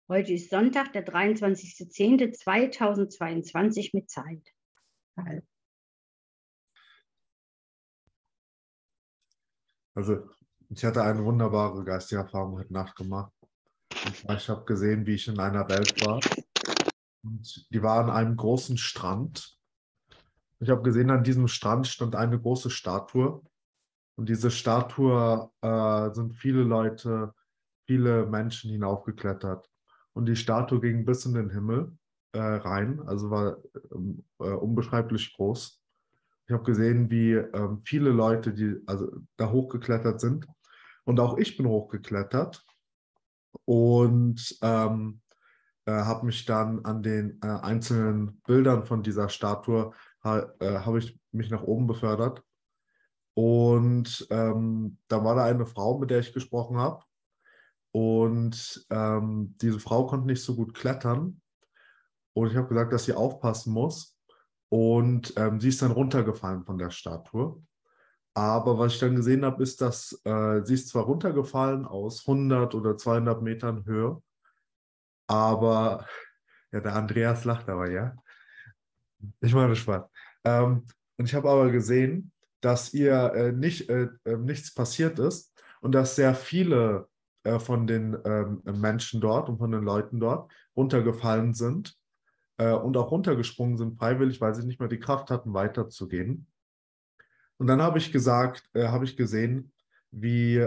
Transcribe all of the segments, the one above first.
Heute ist Sonntag, der 23.10.2022 mit Zeit. Also ich hatte eine wunderbare geistige Erfahrung heute Nacht gemacht. Und zwar, ich habe gesehen, wie ich in einer Welt war. Und die war an einem großen Strand. Ich habe gesehen, an diesem Strand stand eine große Statue. Und diese Statue sind viele Leute, viele Menschen hinaufgeklettert. Und die Statue ging bis in den Himmel rein, also war unbeschreiblich groß. Ich habe gesehen, wie viele Leute, die also da hochgeklettert sind. Und auch ich bin hochgeklettert und habe mich dann an den einzelnen Bildern von dieser Statue, habe ich mich nach oben befördert. Und da war da eine Frau, mit der ich gesprochen habe. Und diese Frau konnte nicht so gut klettern. Und ich habe gesagt, dass sie aufpassen muss. Und sie ist dann runtergefallen von der Statue. Aber was ich dann gesehen habe, ist, dass sie ist zwar runtergefallen aus 100 oder 200 Metern Höhe, aber ja, der Andreas lacht aber, ja. Ich mache Spaß. Und ich habe aber gesehen, dass ihr nichts passiert ist und dass sehr viele von den Menschen dort und von den Leuten dort runtergefallen sind und auch runtergesprungen sind freiwillig, weil sie nicht mehr die Kraft hatten, weiterzugehen. Und dann habe ich gesehen, wie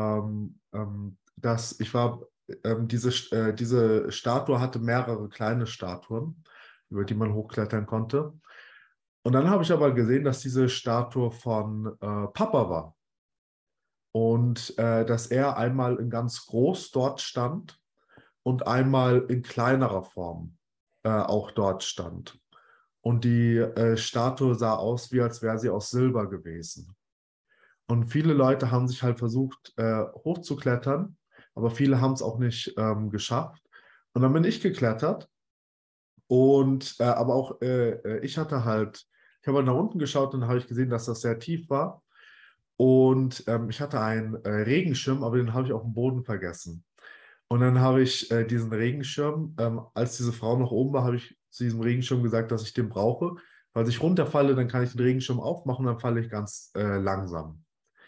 diese Statue hatte mehrere kleine Statuen, über die man hochklettern konnte. Und dann habe ich aber gesehen, dass diese Statue von Papa war. Und dass er einmal in ganz groß dort stand und einmal in kleinerer Form auch dort stand. Und die Statue sah aus, wie als wäre sie aus Silber gewesen. Und viele Leute haben sich halt versucht, hochzuklettern, aber viele haben es auch nicht geschafft. Und dann bin ich geklettert und aber auch ich habe halt nach unten geschaut und habe ich gesehen, dass das sehr tief war. Und ich hatte einen Regenschirm, aber den habe ich auf dem Boden vergessen. Und dann habe ich diesen Regenschirm, als diese Frau noch oben war, habe ich zu diesem Regenschirm gesagt, dass ich den brauche. Falls ich runterfalle, dann kann ich den Regenschirm aufmachen, dann falle ich ganz langsam.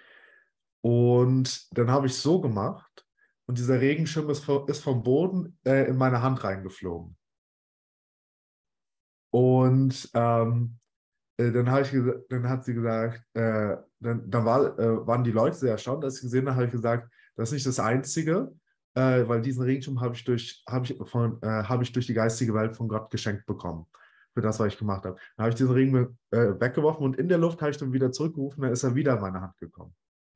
Und dann habe ich so gemacht und dieser Regenschirm ist vom Boden in meine Hand reingeflogen. Und dann hat sie gesagt, waren die Leute sehr erstaunt, als ich gesehen habe, habe ich gesagt, das ist nicht das Einzige, weil diesen Regenschirm habe ich durch die geistige Welt von Gott geschenkt bekommen, für das, was ich gemacht habe. Dann habe ich diesen Regen weggeworfen und in der Luft habe ich dann wieder zurückgerufen, dann ist er wieder in meine Hand gekommen.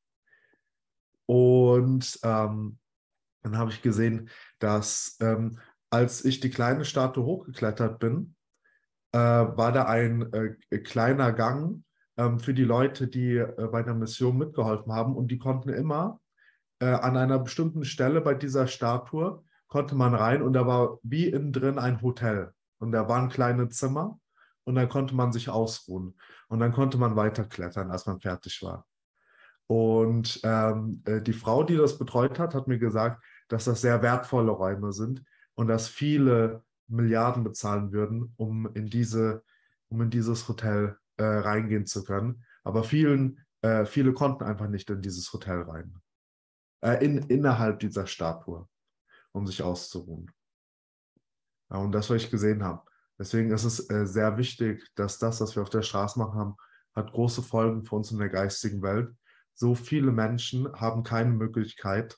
Und dann habe ich gesehen, dass als ich die kleine Statue hochgeklettert bin, war da ein kleiner Gang für die Leute, die bei der Mission mitgeholfen haben. Und die konnten immer an einer bestimmten Stelle bei dieser Statue, konnte man rein und da war wie innen drin ein Hotel. Und da waren kleine Zimmer und dann konnte man sich ausruhen. Und dann konnte man weiterklettern, als man fertig war. Und die Frau, die das betreut hat, hat mir gesagt, dass das sehr wertvolle Räume sind und dass viele Milliarden bezahlen würden, um in dieses Hotel reingehen zu können. Aber viele konnten einfach nicht in dieses Hotel rein, innerhalb dieser Statue, um sich auszuruhen. Ja, und das, was ich gesehen habe. Deswegen ist es sehr wichtig, dass das, was wir auf der Straße machen haben, hat große Folgen für uns in der geistigen Welt. So viele Menschen haben keine Möglichkeit,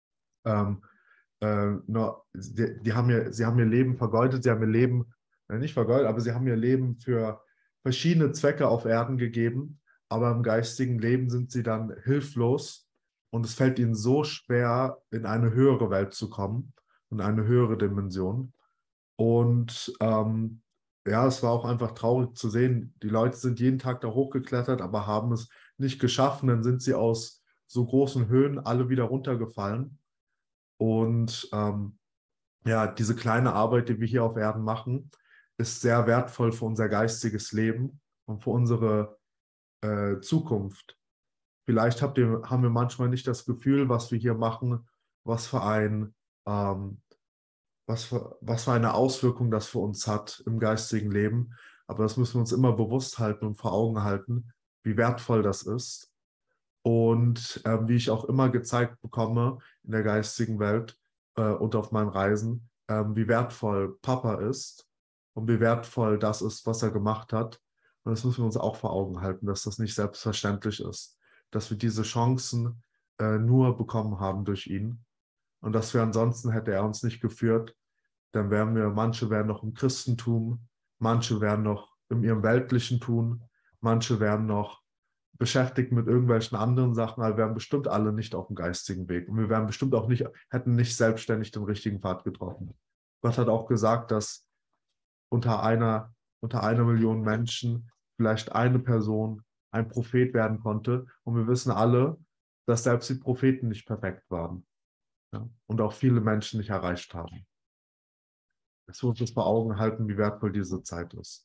sie haben ihr Leben vergeudet, sie haben ihr Leben, nicht vergeudet, aber sie haben ihr Leben für verschiedene Zwecke auf Erden gegeben, aber im geistigen Leben sind sie dann hilflos und es fällt ihnen so schwer, in eine höhere Welt zu kommen, in eine höhere Dimension. Und ja, es war auch einfach traurig zu sehen, die Leute sind jeden Tag da hochgeklettert, aber haben es nicht geschafft. Und dann sind sie aus so großen Höhen alle wieder runtergefallen. Und ja, diese kleine Arbeit, die wir hier auf Erden machen, ist sehr wertvoll für unser geistiges Leben und für unsere Zukunft. Vielleicht haben wir manchmal nicht das Gefühl, was wir hier machen, was für ein was für eine Auswirkung das für uns hat im geistigen Leben. Aber das müssen wir uns immer bewusst halten und vor Augen halten, wie wertvoll das ist. Und wie ich auch immer gezeigt bekomme in der geistigen Welt und auf meinen Reisen, wie wertvoll Papa ist und wie wertvoll das ist, was er gemacht hat. Und das müssen wir uns auch vor Augen halten, dass das nicht selbstverständlich ist, dass wir diese Chancen nur bekommen haben durch ihn. Und dass wir ansonsten, hätte er uns nicht geführt, dann manche wären noch im Christentum, manche wären noch in ihrem weltlichen Tun, manche wären noch beschäftigt mit irgendwelchen anderen Sachen, aber wir wären bestimmt alle nicht auf dem geistigen Weg. Und wir wären bestimmt auch nicht, hätten nicht selbstständig den richtigen Pfad getroffen. Gott hat auch gesagt, dass unter einer Million Menschen vielleicht eine Person ein Prophet werden konnte. Und wir wissen alle, dass selbst die Propheten nicht perfekt waren. Ja? Und auch viele Menschen nicht erreicht haben. Es muss uns vor Augen halten, wie wertvoll diese Zeit ist.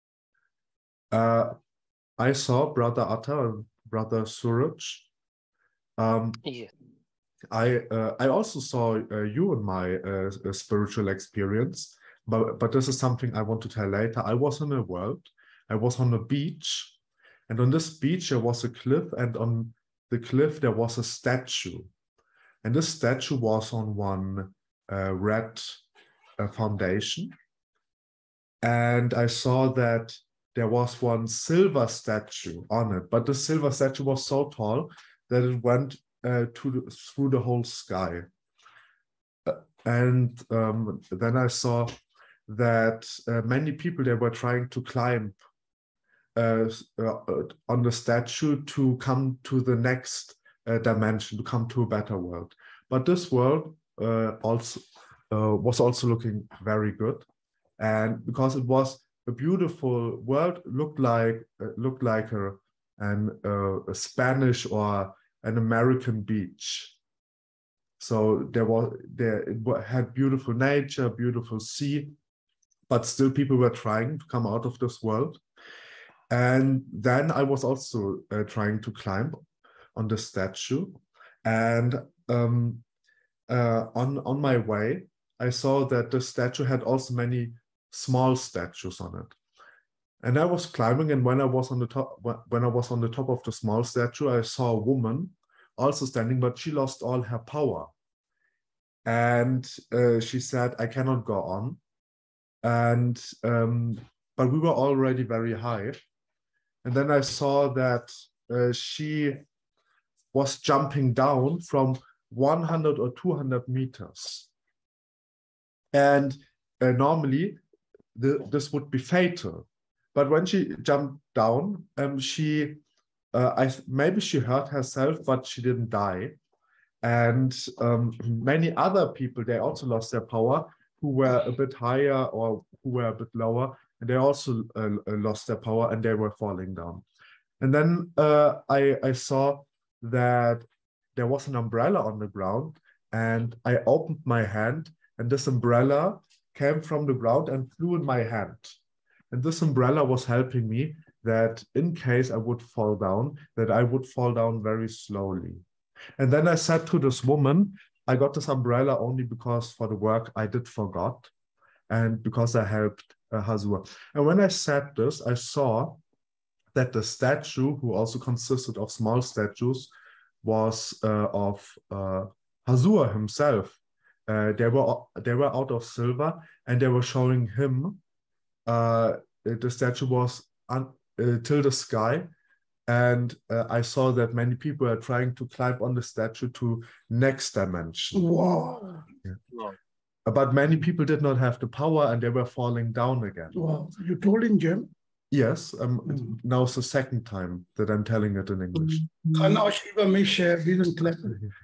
I saw Brother Atta and Brother Suraj. Yeah. I also saw you in my spiritual experience, but this is something I want to tell later. I was in a world. I was on a beach, and on this beach there was a cliff, and on the cliff there was a statue, and this statue was on one red foundation, and I saw that there was one silver statue on it, but the silver statue was so tall that it went through the whole sky. And then I saw that many people, they were trying to climb on the statue to come to the next dimension, to come to a better world. But this world was also looking very good. And because it was a beautiful world, looked like a Spanish or an American beach. So it had beautiful nature, beautiful sea, but still people were trying to come out of this world. And then I was also trying to climb on the statue. And on my way, I saw that the statue had also many small statues on it. And I was climbing, and when I was on the top of the small statue, I saw a woman also standing, but she lost all her power. And she said, "I cannot go on." And but we were already very high. And then I saw that she was jumping down from 100 or 200 meters. And normally this would be fatal. But when she jumped down, maybe she hurt herself, but she didn't die. And many other people, they also lost their power, who were a bit higher or who were a bit lower, and they also lost their power and they were falling down. And then I saw that there was an umbrella on the ground, and I opened my hand, and this umbrella came from the ground and flew in my hand. And this umbrella was helping me that in case I would fall down, that I would fall down very slowly. And then I said to this woman, I got this umbrella only because for the work I did for God and because I helped Hazur. And when I said this, I saw that the statue, who also consisted of small statues, was of Hazur himself. They were out of silver, and they were showing him. The statue was till the sky, and I saw that many people are trying to climb on the statue to next dimension. Wow. Yeah. Wow. But many people did not have the power, and they were falling down again. Wow. You told in German? Yes, now it's the second time that I'm telling it in English. Kann auch über mich diesen Clap.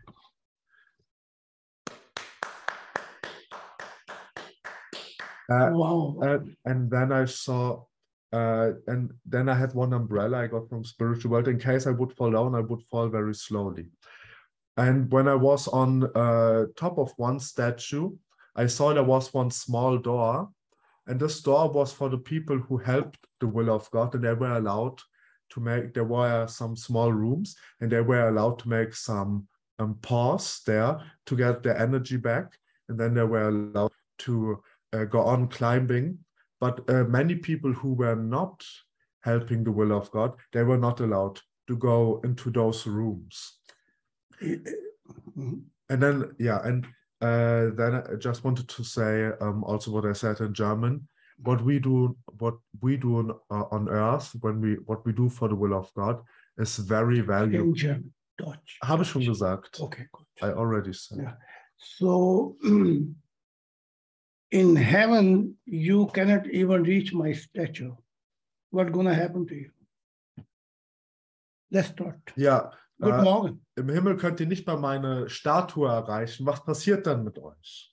Wow. And then I saw, and then I had one umbrella I got from Spiritual World. In case I would fall down, I would fall very slowly. And when I was on top of one statue, I saw there was one small door, and this door was for the people who helped the will of God, and they were allowed to make, there were some small rooms, and they were allowed to make some pause there to get their energy back, and then they were allowed to go on climbing, but many people who were not helping the will of God, they were not allowed to go into those rooms. Mhm. And then, yeah, and then I just wanted to say also what I said in German. What we do on earth, what we do for the will of God, is very valuable. In German, Deutsch. Habe ich schon gesagt. Okay, good. I already said. Yeah. So in heaven, you cannot even reach my statue. What's gonna happen to you? Let's start. Ja, Guten Morgen. im Himmel könnt ihr nicht mal meine Statue erreichen. Was passiert dann mit euch?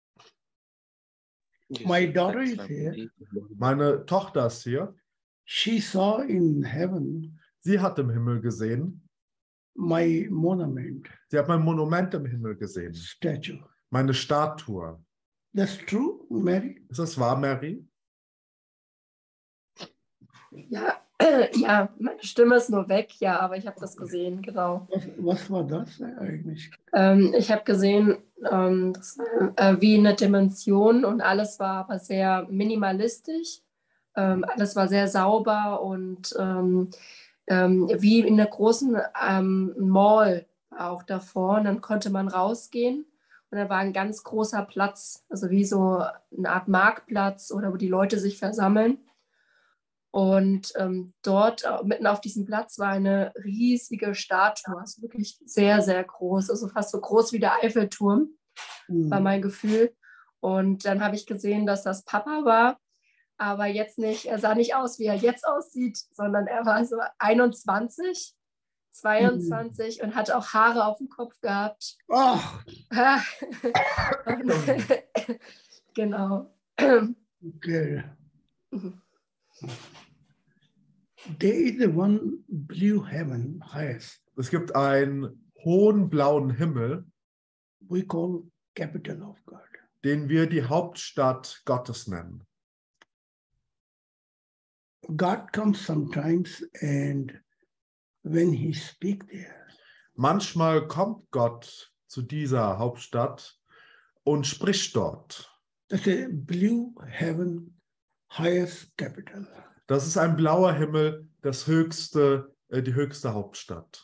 My daughter is here. Meine Tochter ist hier. She saw in heaven Sie hat im Himmel gesehen. my monument Sie hat mein Monument im Himmel gesehen. statue. Meine Statue. That's true, Mary? Ist das wahr, Mary? Ja, ja, meine Stimme ist nur weg, ja, aber ich habe das gesehen, genau. Was war das eigentlich? Ich habe gesehen, das war wie eine Dimension und alles war aber sehr minimalistisch. Alles war sehr sauber und wie in einer großen Mall auch davor. Und dann konnte man rausgehen und da war ein ganz großer Platz, also wie so eine Art Marktplatz oder wo die Leute sich versammeln. Und dort mitten auf diesem Platz war eine riesige Statue, also wirklich sehr, sehr groß, also fast so groß wie der Eiffelturm, war mein Gefühl. Und dann habe ich gesehen, dass das Papa war, aber jetzt nicht, er sah nicht aus, wie er jetzt aussieht, sondern er war so 21, 22 und hatte auch Haare auf dem Kopf gehabt. Ach, Und, genau. okay. There is a one blue heaven highest. Es gibt einen hohen blauen Himmel, We call capital of God. den wir die Hauptstadt Gottes nennen. God comes sometimes, and when he speaks there, Manchmal kommt Gott zu dieser Hauptstadt und spricht dort. that's a blue heaven highest capital. Das ist ein blauer Himmel, die höchste Hauptstadt.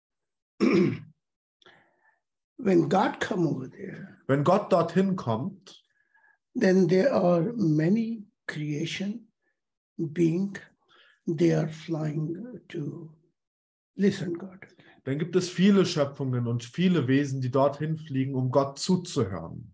When God come over there, Wenn Gott dorthin kommt, then there are many creation being, they are flying to listen God. dann gibt es viele Schöpfungen und viele Wesen, die dorthin fliegen, um Gott zuzuhören.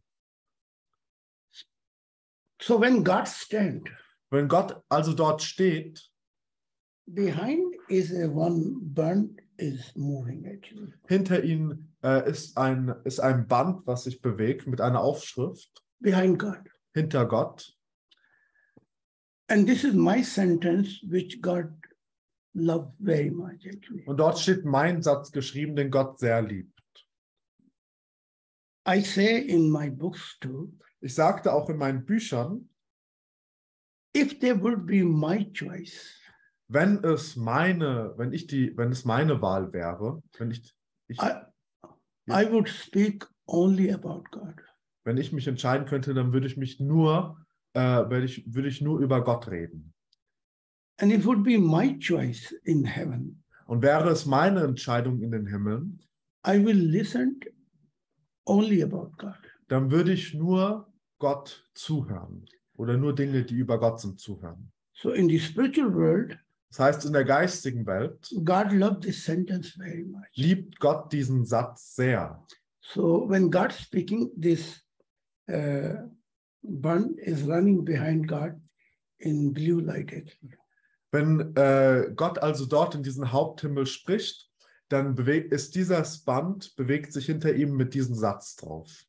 So when God stand, Wenn Gott also dort steht, behind is a one band is moving actually. hinter ihm ist ein Band, was sich bewegt mit einer Aufschrift, Behind God. hinter Gott. And this is my sentence which God loved very much actually. Und dort steht mein Satz geschrieben, den Gott sehr liebt. I say in my books too, Ich sagte auch in meinen Büchern, if there would be my choice, wenn es meine Wahl wäre, I would speak only about God. wenn ich mich entscheiden könnte, dann würde ich nur über Gott reden. And it would be my choice in heaven. Und wäre es meine Entscheidung in den Himmeln, I will listen only about God. dann würde ich nur Gott zuhören oder nur Dinge, die über Gott sind, zuhören. So in the spiritual world, Das heißt, in der geistigen Welt God loved this sentence very much. liebt Gott diesen Satz sehr. So when God's speaking, this band is running behind God in blue light actually. Wenn Gott also dort in diesen Haupthimmel spricht, dann bewegt sich hinter ihm mit diesem Satz drauf.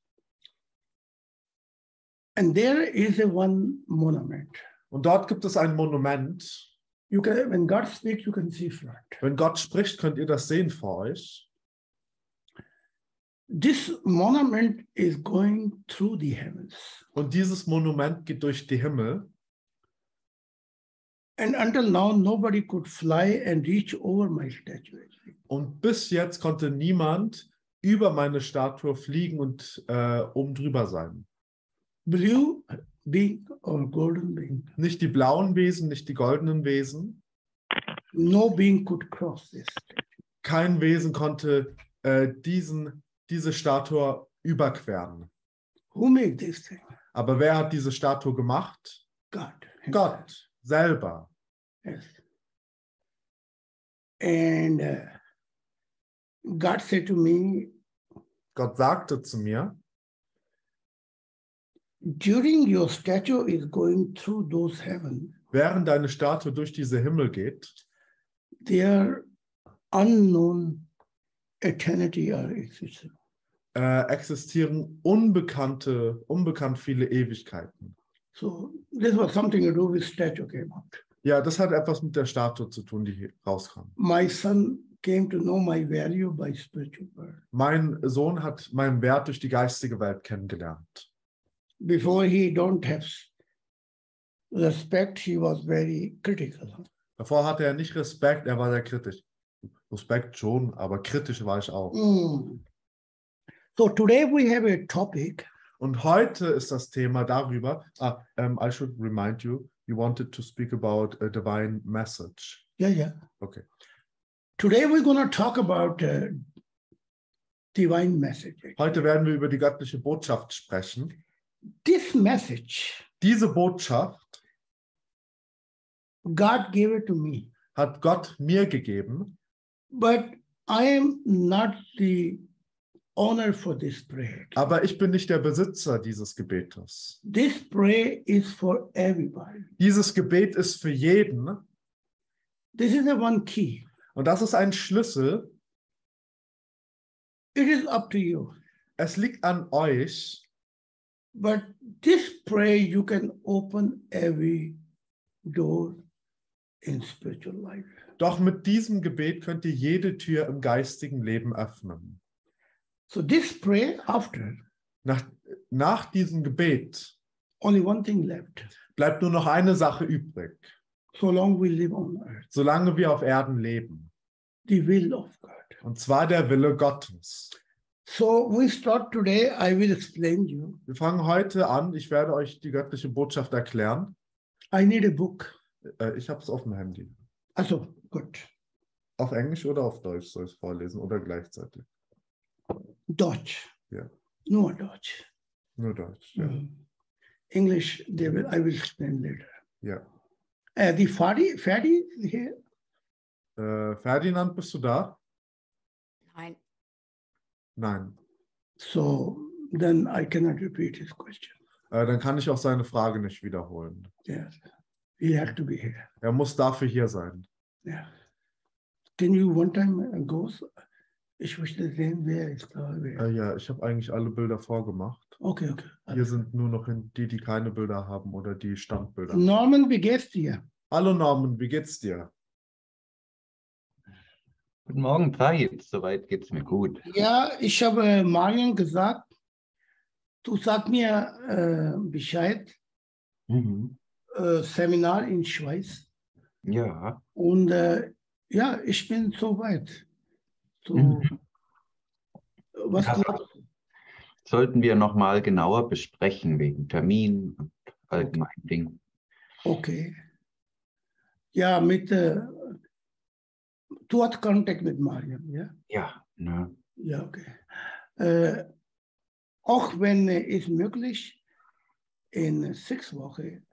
And there is a one monument. Und dort gibt es ein Monument. You can, when God speaks, you can see front. Wenn Gott spricht, könnt ihr das sehen vor euch. This monument is going through the heavens. Und dieses Monument geht durch die Himmel. And until now, nobody could fly and reach over my statue. Und bis jetzt konnte niemand über meine Statue fliegen und oben drüber sein. blue being or golden being. Nicht die blauen Wesen, nicht die goldenen Wesen. No being could cross this. Kein Wesen konnte diese Statue überqueren. Who made this thing? Aber wer hat diese Statue gemacht? God. himself. Gott selber. Yes. And God said to me, Gott sagte zu mir, during your statue is going through those heaven, während deine Statue durch diese Himmel geht, their unknown eternity are existing. Existieren unbekannt viele Ewigkeiten. So this was something to do with statue came out. Ja, das hat etwas mit der Statue zu tun, die hier rauskam. My son came to know my value by spiritual birth. Mein Sohn hat meinen Wert durch die geistige Welt kennengelernt. Before he don't have respect, he was very critical. Davor hatte er nicht Respekt, er war sehr kritisch. Respekt schon, aber kritisch war ich auch. So today we have a topic. Und heute ist das Thema darüber, I should remind you, you wanted to speak about a divine message. Yeah. Okay. Today we're going to talk about divine message. Heute werden wir über die göttliche Botschaft sprechen. This message, Diese Botschaft God gave it to me, hat Gott mir gegeben, but I am not the owner for this prayer. aber ich bin nicht der Besitzer dieses Gebetes. This prayer is for everybody. Dieses Gebet ist für jeden This is the one key. und das ist ein Schlüssel. It is up to you. Es liegt an euch, But this prayer, you can open every door in spiritual life. doch mit diesem Gebet könnt ihr jede Tür im geistigen Leben öffnen. So this prayer, after, Nach diesem Gebet only one thing left. bleibt nur noch eine Sache übrig, So long we live on earth, solange wir auf Erden leben. the will of God. Und zwar der Wille Gottes. So we start today, I will explain you. Wir fangen heute an. Ich werde euch die göttliche Botschaft erklären. I need a book. Ich habe es auf dem Handy. Also, good. Auf Englisch oder auf Deutsch soll ich es vorlesen oder gleichzeitig? Deutsch. Ja. No Deutsch. Nur Deutsch. Ja. English, I will explain later. Ja. The Fadi here? Ferdinand, bist du da? Nein. Nein. So then I cannot repeat his question. Dann kann ich auch seine Frage nicht wiederholen. Yes, he has to be here. Er muss dafür hier sein. Yeah. Can you one time go? Ich möchte sehen, wer ist da. Ja, ich habe eigentlich alle Bilder vorgemacht. Okay. Hier sind nur noch die keine Bilder haben oder die Standbilder haben. Norman, wie geht's dir? Hallo Norman, wie geht's dir? Guten Morgen, Prayit. Soweit geht's mir gut. Ja, ich habe Marion gesagt, du sag mir Bescheid, Seminar in Schweiz. Ja. Und ja, ich bin soweit. So, was Das glaubst du? sollten wir nochmal genauer besprechen wegen Termin und allgemeinen Dingen. Okay. Ja, du hast Kontakt mit Marion, ja? Ja. Ne? Ja, okay. Auch wenn es möglich, in 6 Wochen,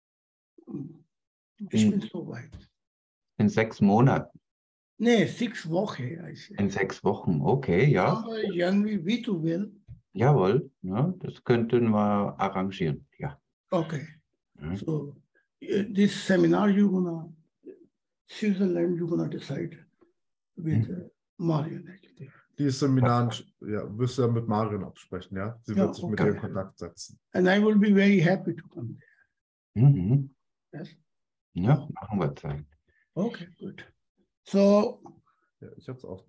ich bin soweit. In 6 Monaten. Nee, 6 Wochen. In 6 Wochen, okay, ja. January, wie du willst. Jawohl, ne? Das könnten wir arrangieren, ja. Okay. Mhm. So, this seminar you're gonna, Switzerland, you're gonna decide with Marion actually. Dieses Seminar wirst du ja mit Marion absprechen, ja? Sie wird sich mit dir in Kontakt setzen. And I will be very happy to come there. Mhm. Yes. Ja, machen wir Zeit. Okay, good. So, Ja, ich habe es offen.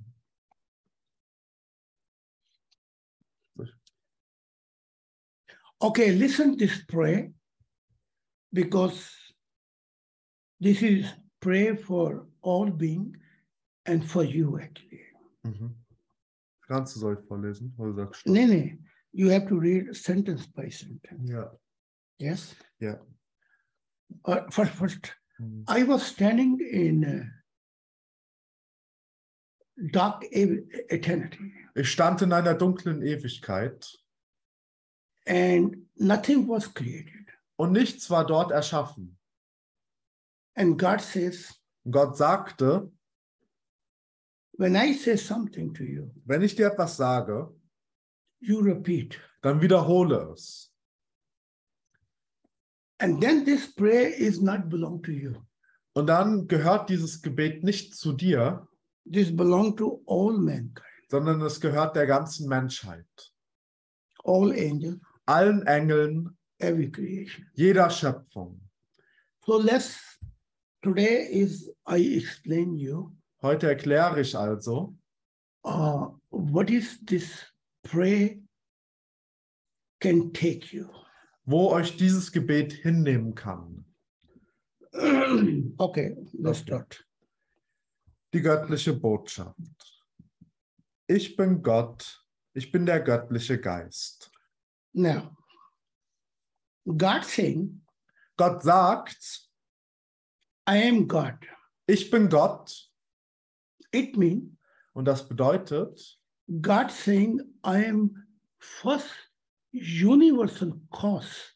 okay, listen this prayer because this is prayer for all being and for you actually. Kannst du es euch vorlesen? Oder sagst du? Nee. you have to read sentence by sentence. Ja. Yes? Ja. First, Mhm. I was standing in dark eternity, Ich stand in einer dunklen Ewigkeit and nothing was created. und nichts war dort erschaffen. And God says, Und Gott sagte, when I say something to you, wenn ich dir etwas sage, you repeat. dann wiederhole es. And then this prayer is not belong to you. Und dann gehört dieses Gebet nicht zu dir, This belong to all mankind, sondern es gehört der ganzen Menschheit. all angels, Allen Engeln, every creation. jeder Schöpfung. So today I explain you Heute erkläre ich also, what is this prayer can take you. wo euch dieses Gebet hinnehmen kann. Okay, let's Okay. start. Die göttliche Botschaft. Ich bin Gott, ich bin der göttliche Geist. Now, God saying, Gott sagt, I am God. ich bin Gott, It means und das bedeutet, God saying, I am first universal cause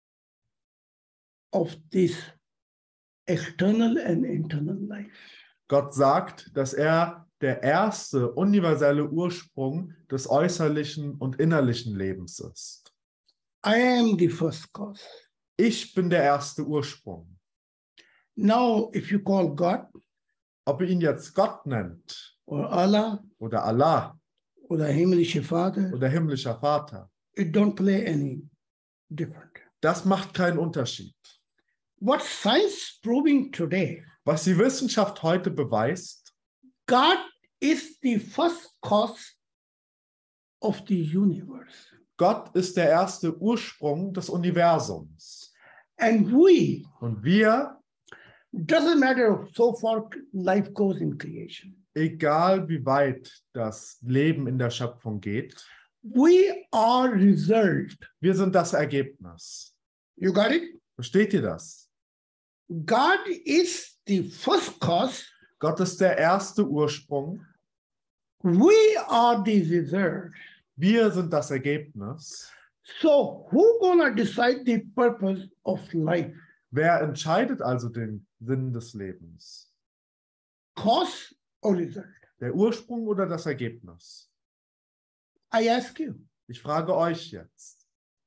of this external and internal life. Gott sagt, dass er der erste universelle Ursprung des äußerlichen und innerlichen Lebens ist. I am the first cause. Ich bin der erste Ursprung. Now, if you call God Ob ihr ihn jetzt Gott nennt or Allah oder Allah or the himmlische Father, oder himmlischer Vater, it don't play any different. das macht keinen Unterschied. What science proving today, Was die Wissenschaft heute beweist, God is the first cause of the universe. Gott ist der erste Ursprung des Universums. And we, Und wir, doesn't matter so far life goes in creation. egal wie weit das Leben in der Schöpfung geht, We are result. wir sind das Ergebnis. You got it? Versteht ihr das? God is the first cause. Gott ist der erste Ursprung. We are the result. Wir sind das Ergebnis. So who gonna decide the purpose of life? Wer entscheidet also den Sinn des Lebens? Cause or result? Der Ursprung oder das Ergebnis? I ask you. Ich frage euch jetzt.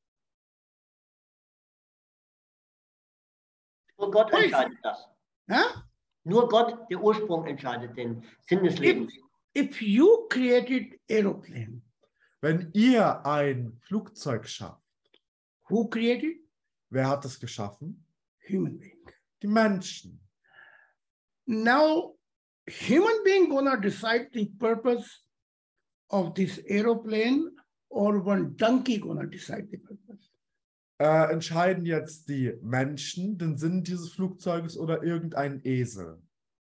Nur Gott Weiß. entscheidet das. Huh? Nur Gott, der Ursprung, entscheidet den Sinn des Lebens. If you created aeroplane, Wenn ihr ein Flugzeug schafft, who created? wer hat es geschaffen? Human being. Die Menschen. Now, human being gonna decide the purpose of this aeroplane, or one donkey gonna decide the purpose? Entscheiden jetzt die Menschen den Sinn dieses Flugzeuges oder irgendein Esel?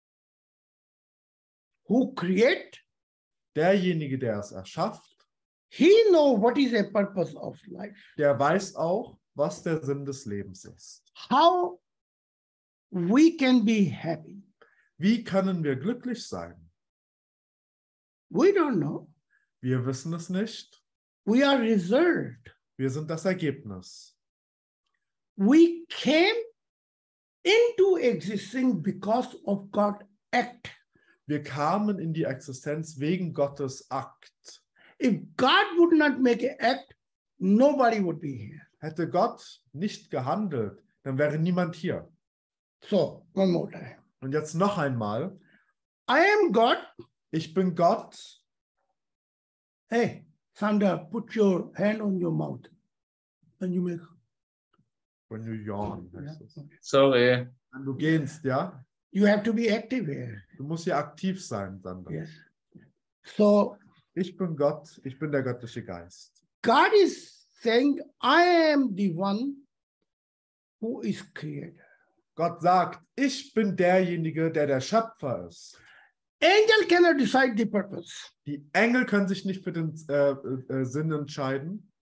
Who create? Derjenige, der es erschafft, He know what is the purpose of life. der weiß auch, was der Sinn des Lebens ist. How we can be happy. Wie können wir glücklich sein? We don't know. Wir wissen es nicht. We are reserved. Wir sind das Ergebnis. We came into existence because of God's act. Wir kamen in die Existenz wegen Gottes Akt. If God would not make an act, nobody would be here. Hätte Gott nicht gehandelt, dann wäre niemand hier. So, one more time. Und jetzt noch einmal. I am God. Ich bin Gott. Hey, Sandra, put your hand on your mouth. When you make. When you yawn, heißt es. Sorry. Wenn du gehst, ja? You have to be active here. Du musst hier aktiv sein, Sandra. Yes. So, Ich bin Gott, ich bin der göttliche Geist. God is saying, I am the one who is creator. Gott sagt, ich bin derjenige, der der Schöpfer ist. Angel cannot decide the purpose. Die Engel können sich nicht für den Sinn entscheiden.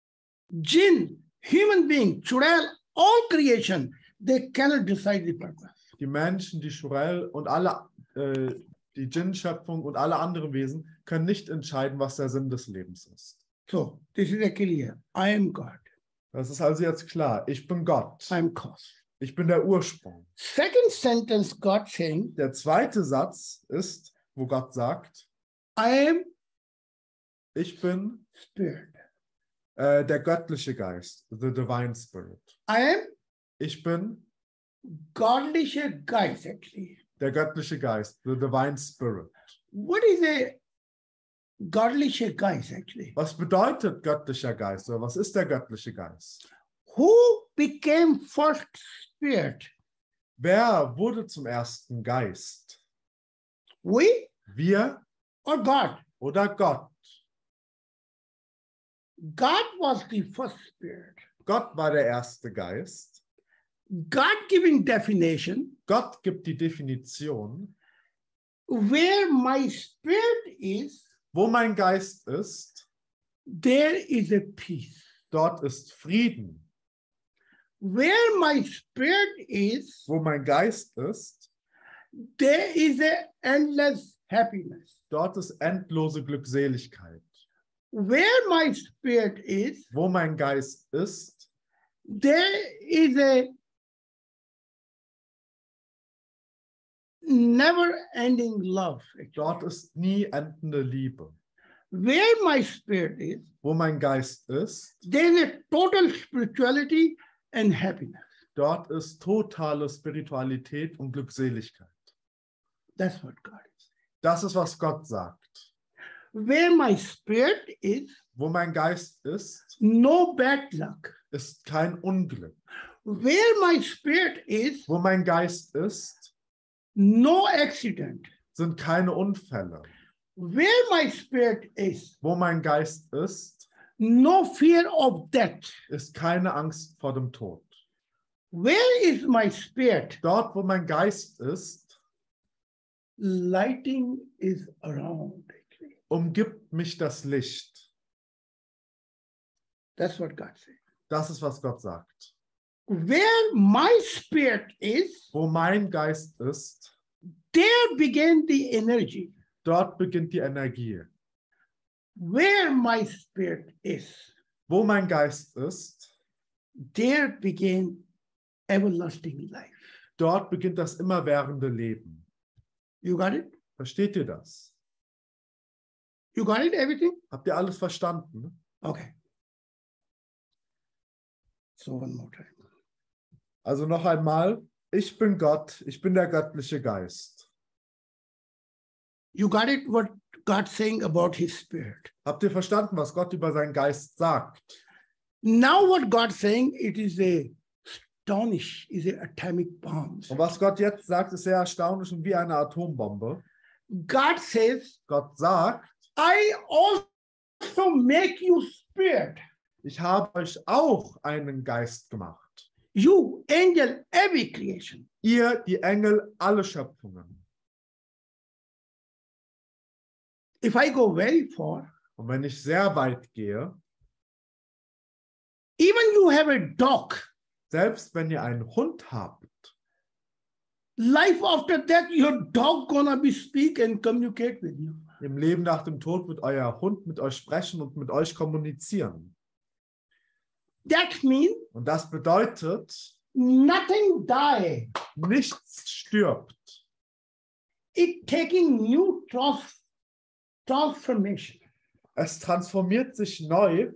jinn, human being, churel, all creation, they cannot decide the purpose. Die Menschen, die Shurel und alle, die Djinn-Schöpfung und alle anderen Wesen können nicht entscheiden, was der Sinn des Lebens ist. So this is a clear. I am God. Das ist also jetzt klar. Ich bin Gott. I am cause. Ich bin der Ursprung. Second sentence, God saying, Der zweite Satz ist, wo Gott sagt, I am ich bin spirit. der göttliche Geist, the divine spirit. I am Ich bin godliche Geist, actually. der göttliche Geist, the divine spirit. What is a godliche Geist, actually? Was bedeutet göttlicher Geist oder was ist der göttliche Geist? Who became first spirit? Wer wurde zum ersten Geist? We Wir or God? oder Gott? God was the first spirit. Gott war der erste Geist. God giving definition, Gott gibt die Definition, where my spirit is, wo mein Geist ist, there is a peace. dort ist Frieden. Where my spirit is, Wo mein Geist ist, there is a endless happiness. dort ist endlose Glückseligkeit. Where my spirit is, Wo mein Geist ist, there is a never-ending love. dort ist nie endende Liebe. Where my spirit is, Wo mein Geist ist, there is a total spirituality and happiness. dort ist totale Spiritualität und Glückseligkeit. That's what God is. Das ist, was Gott sagt. Where my spirit is, Wo mein Geist ist, no bad luck. ist kein Unglück. Where my spirit is, Wo mein Geist ist, no accident. sind keine Unfälle. Where my spirit is, Wo mein Geist ist, no fear of death. ist keine Angst vor dem Tod. Where is my spirit? Dort, wo mein Geist ist, Lighting is around. Actually. umgibt mich das Licht. That's what God said. Das ist, was Gott sagt. Where my spirit is, Wo mein Geist ist, there began the energy. dort beginnt die Energie. Where my spirit is, Wo mein Geist ist, there began everlasting life. dort beginnt das immerwährende Leben. You got it? Versteht ihr das? You got it, everything? Habt ihr alles verstanden? Okay. So one more time. Also noch einmal, ich bin Gott, ich bin der göttliche Geist. You got it, what God's saying about his spirit. Habt ihr verstanden, was Gott über seinen Geist sagt? Now what God's saying, it is a astonish, is a atomic bombs. Und was Gott jetzt sagt, ist sehr erstaunlich und wie eine Atombombe. God says, Gott sagt, I also make you spirit. ich habe euch auch einen Geist gemacht. You, angel, every creation. Ihr, die Engel, alle Schöpfungen. If I go very far, Und wenn ich sehr weit gehe, even you have a dog, selbst wenn ihr einen Hund habt, life after that, your dog gonna be speak and communicate with you. im Leben nach dem Tod wird euer Hund mit euch sprechen und mit euch kommunizieren. That means Und das bedeutet, nothing die. nichts stirbt. It taking new transformation. Es transformiert sich neu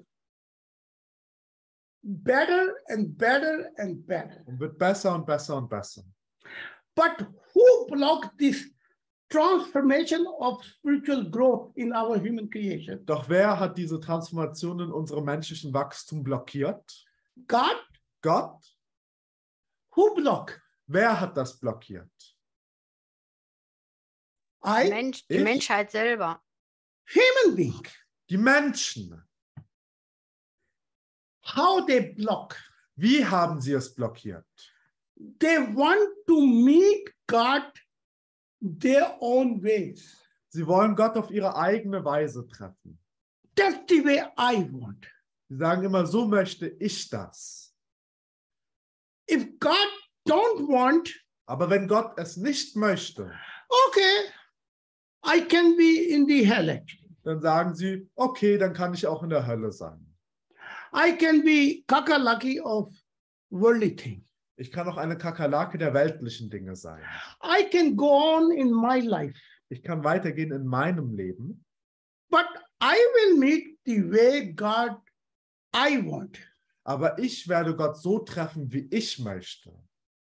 Better and better and better. und wird besser und besser und besser. But who blocked this transformation of spiritual growth in our human creation? Doch wer hat diese Transformation in unserem menschlichen Wachstum blockiert? God? Gott? Who blocked? Wer hat das blockiert? I? Die Ich? Menschheit selber. Human being. Die Menschen. How they block? Wie haben sie es blockiert? They want to meet God their own ways. Sie wollen Gott auf ihre eigene Weise treffen. That's the way I want. Sie sagen immer, so möchte ich das. If God don't want, Aber wenn Gott es nicht möchte, okay, I can be in the hell actually. dann sagen sie, okay, dann kann ich auch in der Hölle sein. I can be kakalaki of worldly things. Ich kann auch eine Kakerlake der weltlichen Dinge sein. I can go on in my life, Ich kann weitergehen in meinem Leben, but I will meet the way God I want. aber ich werde Gott so treffen, wie ich möchte.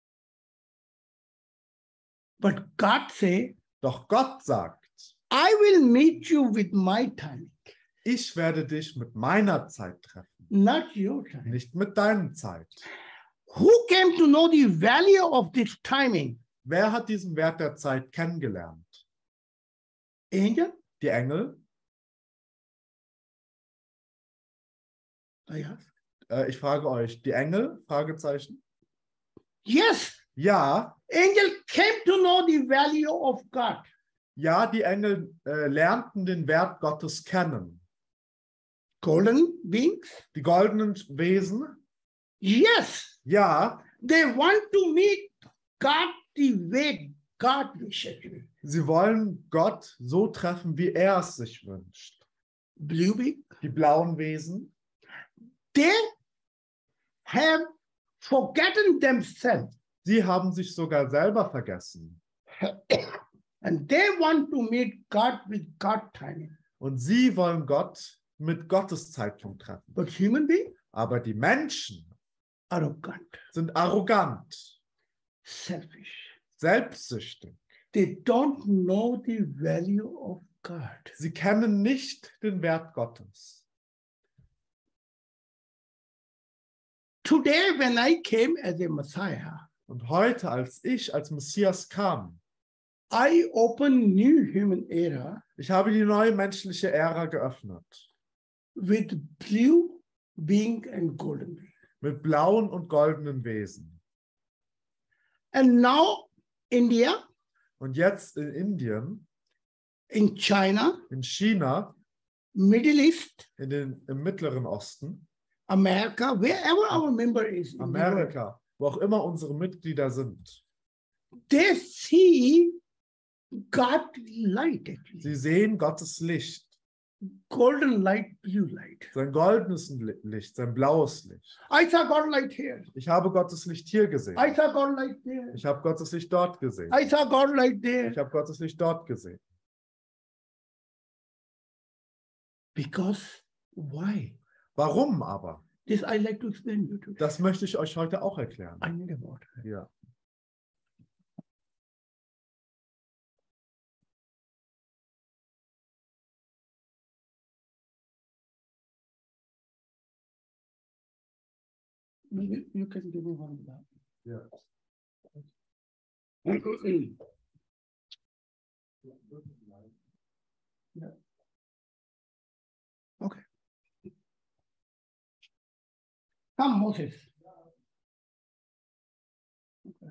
But God say, Doch Gott sagt, I will meet you with my timing, ich werde dich mit meiner Zeit treffen, not your time. nicht mit deiner Zeit. Who came to know the value of this timing? Wer hat diesen Wert der Zeit kennengelernt? Angel? Die Engel? I ask. Ich frage euch, die Engel? Fragezeichen. Yes, Ja, angel came to know the value of God. ja, die Engel lernten den Wert Gottes kennen. Golden beings? Die goldenen Wesen? Yes, Ja, they want to meet God the way God wishes. sie wollen Gott so treffen, wie er es sich wünscht. Blue being? Die blauen Wesen, They have forgotten themselves sie haben sich sogar selber vergessen. and they want to meet God with God timing. Und sie wollen Gott mit Gottes Zeitpunkt treffen. But human beings Aber die Menschen arrogant, sind arrogant, selfish. selbstsüchtig. They don't know the value of God. Sie kennen nicht den Wert Gottes. Today, when I came as a Messiah, Und heute, als ich als Messias kam, I opened new human era ich habe die neue menschliche Ära geöffnet. with blue being and golden being. Mit blauen und goldenen Wesen. And now India, Und jetzt in Indien, in China, in China, Middle East, im Mittleren Osten, America, wherever our member is, in the world, Amerika, wo auch immer unsere Mitglieder sind, they see God light actually. sie sehen Gottes Licht. Golden light, blue light. Sein goldenes Licht, sein blaues Licht. I saw God light here. Ich habe Gottes Licht hier gesehen. I saw God light there. Ich habe Gottes Licht dort gesehen. I saw God light there. Ich habe Gottes Licht dort gesehen. Because why? Warum aber? This I like to explain you today. Das möchte ich euch heute auch erklären. I need a water. Ja. You can give me one of that. Ja. Yeah. Okay. Come, Moses. Okay.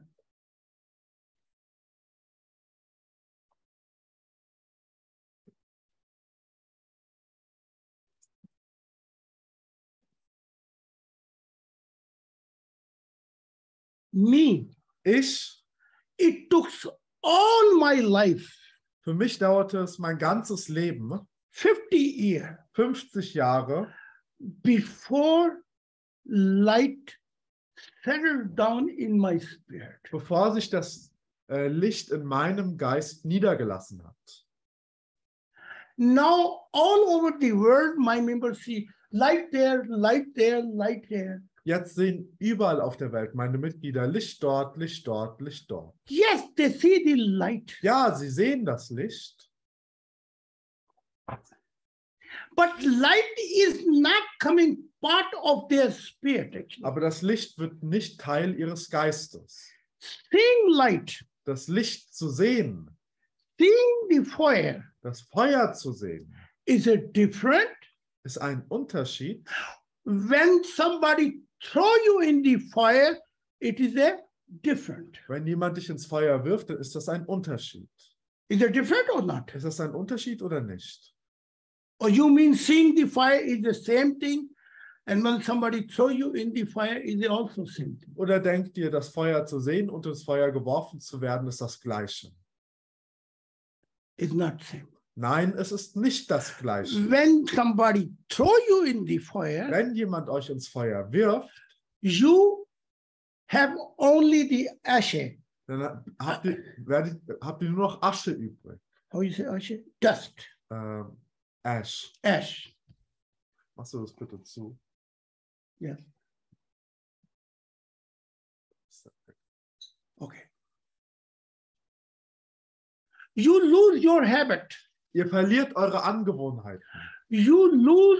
Me, Ich, it took all my life, für mich dauerte es mein ganzes Leben, 50 years, 50 Jahre, before light settled down in my spirit. bevor sich das Licht in meinem Geist niedergelassen hat. Now, all over the world, my members see light there, light there, light there. Jetzt sehen überall auf der Welt meine Mitglieder Licht dort, Licht dort, Licht dort. Yes, they see the light, Ja, sie sehen das Licht, but light is not coming part of their spirit, actually. aber das Licht wird nicht Teil ihres Geistes. Seeing light, Das Licht zu sehen, seeing the fire das Feuer zu sehen, is a different. ist ein Unterschied. When somebody throw you in the fire, it is a different. Wenn jemand dich ins Feuer wirft, dann ist das ein Unterschied. Is it different or not? Ist das ein Unterschied oder nicht? Or you mean seeing the fire is the same thing And when somebody throw you in the fire, is it also same thing? Oder denkt ihr, das Feuer zu sehen und ins Feuer geworfen zu werden, ist das Gleiche? It's not same. Nein, es ist nicht das Gleiche. When somebody throw you in the fire, Wenn jemand euch ins Feuer wirft, you have only the ashes. dann habt ihr nur noch Asche übrig. How you say ashes? Dust. Ash. Ash. Machst du das bitte zu? Yes. Okay. You lose your habit. Ihr verliert eure Angewohnheiten. You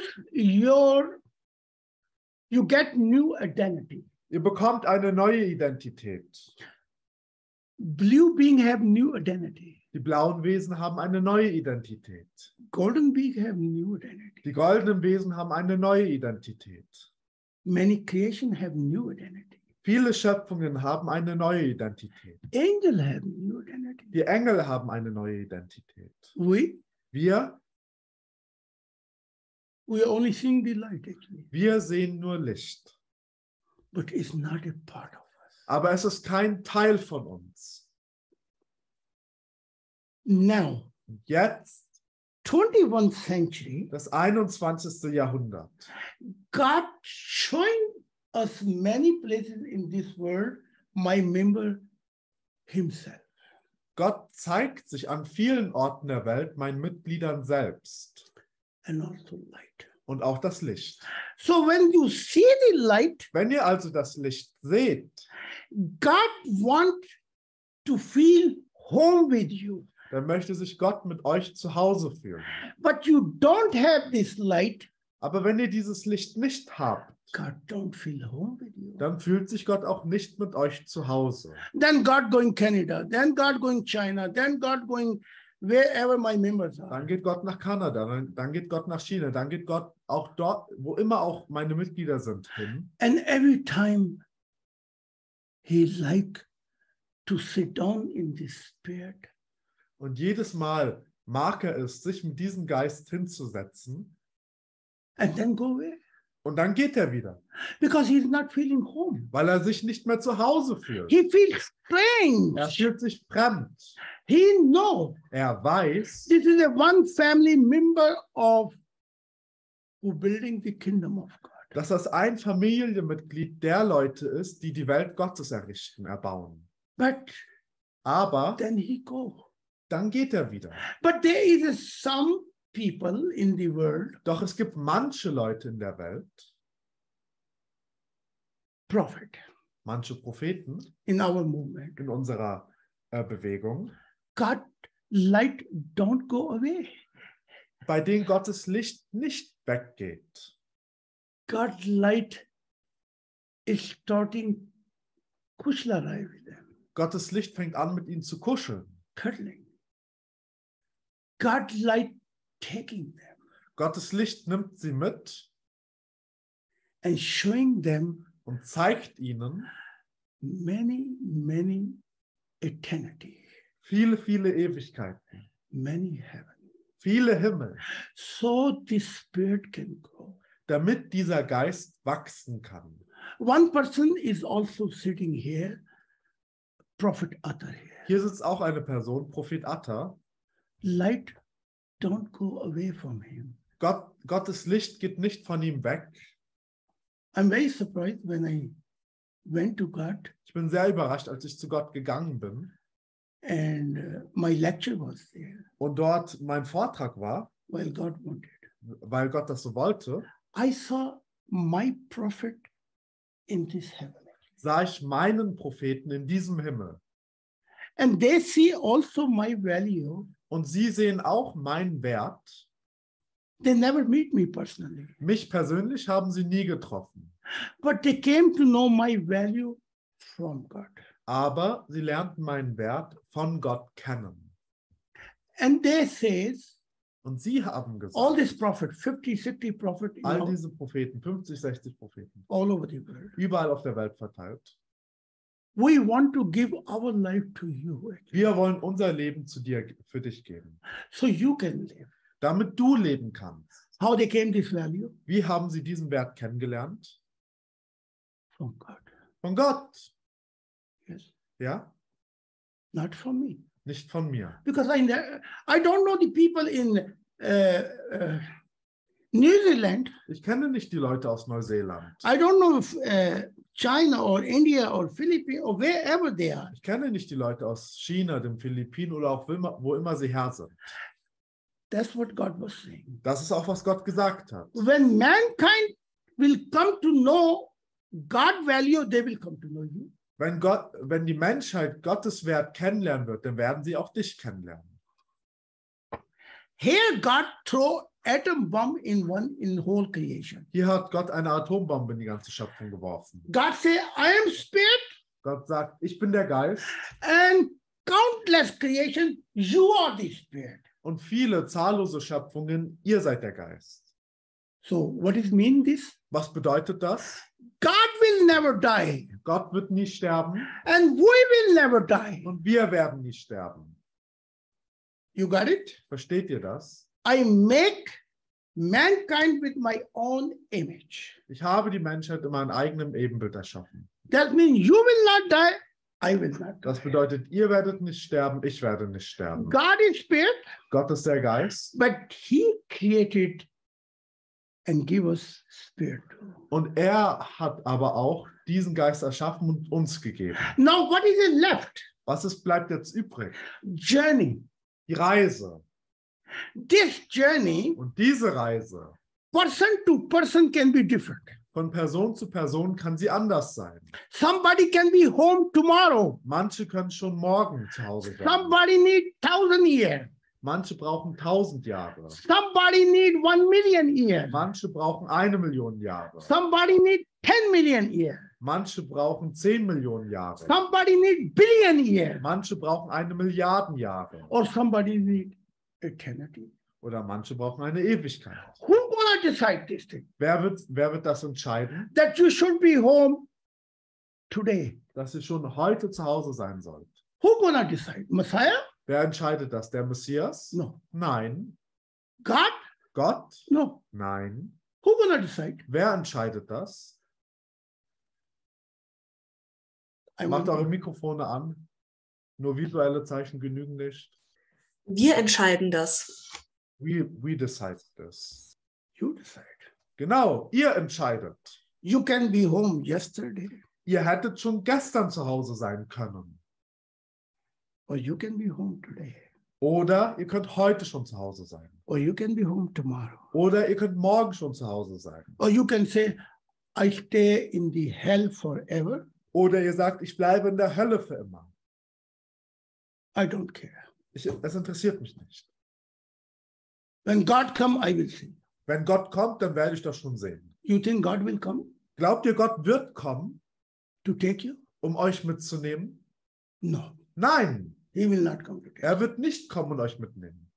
get new identity. Ihr bekommt eine neue Identität. Blue being have new identity. Die blauen Wesen haben eine neue Identität. Golden being have new identity. Die goldenen Wesen haben eine neue Identität. Many creation have new identity. Viele Schöpfungen haben eine neue Identität. Angel have new identity. Die Engel haben eine neue Identität. We Wir are only seeing the light actually, sehen nur Licht. but it's not a part of us. Aber es ist kein Teil von uns. Now, Und jetzt, 21st century, das 21. Jahrhundert. God showing us many places in this world, my member himself. Gott zeigt sich an vielen Orten der Welt meinen Mitgliedern selbst And also light. und auch das Licht. So when you see the light, Wenn ihr also das Licht seht, God wants to feel home with you. dann möchte sich Gott mit euch zu Hause fühlen. But you don't have this light, Aber wenn ihr dieses Licht nicht habt, God don't feel home with you. dann fühlt sich Gott auch nicht mit euch zu Hause. Then God going Canada, then God going China, then God going wherever my members are. Dann geht Gott nach Kanada, dann geht Gott nach China, dann geht Gott auch dort, wo immer auch meine Mitglieder sind, hin. And every time he like to sit down in the spirit Und jedes Mal mag er es, sich mit diesem Geist hinzusetzen. and then go away Und dann geht er wieder, because he's not feeling home. weil er sich nicht mehr zu Hause fühlt. He feels Er strange. fühlt sich fremd. He know Er weiß, this is a one family member of who building the kingdom of God. dass das ein Familienmitglied der Leute ist, die die Welt Gottes errichten, erbauen. But Aber then he go. dann geht er wieder. But there is some people in the world, Doch es gibt manche Leute in der Welt, prophet manche Propheten in our movement. in unserer Bewegung, God light don't go away. bei denen Gottes Licht nicht weggeht. God light is starting kushlalai with them, Gottes Licht fängt an, mit ihnen zu kuscheln. cuddling. God light taking them Gottes Licht nimmt sie mit and showing them und zeigt ihnen many eternity, viele, viele Ewigkeiten, many heaven. viele Himmel, So the spirit can grow. damit dieser Geist wachsen kann. One person is also sitting here, Prophet Atta here. Hier sitzt auch eine Person, Prophet Atta. Light don't go away from him. Gottes Licht geht nicht von ihm weg. I'm very surprised when I went to God Ich bin sehr überrascht, als ich zu Gott gegangen bin and my lecture was there und dort mein Vortrag war, while God wanted. weil Gott das so wollte, I saw my prophet in this heaven. sah ich meinen Propheten in diesem Himmel. And they see also my value. Und sie sehen auch meinen Wert. They never meet me personally, Mich persönlich haben sie nie getroffen. but they came to know my value from God. Aber sie lernten meinen Wert von Gott kennen. And they says, Und sie haben gesagt, all these prophets, 50, 60 prophets, all diese Propheten, 50, 60 Propheten, all over the world, überall auf der Welt verteilt, we want to give our life to you wir wollen unser Leben für dich geben, so you can live. damit du leben kannst. How they came this value? Wie haben sie diesen Wert kennengelernt? From God. Von Gott. Yes. Ja? Not from me. Nicht von mir. Because I don't know the people in New Zealand. Ich kenne nicht die Leute aus Neuseeland. I don't know if China or India or Philippines or wherever they are. Ich kenne nicht die Leute aus China, den Philippinen oder auch wo immer sie her sind. That's what God was saying. Das ist auch, was Gott gesagt hat. When mankind will come to know God value, they will come to know you. Wenn die Menschheit Gottes Wert kennenlernen wird, dann werden sie auch dich kennenlernen. Here God throw atom bomb in whole creation. Hier hat Gott eine Atombombe in die ganze Schöpfung geworfen. God say, I am spirit, Gott sagt, ich bin der Geist and countless creation, you are the spirit. und viele zahllose Schöpfungen, ihr seid der Geist. So what does mean this? Was bedeutet das? God will never die, Gott wird nie sterben and we will never die. und wir werden nie sterben. You got it? Versteht ihr das? I make mankind with my own image. Ich habe die Menschheit in meinem eigenen Ebenbild erschaffen. That means you will not die, I will not die. Das bedeutet, ihr werdet nicht sterben, ich werde nicht sterben. God is spirit, Gott ist der Geist but he created and give us spirit. und er hat aber auch diesen Geist erschaffen und uns gegeben. Now what is it left? Bleibt jetzt übrig? Journey. Die Reise. This journey, Und diese Reise person to person can be different. von Person zu Person kann sie anders sein. Somebody can be home tomorrow. Manche können schon morgen zu Hause sein. Somebody need 1,000 years. Manche brauchen 1000 Jahre. Somebody need 1 million years. Manche brauchen 1 Million Jahre. Somebody need 10 million years. Manche brauchen 10 Millionen Jahre. Somebody need billion years. Manche brauchen 1 Milliarden Jahre. Or somebody need eternity. Oder manche brauchen eine Ewigkeit. Who gonna decide this thing? Wer wird das entscheiden? That you should be home today. Dass ihr schon heute zu Hause sein sollt. Who gonna decide? Messiah? Wer entscheidet das? Der Messias? No. Nein. God? Gott? No. Nein. Who gonna decide? Wer entscheidet das? Macht eure Mikrofone an. Nur visuelle Zeichen genügen nicht. Wir entscheiden das. We decide this. You decide. Genau, ihr entscheidet. You can be home yesterday, Ihr hättet schon gestern zu Hause sein können. or you can be home today, Oder ihr könnt heute schon zu Hause sein. or you can be home tomorrow, Oder ihr könnt morgen schon zu Hause sein. or you can say, I stay in the hell forever. Oder ihr sagt, ich bleibe in der Hölle für immer. I don't care. Es interessiert mich nicht. When God come, I will see. Wenn Gott kommt, dann werde ich das schon sehen. You think God will come Glaubt ihr, Gott wird kommen, to take you? euch mitzunehmen? No, Nein, he will not come to take you. er wird nicht kommen und euch mitnehmen.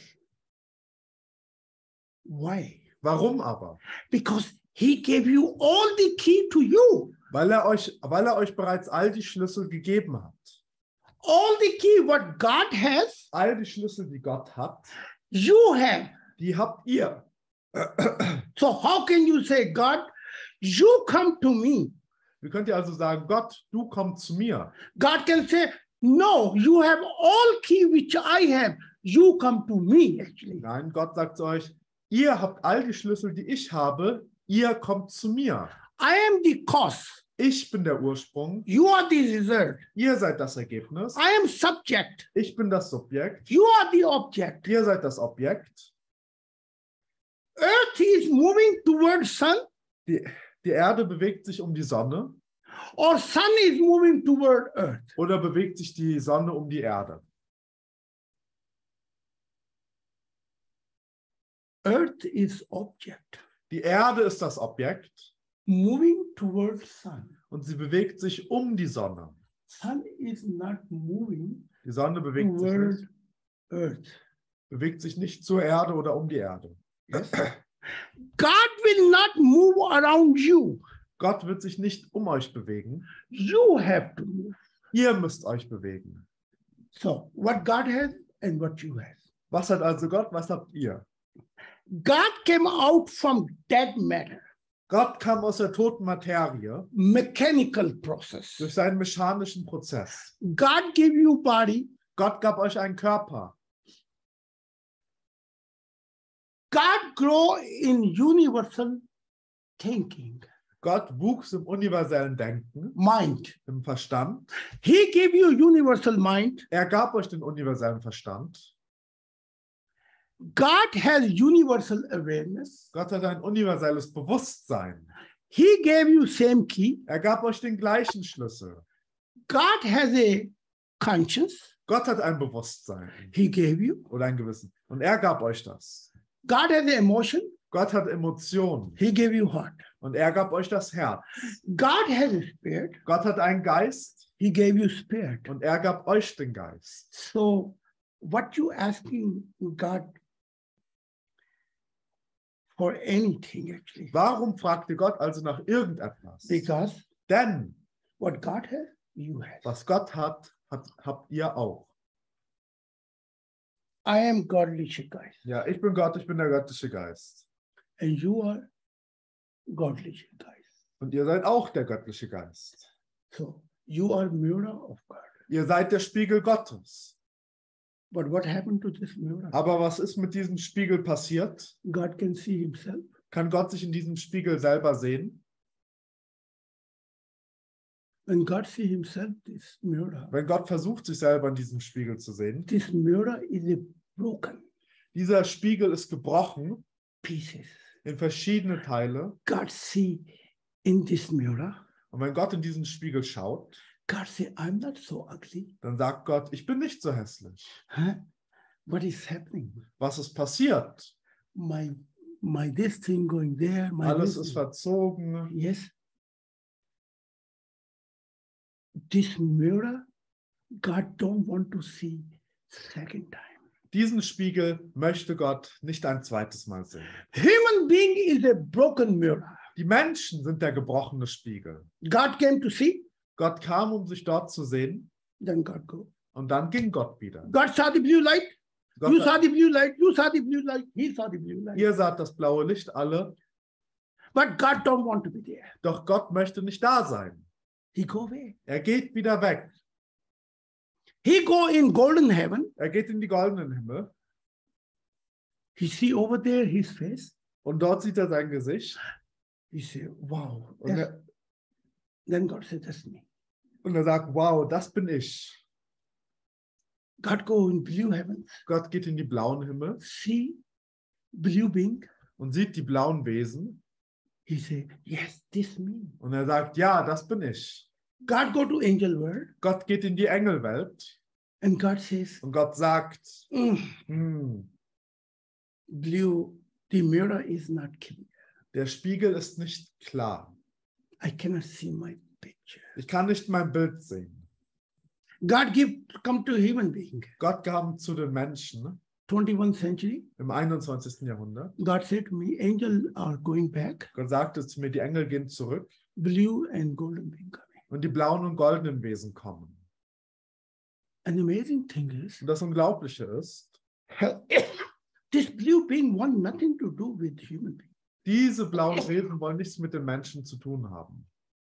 Why? Warum aber? Because he gave you all the key to you. Weil er euch bereits all die Schlüssel gegeben hat. All the key what God has, All die Schlüssel, die Gott hat, you have. die habt ihr. So how can you say, God, you come to me? Wie könnt ihr also sagen, Gott, du kommst zu mir? God can say, no, you have all key which I have. You come to me, actually. Nein, Gott sagt zu euch, ihr habt all die Schlüssel, die ich habe, ihr kommt zu mir. I am the cause. Ich bin der Ursprung, You are the result. ihr seid das Ergebnis, I am subject. ich bin das Subjekt, You are the object. ihr seid das Objekt. Earth is moving towards sun, Die Erde bewegt sich um die Sonne or sun is moving toward earth. oder bewegt sich die Sonne um die Erde? Earth is object, Die Erde ist das Objekt moving towards sun. und sie bewegt sich um die Sonne. Sun is not moving Die Sonne bewegt sich toward nicht, earth. zur Erde oder um die Erde. Yes. God will not move around you. Gott wird sich nicht um euch bewegen. You have to move. Ihr müsst euch bewegen. So what God has and what you have. Was hat also Gott? Was habt ihr? God came out from dead matter, Gott kam aus der toten Materie mechanical process. durch seinen mechanischen Prozess. God gave you body. Gott gab euch einen Körper. God grow in universal thinking, Gott wuchs im universellen Denken, mind. im Verstand. He gave you universal mind. Er gab euch den universellen Verstand. God has universal awareness. Gott hat ein universelles Bewusstsein. He gave you same key. Er gab euch den gleichen Schlüssel. God has a conscience. Gott hat ein Bewusstsein He gave you. oder ein Gewissen. Und er gab euch das. God has a emotion. Gott hat Emotionen. He gave you heart. Und er gab euch das Herz. God has a spirit. Gott hat einen Geist. He gave you spirit. Und er gab euch den Geist. So what you asking God for anything actually? Warum fragt ihr Gott also nach irgendetwas? Because Denn what God has, you have. was Gott hat, habt ihr auch. I am godly guys, Ja, ich bin Gott, ich bin der göttliche Geist. and you are godly guys. Und ihr seid auch der göttliche Geist. So you are mirror of God. Ihr seid der Spiegel Gottes. But what happened to this mirror? Aber was ist mit diesem Spiegel passiert? God can see himself. Kann Gott sich in diesem Spiegel selber sehen? When God see himself, this mirror, Wenn Gott versucht, sich selber in diesem Spiegel zu sehen, this mirror is a broken dieser Spiegel ist gebrochen pieces. in verschiedene Teile. God see in this mirror. Und wenn Gott in diesen Spiegel schaut, God say, I'm not so ugly. dann sagt Gott, ich bin nicht so hässlich. Huh? What is happening? Was ist passiert? My this thing going there. My Alles this ist verzogen. Yes. This mirror, God don't want to see second time. Diesen Spiegel möchte Gott nicht ein zweites Mal sehen. Human being is a broken mirror. Die Menschen sind der gebrochene Spiegel. God came to see, Gott kam, um sich dort zu sehen, then God go. und dann ging Gott wieder. God saw the blue light. You Gott, saw the blue light. You saw the blue light. He saw the blue light. ihr saht das blaue Licht alle, But God don't want to be there. doch Gott möchte nicht da sein. He go away. Er geht wieder weg. He go in golden heaven. Er geht in die goldenen Himmel He see over there his face. und dort sieht er sein Gesicht. He say, wow. Und Then God said, that's me. er sagt, wow, das bin ich. God go in blue heavens. Gott geht in die blauen Himmel See blue being. und sieht die blauen Wesen. He say, yes, this me. Und er sagt, ja, das bin ich. God go to angel world. Gott geht in die Engelwelt And God says, und Gott sagt, blue, the mirror is not clear. der Spiegel ist nicht klar. I cannot see my picture. Ich kann nicht mein Bild sehen. God come to human being. Gott kam zu den Menschen 21st century. im 21. Jahrhundert. God said to me, angels are going back. Gott sagte zu mir, die Engel gehen zurück Blue and golden being coming. und die blauen und goldenen Wesen kommen. And the amazing thing is, Und das Unglaubliche ist, this blue being want nothing to do with human being. diese blauen Wesen wollen nichts mit den Menschen zu tun haben.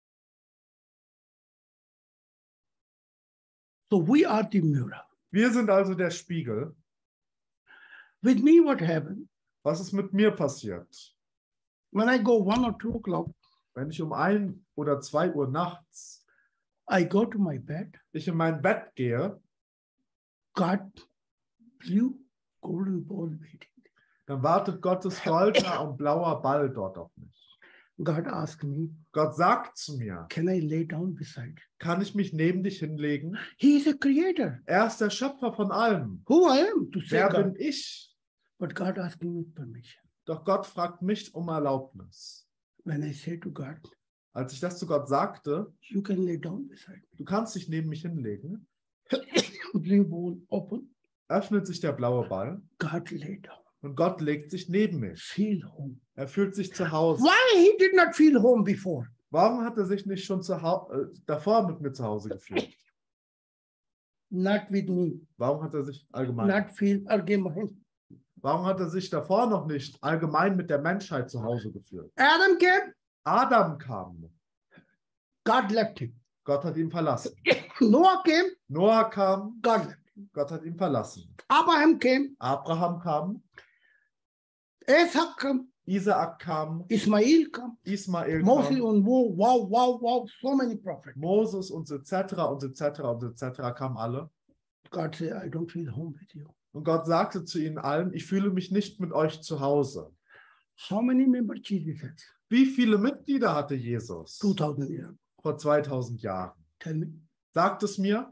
So we are the mirror. Wir sind also der Spiegel. With me, what happened? Was ist mit mir passiert? When I go 1 or 2 o'clock, Wenn ich um 1 oder 2 Uhr nachts I go to my bed. ich in mein Bett gehe, God, blue, golden ball waiting. dann wartet Gottes goldener und blauer Ball dort auf mich. God asked me, Gott sagt zu mir, can I lay down beside you? kann ich mich neben dich hinlegen? He is a creator. Er ist der Schöpfer von allem. Who I am to say Wer God. bin ich? But God asking me permission. Doch Gott fragt mich um Erlaubnis. When I say to God, Als ich das zu Gott sagte, you can lay down beside du kannst dich neben mich hinlegen, me. Blue ball open. öffnet sich der blaue Ball God lay down. und Gott legt sich neben mich. Feel home. Er fühlt sich zu Hause. Why he did not feel home before? Warum hat er sich nicht schon davor mit mir zu Hause gefühlt? Not with me. Warum hat er sich allgemein? Not feel again. Warum hat er sich davor noch nicht allgemein mit der Menschheit zu Hause geführt? Adam came, Adam kam. God left him. Gott hat ihn verlassen. Noah came, Noah kam. God left him. Gott hat ihn verlassen. Abraham came, Abraham kam. Isaac came, Isaak kam. Ismail came, Ismael Moses kam. and wow, so many prophets. Moses und etc. und etc. und etc. kamen alle. God said, I don't feel home with you. Und Gott sagte zu ihnen allen, ich fühle mich nicht mit euch zu Hause. How many members Jesus has? Wie viele Mitglieder hatte Jesus 2000 years. vor 2000 Jahren? Tell me. Sagt es mir.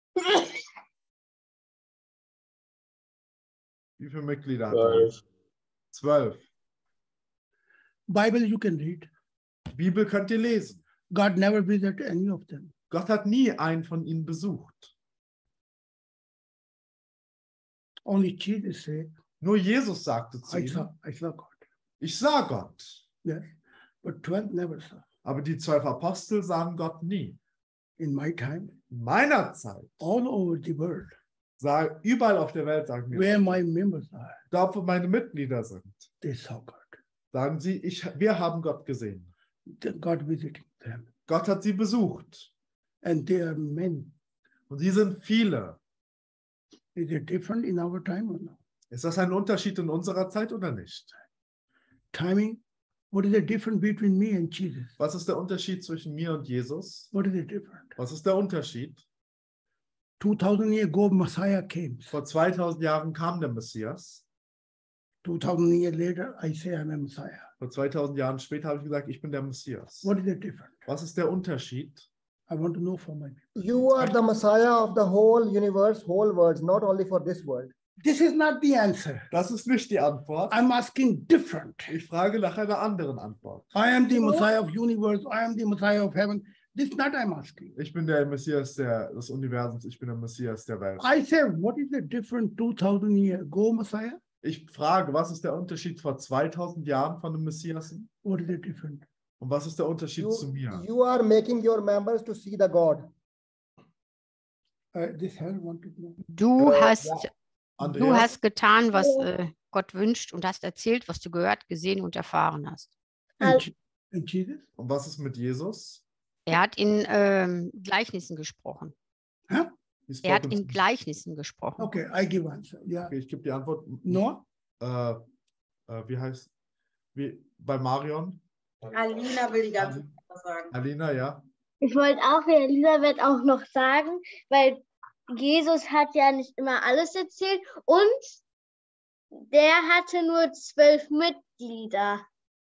Wie viele Mitglieder hatte Jesus? 12. Bible you can read. Bibel könnt ihr lesen. God never visited any of them. Gott hat nie einen von ihnen besucht. Only Jesus said, Nur Jesus sagte zu I saw ihnen, God. ich sah Gott. Yes. But 12 never saw. Aber die 12 Apostel sahen Gott nie. In my time, In meiner Zeit, all over the world, überall auf der Welt sagen wir, where my members are, da wo meine Mitglieder sind, they saw God. sagen sie, wir haben Gott gesehen. God visiting them. Gott hat sie besucht. And they are many. Und sie sind viele. Is it different in our time or no? Ist das ein Unterschied in unserer Zeit oder nicht? Timing, what is the difference between me and Jesus? Was ist der Unterschied zwischen mir und Jesus? What is the difference? Was ist der Unterschied? 2000 years ago, Messiah came. Vor 2000 Jahren kam der Messias. 2000 years later, I say I'm a Messiah. Vor 2000 Jahren später habe ich gesagt, ich bin der Messias. What is the difference? Was ist der Unterschied? I want to know from my people. You are the Messiah of the whole universe, whole world, not only for this world. This is not the answer. Das ist nicht die Antwort. I'm asking different. Ich frage nach einer anderen Antwort. I am the Messiah of universe. I am the Messiah of heaven. This is not I'm asking. Ich bin der Messias des Universums. Ich bin der Messias der Welt. I say, what is the difference 2000 years ago, Messiah? Ich frage, was ist der Unterschied vor 2000 Jahren von dem Messias? What is the difference? Und was ist der Unterschied zu mir? You are making your members to see the God. This hell wanted to know. Du hast Andreas? getan, was Gott wünscht und hast erzählt, was du gehört, gesehen und erfahren hast. And Jesus? Und was ist mit Jesus? Er hat in Gleichnissen gesprochen. Huh? Er hat in Gleichnissen gesprochen. Okay, I give answer. Yeah. Okay, ich gebe die Antwort. Noah? Bei Marion? Alina will die ganze Zeit was sagen. Alina, ja. Ich wollte auch für Elisabeth auch noch sagen, weil Jesus hat ja nicht immer alles erzählt und der hatte nur 12 Mitglieder.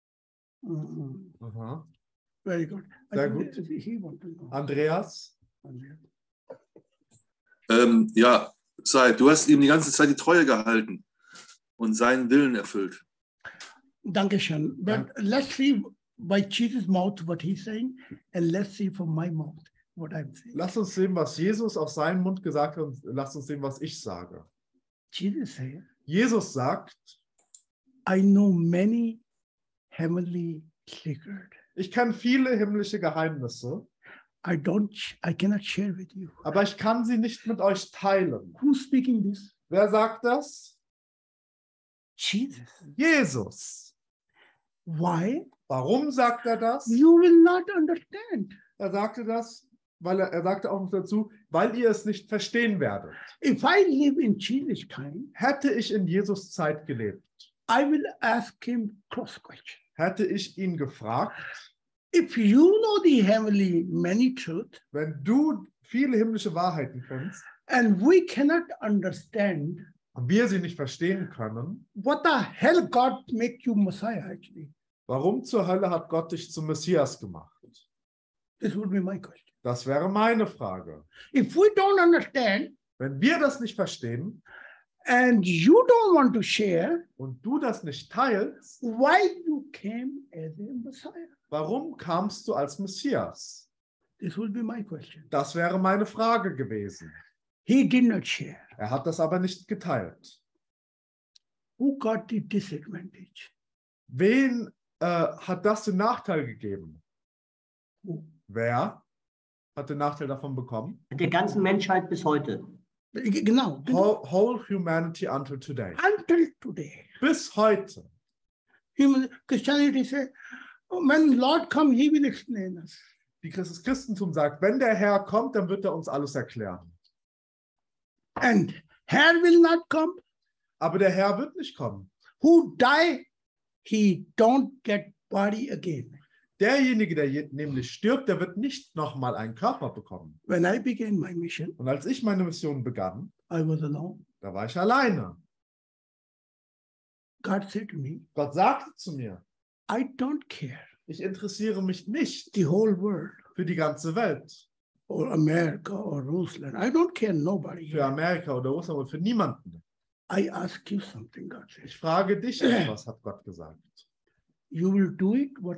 Aha. Very good. Sehr think gut. he want to know. Andreas? Ja, Said, du hast ihm die ganze Zeit die Treue gehalten und seinen Willen erfüllt. Dankeschön. But let's see by Jesus' mouth what he's saying, and let's see from my mouth what I'm saying. Lass uns sehen, was Jesus aus seinem Mund gesagt hat, und lass uns sehen, was ich sage. Jesus said, Jesus sagt, I know many heavenly secrets. ich kenne viele himmlische Geheimnisse, I cannot share with you. aber ich kann sie nicht mit euch teilen. Who's speaking this? Wer sagt das? Jesus. Jesus. Why? Warum sagt er das? You will not understand. Er sagte das, weil er sagte auch noch dazu, weil ihr es nicht verstehen werdet. If I live in Jesus' time, Hätte ich in Jesus Zeit gelebt, I will ask him cross question. hätte ich ihn gefragt, If you know the heavenly many truth, wenn du viele himmlische Wahrheiten kennst and we cannot understand und wir sie nicht verstehen können, what the hell God make you Messiah actually, warum zur Hölle hat Gott dich zum Messias gemacht? this would be my question. Das wäre meine Frage. If we don't understand Wenn wir das nicht verstehen and you don't want to share, und du das nicht teilst, why you came as a Messiah? warum kamst du als Messias? This would be my question. Das wäre meine Frage gewesen. He did not share. Er hat das aber nicht geteilt. Who got the disadvantage? Wen hat das den Nachteil gegeben? Who? Wer hat den Nachteil davon bekommen? Der ganzen Menschheit bis heute. Genau. Whole humanity until today. Until today. Bis heute. Christianity says, when Lord comes, he will explain us. Das Christentum sagt, wenn der Herr kommt, dann wird er uns alles erklären. And Herr will not come. Aber der Herr wird nicht kommen. Who die, he don't get body again. Derjenige, der nämlich stirbt, der wird nicht nochmal einen Körper bekommen. When I began my mission, und als ich meine Mission begann, I was alone. Da war ich alleine. God said to me, Gott sagte zu mir, I don't care. Ich interessiere mich nicht the whole world. Für die ganze Welt. Or America or Russland. I don't care nobody. Für Amerika oder Russland oder für niemanden. I ask you something, God said. Ich frage dich etwas, hat Gott gesagt. You will do it what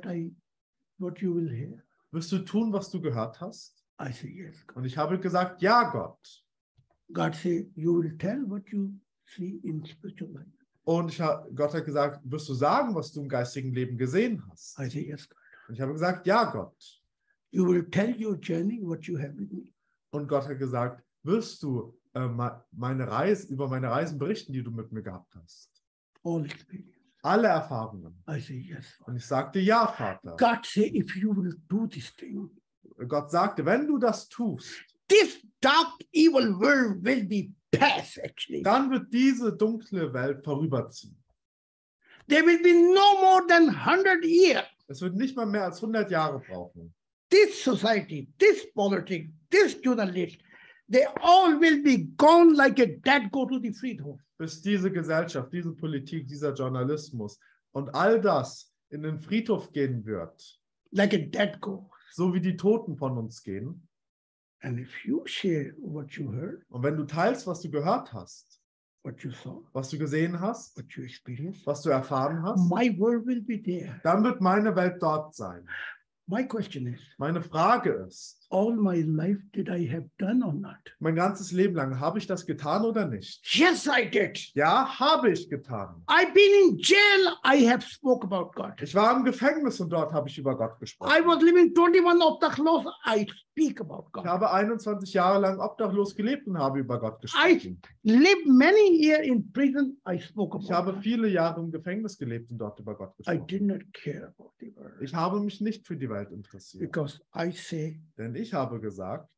you will hear. Wirst du tun, was du gehört hast? I say yes. God. Und ich habe gesagt, ja, Gott. God said, you will tell what you see in spiritual life. Und Gott hat gesagt, wirst du sagen, was du im geistigen Leben gesehen hast? I say yes, God. Und ich habe gesagt, ja, Gott. You will tell your journey what you have with me. Und Gott hat gesagt, wirst du über meine Reisen berichten, die du mit mir gehabt hast? All experience. Alle Erfahrungen. I say yes. Und ich sagte, ja, Vater. God said, if you will do this thing. Gott sagte, wenn du das tust, this dark, evil world will be past, actually. Dann wird diese dunkle Welt vorüberziehen. There will be no more than 100 years. Es wird nicht mal mehr als 100 Jahre brauchen. This society, this politics, this journalist, they all will be gone like a dead go to the Friedhof. Bis diese Gesellschaft, diese Politik, dieser Journalismus und all das in den Friedhof gehen wird. Like a dead go. So wie die Toten von uns gehen. And if you share what you heard, und wenn du teilst, was du gehört hast, what you saw, was du gesehen hast, what you experienced, was du erfahren hast, my world will be there. Dann wird meine Welt dort sein. My question is, meine Frage ist, all my life did I have done or not? Mein ganzes Leben lang, habe ich das getan oder nicht? Yes, I did. Ja, habe ich getan. I've been in jail, I have spoke about God. Ich war im Gefängnis und dort habe ich über Gott gesprochen. I was living 21 obdachlos, I speak about God. Ich habe 21 Jahre lang obdachlos gelebt und habe über Gott gesprochen. I lived many years in prison, I spoke about Ich habe viele Jahre im Gefängnis gelebt und dort über Gott gesprochen. I did not care about the world. Ich habe mich nicht für die Welt interessiert. Because I say, denn ich habe gesagt,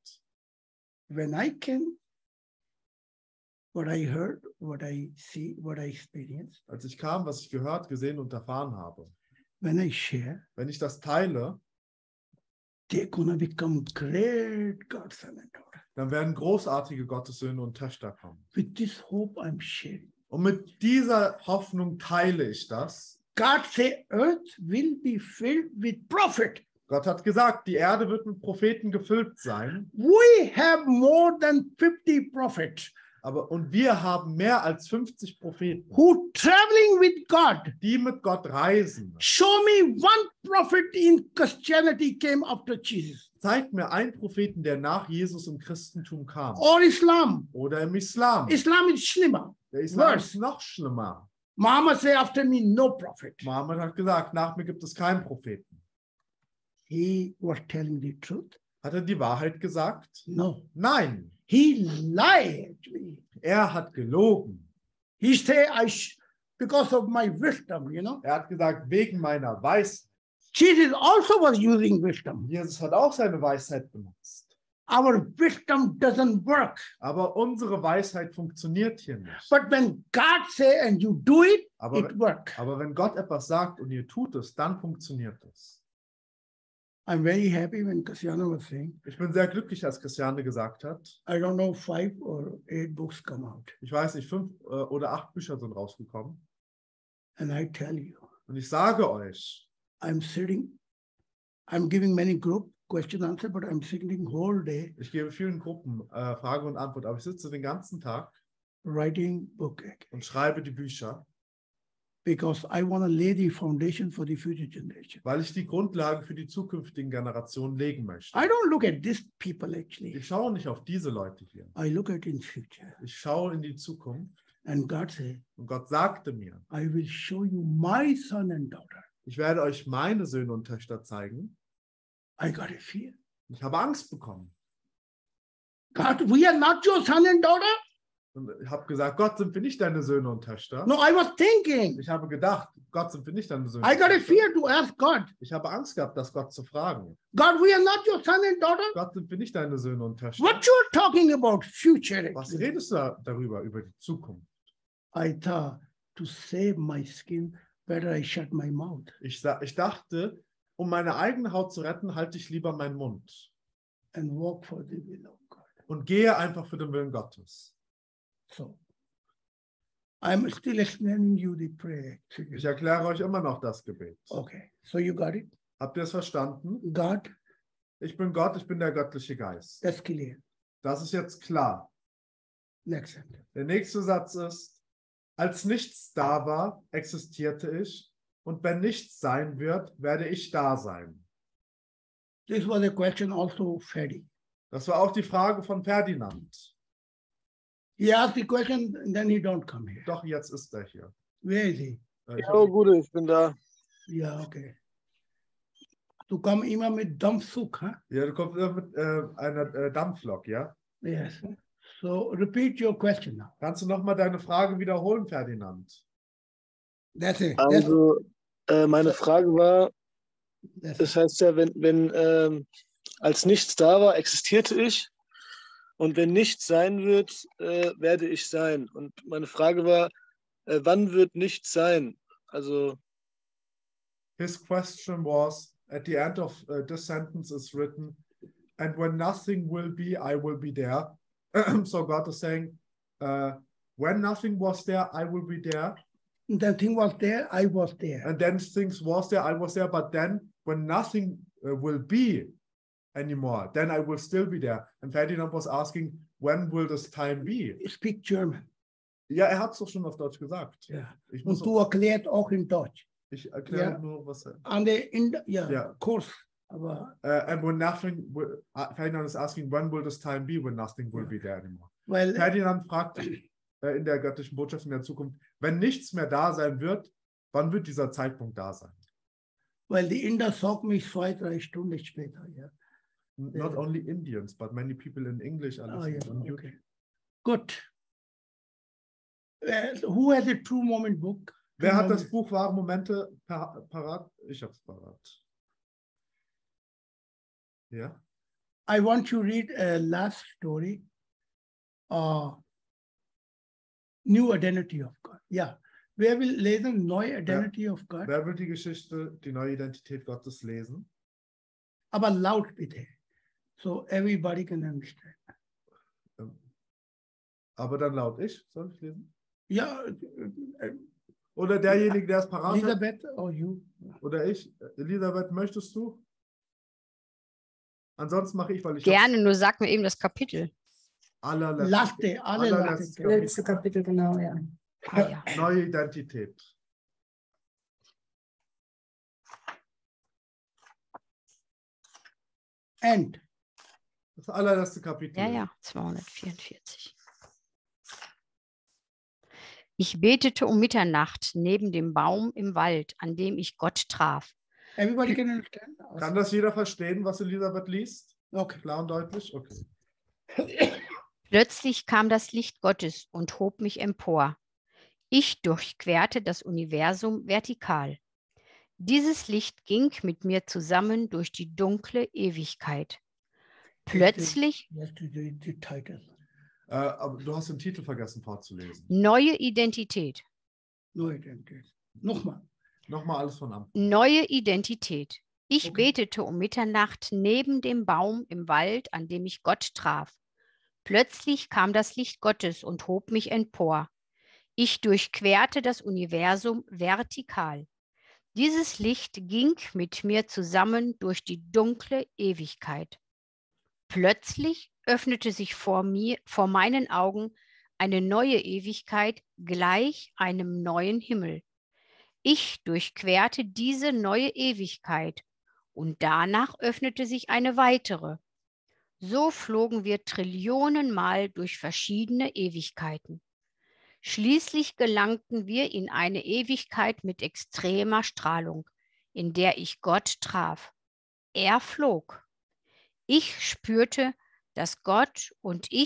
when I can, what I heard, what I see, what I experienced, als ich kam, was ich gehört, gesehen und erfahren habe, when I share, wenn ich das teile, they're gonna become great God's son and daughter. Dann werden großartige Gottessöhne und Töchter kommen. With this hope I'm sharing. Und mit dieser Hoffnung teile ich das. God say, earth will be filled with prophet. Gott hat gesagt, die Erde wird mit Propheten gefüllt sein. We have more than 50 prophets. Und wir haben mehr als 50 Propheten, who traveling with God, die mit Gott reisen. Show me one prophet in Christianity came after Jesus. Zeig mir einen Propheten, der nach Jesus im Christentum kam. Or Islam. Oder im Islam. Islam is schlimmer. Der Islam ist noch schlimmer. Muhammad said, after me, no prophet. Muhammad hat gesagt, nach mir gibt es keinen Propheten. He was telling the truth. Hat er die Wahrheit gesagt? No. Nein. He lied. Er hat gelogen. He said, because of my wisdom, you know. Er hat gesagt, wegen meiner Weisheit. Jesus also was using wisdom. Jesus hat auch seine Weisheit benutzt. Our wisdom doesn't work. Aber unsere Weisheit funktioniert hier nicht. But when God say and you do it, it works. Aber wenn Gott etwas sagt und ihr tut es, dann funktioniert es. I'm very happy when Christiane was saying. Ich bin sehr glücklich, als Christiane gesagt hat. I don't know, 5 or 8 books come out. Ich weiß nicht, 5 oder 8 Bücher sind rausgekommen. And I tell you. Und ich sage euch. I'm giving many group question answer, but I'm sitting whole day. Ich gebe vielen Gruppen Frage und Antwort, aber ich sitze den ganzen Tag. Writing book. Und schreibe die Bücher. Because I want to lay the foundation for the future generation. Weil ich die Grundlagen für die zukünftigen Generationen legen möchte. I don't look at these people actually. Ich schaue nicht auf diese Leute hier. I look at in future. Ich schaue in die Zukunft. And God said, und Gott sagte mir, I will show you my son and daughter. Ich werde euch meine Söhne und Töchter zeigen. I got a fear. Ich habe Angst bekommen. God, we are not your son and daughter. Und ich habe gesagt, Gott, sind wir nicht deine Söhne und Töchter? No, I was thinking. Ich habe gedacht, Gott, sind wir nicht deine Söhne I und got a Töchter? fear to ask God. Ich habe Angst gehabt, das Gott zu fragen. God, we are not your son and daughter. Gott, sind wir nicht deine Söhne und Töchter? What you are talking about, future? Was redest du darüber, über die Zukunft? I thought to save my skin, better I shut my mouth. Ich dachte, um meine eigene Haut zu retten, halte ich lieber meinen Mund And walk for the will of God. und gehe einfach für den Willen Gottes. So, I'm still explaining you the prayer. Ich erkläre euch immer noch das Gebet. Okay, so you got it? Habt ihr es verstanden? God, Ich bin Gott, ich bin der göttliche Geist. that's clear. Das ist jetzt klar. Next sentence. Der nächste Satz ist, als nichts da war, existierte ich, und wenn nichts sein wird, werde ich da sein. This was a question also Freddy. Das war auch die Frage von Ferdinand. He asked the question and then he don't come here. Doch jetzt ist er hier. Where is he? Ich Ja, Bruder, ich bin da. Yeah, okay. Du kommst immer mit Dampfzug, huh? Ja, du kommst immer mit einer Dampflok, ja? Yes. So repeat your question now. Kannst du nochmal deine Frage wiederholen, Ferdinand? That's it. Also, meine Frage war, das heißt ja, wenn als nichts da war, existierte ich. Und wenn nichts sein wird, werde ich sein. Und meine Frage war, wann wird nichts sein? Also. His question was, at the end of this sentence is written, and when nothing will be, I will be there. So God is saying, when nothing was there, I will be there. The thing was there, I was there. And then things was there, I was there. But then when nothing will be anymore, then I will still be there. And Ferdinand was asking, when will this time be? Speak German. Ja, hat es doch schon auf Deutsch gesagt. Ja. Ich Und du erklärt auch in Deutsch. Ich erkläre Ja. nur, was er... An der Ja. Kurs. Aber and when nothing will, Ferdinand is asking, when will this time be, when nothing will be there anymore? Well, Ferdinand fragt in der göttlichen Botschaft in der Zukunft, wenn nichts mehr da sein wird, wann wird dieser Zeitpunkt da sein? weil die Inder sagt mich 2-3 Stunden später. Ja. Not only Indians, but many people in English are listening on YouTube. Okay. Good. Who has a True Moment book? Wer hat das Buch Wahre Momente parat? Ich habe es parat. Ja. I want to read a last story. New Identity of God. Ja. Wer will lesen Neue Identity of God? Wer will die Geschichte, die neue Identität Gottes lesen? Aber laut bitte. So everybody can understand. Aber dann laut ich. Soll ich lesen? Ja. Oder derjenige, der es parat hat? Elisabeth or you? Oder ich? Elisabeth, möchtest du? Ansonsten mache ich, weil ich... Gerne, nur sag mir eben das Kapitel. Letzte Kapitel, genau, ja. Ah, ja. Neue Identität. And. Das allerletzte Kapitel. Ja, ja, 244. Ich betete um Mitternacht neben dem Baum im Wald, an dem ich Gott traf. Everybody can understand? Kann das jeder verstehen, was Elisabeth liest? Okay. Klar und deutlich? Okay. Plötzlich kam das Licht Gottes und hob mich empor. Ich durchquerte das Universum vertikal. Dieses Licht ging mit mir zusammen durch die dunkle Ewigkeit. Plötzlich aber du hast den Titel vergessen vorzulesen. neue Identität. Neue Identität. Nochmal. Nochmal alles von Anfang. Neue Identität. Ich betete um Mitternacht neben dem Baum im Wald, an dem ich Gott traf. Plötzlich kam das Licht Gottes und hob mich empor. Ich durchquerte das Universum vertikal. Dieses Licht ging mit mir zusammen durch die dunkle Ewigkeit. Plötzlich öffnete sich vor meinen Augen eine neue Ewigkeit gleich einem neuen Himmel. Ich durchquerte diese neue Ewigkeit und danach öffnete sich eine weitere. So flogen wir Trillionenmal durch verschiedene Ewigkeiten. Schließlich gelangten wir in eine Ewigkeit mit extremer Strahlung, in der ich Gott traf. Er flog. Ich spürte, dass Gott und ich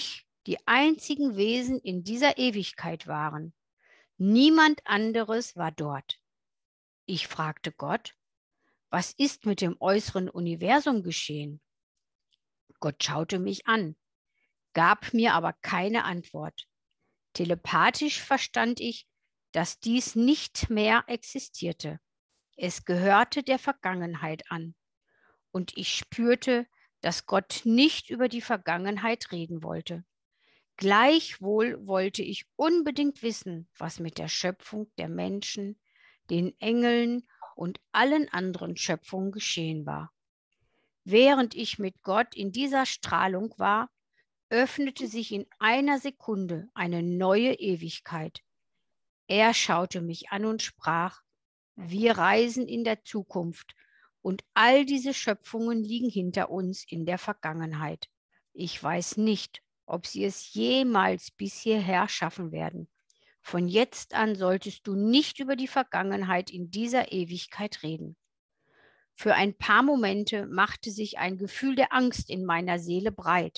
die einzigen Wesen in dieser Ewigkeit waren. Niemand anderes war dort. Ich fragte Gott, was ist mit dem äußeren Universum geschehen? Gott schaute mich an, gab mir aber keine Antwort. Telepathisch verstand ich, dass dies nicht mehr existierte. Es gehörte der Vergangenheit an. Und ich spürte, dass Gott nicht über die Vergangenheit reden wollte. Gleichwohl wollte ich unbedingt wissen, was mit der Schöpfung der Menschen, den Engeln und allen anderen Schöpfungen geschehen war. Während ich mit Gott in dieser Strahlung war, öffnete sich in einer Sekunde eine neue Ewigkeit. Er schaute mich an und sprach, wir reisen in der Zukunft und all diese Schöpfungen liegen hinter uns in der Vergangenheit. Ich weiß nicht, ob sie es jemals bis hierher schaffen werden. Von jetzt an solltest du nicht über die Vergangenheit in dieser Ewigkeit reden. Für ein paar Momente machte sich ein Gefühl der Angst in meiner Seele breit.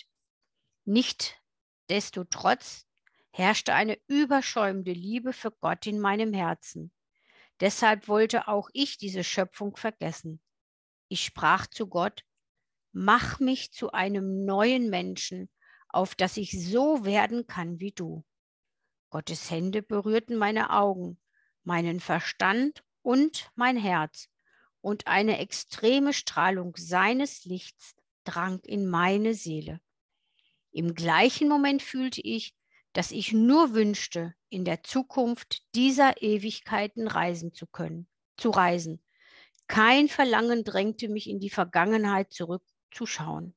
Nichtsdestotrotz herrschte eine überschäumende Liebe für Gott in meinem Herzen. Deshalb wollte auch ich diese Schöpfung vergessen. Ich sprach zu Gott, mach mich zu einem neuen Menschen, auf dass ich so werden kann wie du. Gottes Hände berührten meine Augen, meinen Verstand und mein Herz, und eine extreme Strahlung seines Lichts drang in meine Seele. Im gleichen Moment fühlte ich, dass ich nur wünschte, in der Zukunft dieser Ewigkeiten reisen zu können, zu reisen. Kein Verlangen drängte mich in die Vergangenheit zurückzuschauen.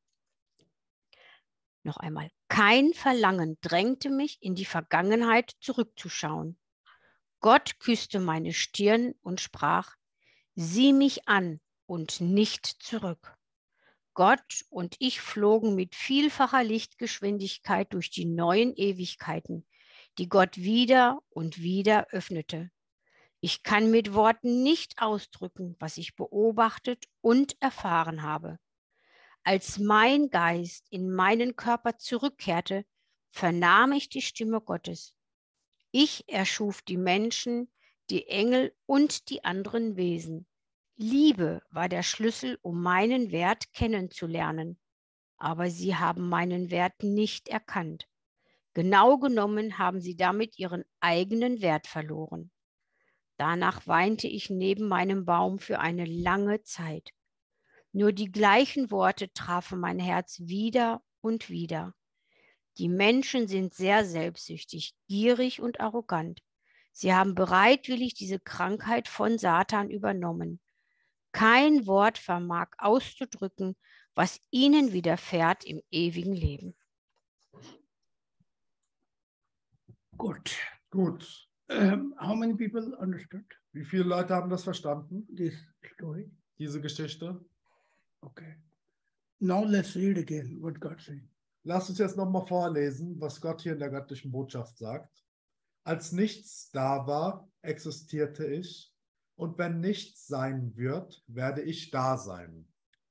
Noch einmal, kein Verlangen drängte mich in die Vergangenheit zurückzuschauen. Gott küsste meine Stirn und sprach, sieh mich an und nicht zurück. Gott und ich flogen mit vielfacher Lichtgeschwindigkeit durch die neuen Ewigkeiten, die Gott wieder und wieder öffnete. Ich kann mit Worten nicht ausdrücken, was ich beobachtet und erfahren habe. Als mein Geist in meinen Körper zurückkehrte, vernahm ich die Stimme Gottes. Ich erschuf die Menschen, die Engel und die anderen Wesen. Liebe war der Schlüssel, um meinen Wert kennenzulernen. Aber sie haben meinen Wert nicht erkannt. Genau genommen haben sie damit ihren eigenen Wert verloren. Danach weinte ich neben meinem Baum für eine lange Zeit. Nur die gleichen Worte trafen mein Herz wieder und wieder. Die Menschen sind sehr selbstsüchtig, gierig und arrogant. Sie haben bereitwillig diese Krankheit von Satan übernommen. Kein Wort vermag auszudrücken, was ihnen widerfährt im ewigen Leben. Good. Gut. How many people understood Wie viele Leute haben das verstanden, this story? diese Geschichte? Okay. Now let's read again what God said. Lass uns jetzt nochmal vorlesen, was Gott hier in der göttlichen Botschaft sagt. Als nichts da war, existierte ich. Und wenn nichts sein wird, werde ich da sein.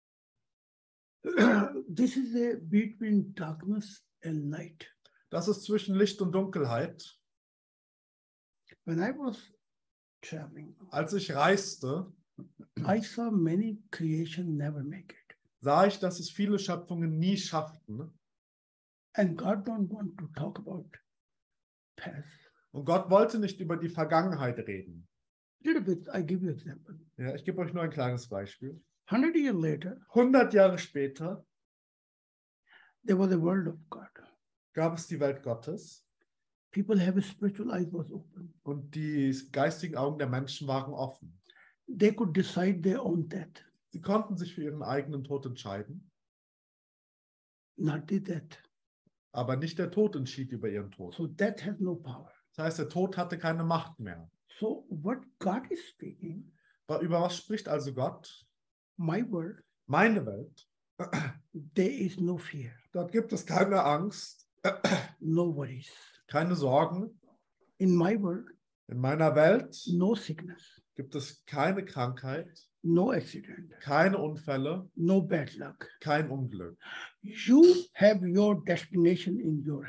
This is between darkness and light. Das ist zwischen Licht und Dunkelheit. When I was traveling, Als ich reiste, I saw many creation never make it. sah ich, dass es viele Schöpfungen nie schafften. And God don't want to talk about past. Und Gott wollte nicht über die Vergangenheit reden. Little bit, I give you example. Ja, ich gebe euch nur ein kleines Beispiel. 100 years later, 100 Jahre später there was a world of God. gab es die Welt Gottes. People have a spiritual eyes was open. Und die geistigen Augen der Menschen waren offen. They could decide their own death. Sie konnten sich für ihren eigenen Tod entscheiden. Not the death. Aber nicht der Tod entschied über ihren Tod. So death has no power. Das heißt, der Tod hatte keine Macht mehr. So what God is speaking, Über was spricht also Gott? my world, Meine Welt. there is no fear, Dort gibt es keine Angst, no worries. keine Sorgen. In my world, In meiner Welt no sickness, gibt es keine Krankheit, no accident, keine Unfälle, no bad luck. kein Unglück. You have your destination in your hand.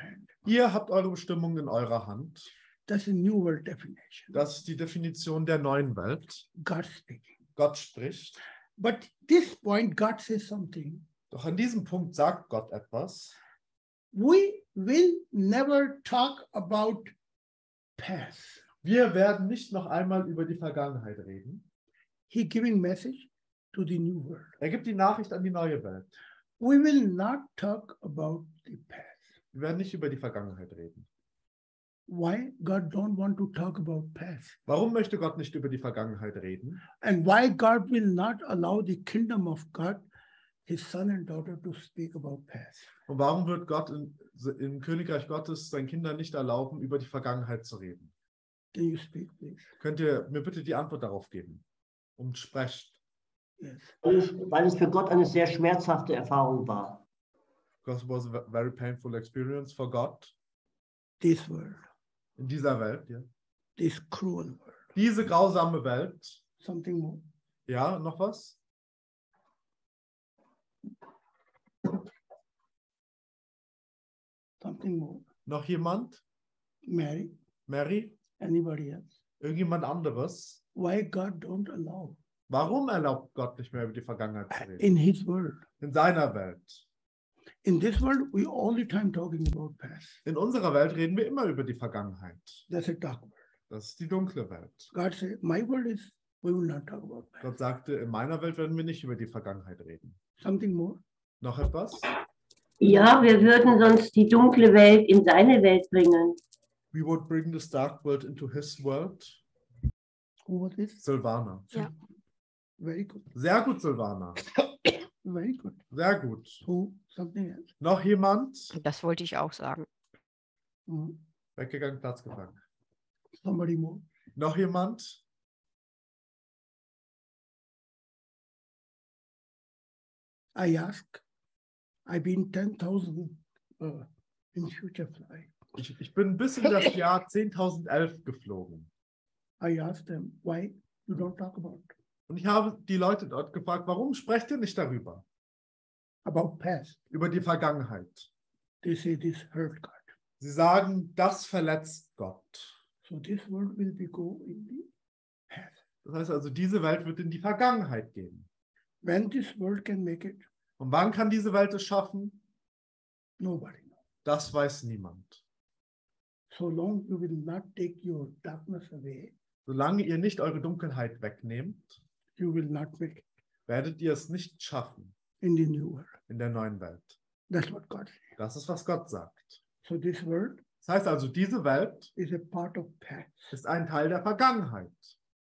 Ihr habt eure Bestimmung in eurer Hand. That's a new world definition. Das ist die Definition der neuen Welt. God speaking. Gott spricht. But this point, God says something. Doch an diesem Punkt sagt Gott etwas. We will never talk about past. Wir werden nicht noch einmal über die Vergangenheit reden. He giving message to the new world. Er gibt die Nachricht an die neue Welt. We will not talk about the past. Wir werden nicht über die Vergangenheit reden. Why God don't want to talk about past? Warum möchte Gott nicht über die Vergangenheit reden? And why God will not allow the kingdom of God, his son and daughter, to speak about past? Und warum wird Gott im Königreich Gottes seinen Kindern nicht erlauben, über die Vergangenheit zu reden? Can you speak, please? Könnt ihr mir bitte die Antwort darauf geben? Und sprecht. Yes. Weil es für Gott eine sehr schmerzhafte Erfahrung war. Because it was a very painful experience for God. This world. In dieser Welt, ja. This cruel world. Diese grausame Welt. Something more. Ja, noch was? Something more. Noch jemand? Mary. Mary? Anybody else? Irgendjemand anderes? Why God don't allow? Warum erlaubt Gott nicht mehr über die Vergangenheit zu reden? In his world. In seiner Welt. In this world, we all the time talking about past. In unserer Welt reden wir immer über die Vergangenheit. That's a dark world. Das ist die dunkle Welt. God said, my world is, we will not talk about past. Gott sagte, in meiner Welt werden wir nicht über die Vergangenheit reden. Something more? Noch etwas? Ja, wir würden sonst die dunkle Welt in seine Welt bringen. We would bring this dark world into his world. Who was this? Silvana. Ja. Very good. Sehr gut, Silvana. Very good. Sehr gut. Who? Something else. Noch jemand? Das wollte ich auch sagen. Weggegangen, Platz gefangen. Somebody more. Noch jemand? I ask. I've been 10,000 in future flight. Ich bin bis in das Jahr 10.011 geflogen. I asked them, why you don't talk about? Und ich habe die Leute dort gefragt, warum sprecht ihr nicht darüber? About past. Über die Vergangenheit. They say this hurt God. Sie sagen, das verletzt Gott. So this world will be go in the past. Das heißt also, diese Welt wird in die Vergangenheit gehen. When this world can make it? Und wann kann diese Welt es schaffen? Nobody knows. Das weiß niemand. So long you will not take your darkness away. Solange ihr nicht eure Dunkelheit wegnehmt, you will not make it. Werdet ihr es nicht schaffen. In the new world. In der neuen Welt. That's what God says. Das ist, was Gott sagt. So this world das heißt also, diese Welt is a part of past. Ist ein Teil der Vergangenheit.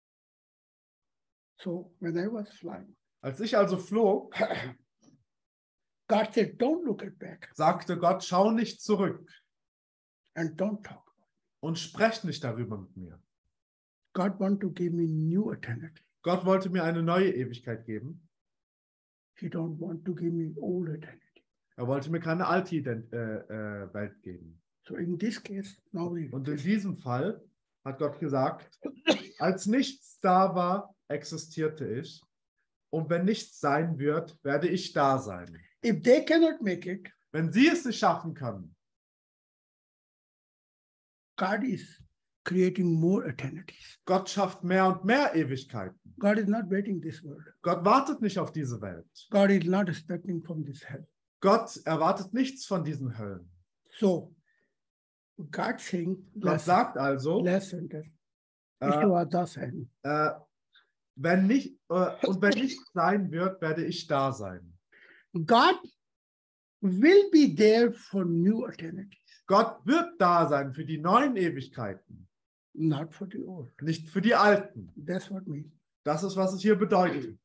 So when I was flying, als ich also flog, God said, don't look at back. Sagte Gott, schau nicht zurück. And don't talk. Und sprech nicht darüber mit mir. God want to give me new eternity. Gott wollte mir eine neue Ewigkeit geben. He don't want to give me old eternity. Er wollte mir keine alte Welt geben. So in this case, now und in diesem Fall hat Gott gesagt, als nichts da war, existierte ich. Und wenn nichts sein wird, werde ich da sein. If they cannot make it, wenn sie es nicht schaffen können, God is creating more eternities. Gott schafft mehr und mehr Ewigkeiten. God is not waiting this world. Gott wartet nicht auf diese Welt. God is not expecting from this hell. Gott erwartet nichts von diesen Höllen. So, God saying, Gott sagt also, wenn nichts sein wird, werde ich da sein. God will be there for new eternities. Gott wird da sein für die neuen Ewigkeiten. Not for the old. Nicht für die alten. That's what means. Das ist, was es hier bedeutet.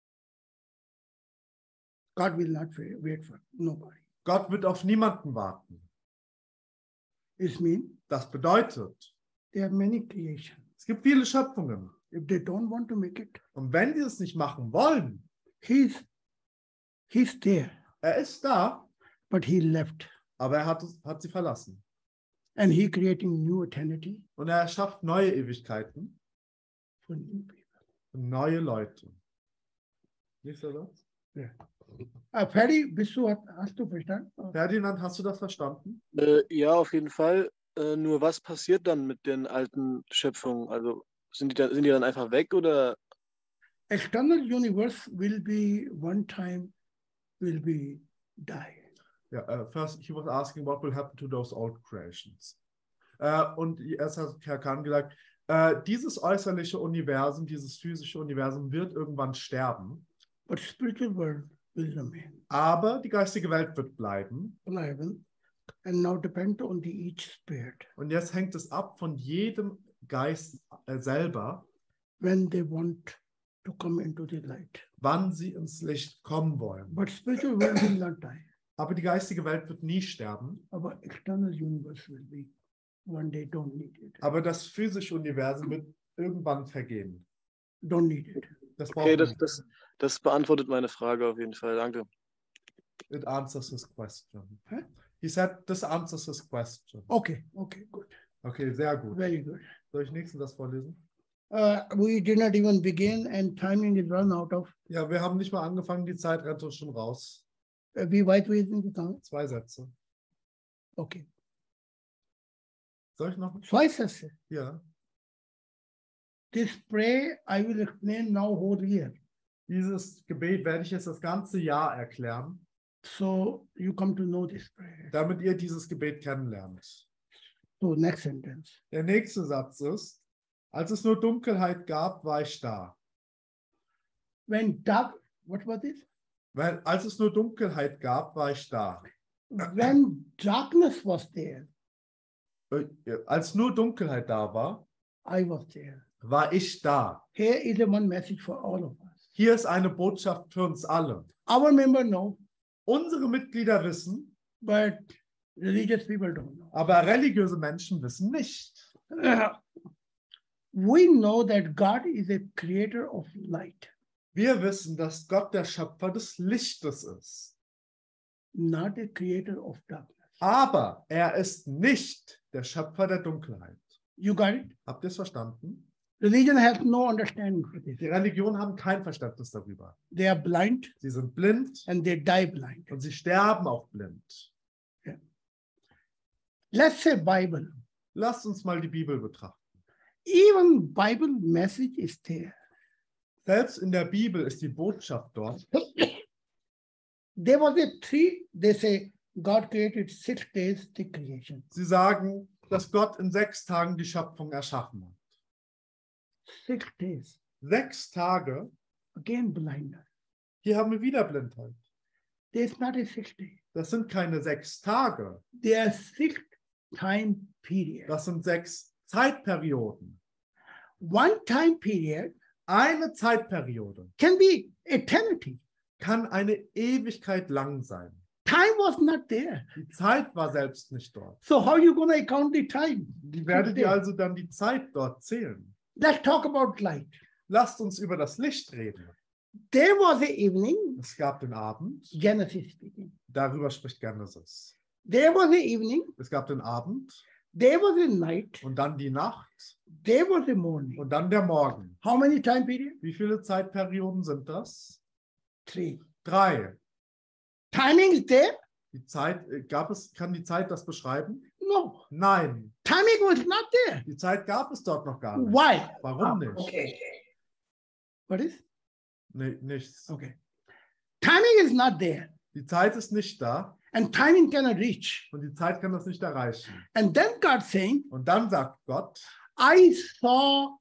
God will not wait for nobody. Gott wird auf niemanden warten. It means, das bedeutet, there are many creations. Es gibt viele Schöpfungen. If they don't want to make it, und wenn sie es nicht machen wollen, he's there. Er ist da, but he left. Aber er hat sie verlassen. And he creating new eternity. Und er schafft neue Ewigkeiten. For new people. Neue Leute. Nicht so das? Yeah. Ferdi, hast du verstanden? Ferdinand, hast du das verstanden? Ja, auf jeden Fall. Nur was passiert dann mit den alten Schöpfungen? Also sind die dann einfach weg oder? External universe will be die. Yeah, first he was asking what will happen to those old creations. Und erst hat Herr Kahn gesagt, dieses äußerliche Universum, dieses physische Universum wird irgendwann sterben. But spiritual world will remain. Aber die geistige Welt wird bleiben. And now depend on each spirit. Und jetzt hängt es ab von jedem Geist selber, when they want to come into the light. Wann sie ins Licht kommen wollen. But spiritual world will not die. Aber die geistige Welt wird nie sterben. Our external universe will be one day don't need it. Aber das physische Universum wird irgendwann vergehen. Don't need it. Das okay, das beantwortet meine Frage auf jeden Fall. Danke. It answers his question. Huh? He said this answers his question. Okay, good. Okay, sehr gut. Very good. Soll ich nächstes das vorlesen? We did not even begin and timing is run out of. Ja, wir haben nicht mal angefangen, die Zeit rennt uns schon raus. Wie weit wir sind gegangen? 2 Sätze. Okay. Soll ich noch? 2 Sätze? Ja. This prayer I will explain now whole year. Dieses Gebet werde ich jetzt das ganze Jahr erklären. So you come to know this prayer. Damit ihr dieses Gebet kennenlernt. So next sentence. Der nächste Satz ist: Als es nur Dunkelheit gab, war ich da. When dark, what was this? Weil als es nur Dunkelheit gab, war ich da. When darkness was there. Als nur Dunkelheit da war, I was there. War ich da. Here is a one message for all of us. Hier ist eine Botschaft für uns alle. Our member know. Unsere Mitglieder wissen, but religious people don't know. Aber religiöse Menschen wissen nicht. We know that God is a creator of light. Wir wissen, dass Gott der Schöpfer des Lichtes ist. Not a creator of darkness. Aber er ist nicht der Schöpfer der Dunkelheit. You got it? Habt ihr es verstanden? Religion has no understanding for this. Die Religionen haben kein Verständnis darüber. They are blind. Sie sind blind. And they die blind. Und sie sterben auch blind. Yeah. Let's say Bible. Lasst uns mal die Bibel betrachten. Even Bible message is there. Selbst in der Bibel ist die Botschaft dort. There was a they say God created 6 days the creation. Sie sagen, dass Gott in 6 Tagen die Schöpfung erschaffen hat. 6 days. 6 Tage. Again blindness. Hier haben wir wieder Blindheit. There's not a 6 day. Das sind keine 6 Tage. There are 6 time periods. Das sind 6 Zeitperioden. One time period. Eine Zeitperiode. Can be eternity. Kann eine Ewigkeit lang sein. Time was not there. Die Zeit war selbst nicht dort. So how you going to account the time? Wie werdet ihr also dann die Zeit dort zählen? Let's talk about light. Lasst uns über das Licht reden. There was an evening. Es gab den Abend. Genesis speaking. Darüber spricht Genesis. There was an evening. Es gab den Abend. There was a night. Und dann die Nacht. There was a morning. Und dann der Morgen. How many time periods? Wie viele Zeitperioden sind das? 3. 3. Timing is there? Die Zeit, kann die Zeit das beschreiben? No. Nein. Timing was not there. Die Zeit gab es dort noch gar nicht. Why? Warum nicht? Okay. What is? Nee, nichts. Okay. Timing is not there. Die Zeit ist nicht da. And timing cannot reach. Und die Zeit kann das nicht erreichen. And then God saying, und dann sagt Gott, I saw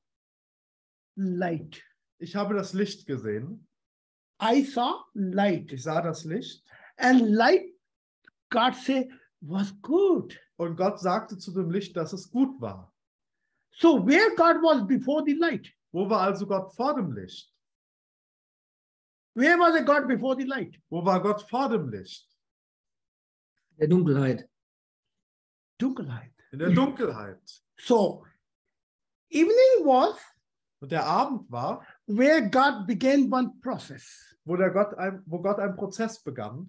light. Ich habe das Licht gesehen. I saw light. Ich sah das Licht. And light, God said, was good. Und Gott sagte zu dem Licht, dass es gut war. So where God was before the light? Wo war also Gott vor dem Licht? Where was God before the light? Wo war Gott vor dem Licht? Der Dunkelheit. Dunkelheit. In der Dunkelheit. So, evening was. Und der Abend war. Where God began one process. Wo Gott ein Prozess begann.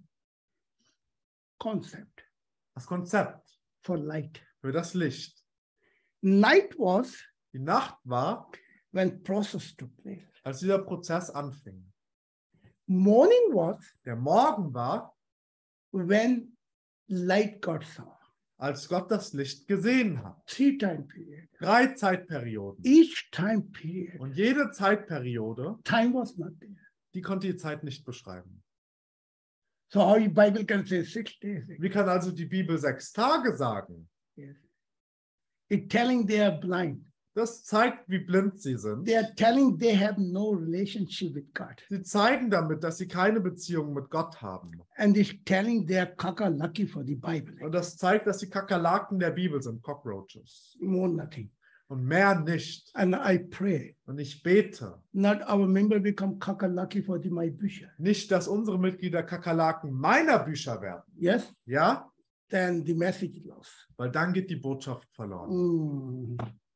Concept. Das Konzept. For light. Für das Licht. Night was. Die Nacht war. When process took place. Als dieser Prozess anfing. Morning was Der Morgen war, when light got saw. als Gott das Licht gesehen hat. 3 time period. 3 Zeitperioden. Each time period, Und jede Zeitperiode, time was not there. die konnte die Zeit nicht beschreiben. So how the Bible can say 6 days? Wie kann also die Bibel 6 Tage sagen? Yes. It telling they are blind. Das zeigt, wie blind sie sind. They are telling they have no relationship with God. Sie zeigen damit, dass sie keine Beziehung mit Gott haben. And it's telling they are lucky for the Bible. Und das zeigt, dass die Kakerlaken der Bibel sind, Cockroaches. More nothing. Und mehr nicht. And I pray, Und ich bete, not our member become lucky for my Bücher. nicht, dass unsere Mitglieder Kakerlaken meiner Bücher werden. Yes? Ja? Then the message is lost. Weil dann geht die Botschaft verloren.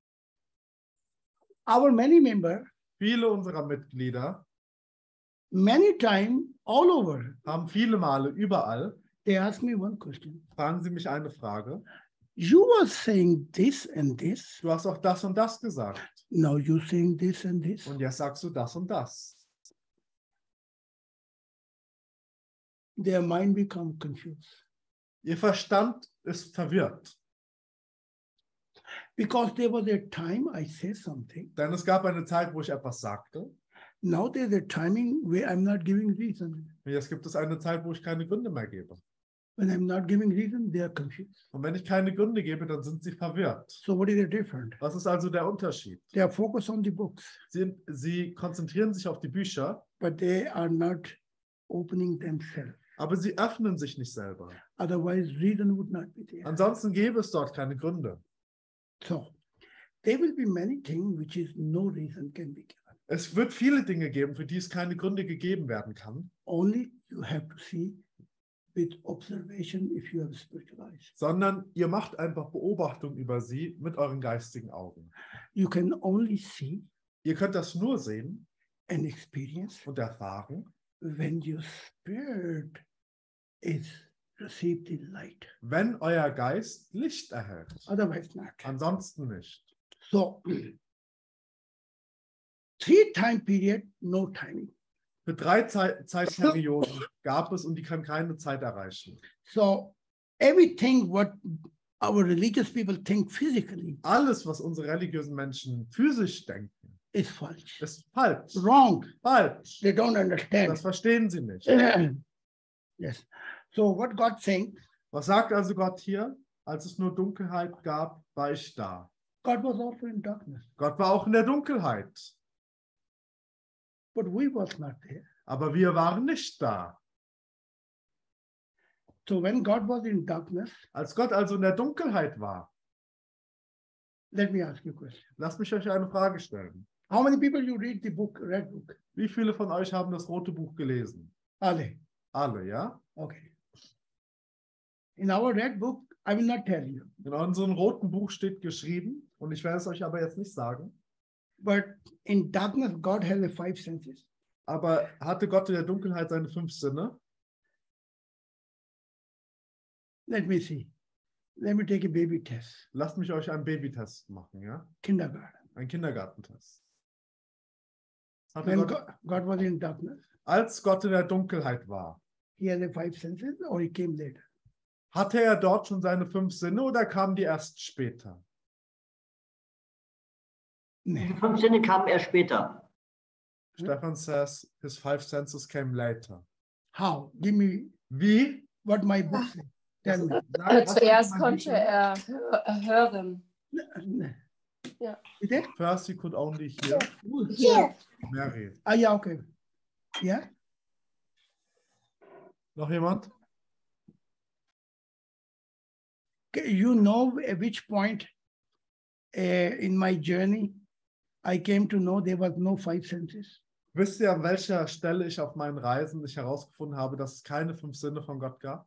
Our many member, Viele unserer Mitglieder many time, all over, haben viele Male überall, they ask me one question. fragen sie mich eine Frage. You were saying this and this. Du hast auch das und das gesagt. Now you saying this and this. Und jetzt sagst du das und das. Their mind become confused. Ihr Verstand ist verwirrt. Because there was a time I said something. Denn es gab eine Zeit, wo ich etwas sagte. Now there's a timing where I'm not giving reason. Und jetzt gibt es eine Zeit, wo ich keine Gründe mehr gebe. When I'm not giving reason, they are confused. Und wenn ich keine Gründe gebe, dann sind sie verwirrt. So what is the difference? Was ist also der Unterschied? They are focused on the books, Sie konzentrieren sich auf die Bücher, but they are not opening themselves. aber sie öffnen sich nicht selber. Otherwise, reason would not be there. Ansonsten gäbe es dort keine Gründe. So there will be many things which is no reason can be given. Es wird viele Dinge geben, für die es keine Gründe gegeben werden kann. Only you have to see with observation if you have spiritual eyes. Sondern ihr macht einfach Beobachtung über sie mit euren geistigen Augen. You can only see Ihr könnt das nur sehen and experience und erfahren, when your spirit is received the light. wenn euer Geist Licht erhält. Otherwise not. Ansonsten nicht. So 3 time period, no timing. Für 3 Zeitperioden gab es und die kann keine Zeit erreichen. So everything what our religious people think physically Alles, was unsere religiösen Menschen physisch denken, is false. ist falsch. Wrong. Falsch. They don't understand. Das verstehen sie nicht. Yes. So what God saying? Was sagt also Gott hier? Als es nur Dunkelheit gab, war ich da. God was also in darkness, Gott war auch in der Dunkelheit. but we was not there. Aber wir waren nicht da. So when God was in darkness, Als Gott also in der Dunkelheit war, let me ask you a question. lasst mich euch eine Frage stellen. How many people you read the book, red book? Wie viele von euch haben das rote Buch gelesen? Alle. Alle, ja? Okay. In our red book, I will not tell you, In unserem roten Buch steht geschrieben, und ich werde es euch aber jetzt nicht sagen, but in darkness, God has the 5 senses. aber hatte Gott in der Dunkelheit seine 5 Sinne? Let me see. Let me take a baby test. Lasst mich euch einen Babytest machen, ja? Kindergarten. Ein Kindergartentest. Hatte When Gott, God was in darkness, als Gott in der Dunkelheit war, he has the 5 senses, or he came later? hatte er dort schon seine 5 Sinne oder kamen die erst später? Die 5 Sinne kamen erst später. Stefan says his 5 senses came later. How? Give me Wie? what my book says. Tell me. Zuerst konnte er hören. Ja. First he could only hear. Hier. Mary. Ah, yeah, okay. Yeah? Noch jemand? Okay, you know at which point in my journey I came to know there was no 5 senses? Wisst ihr, an welcher Stelle ich auf meinen Reisen ich herausgefunden habe, dass es keine 5 Sinne von Gott gab?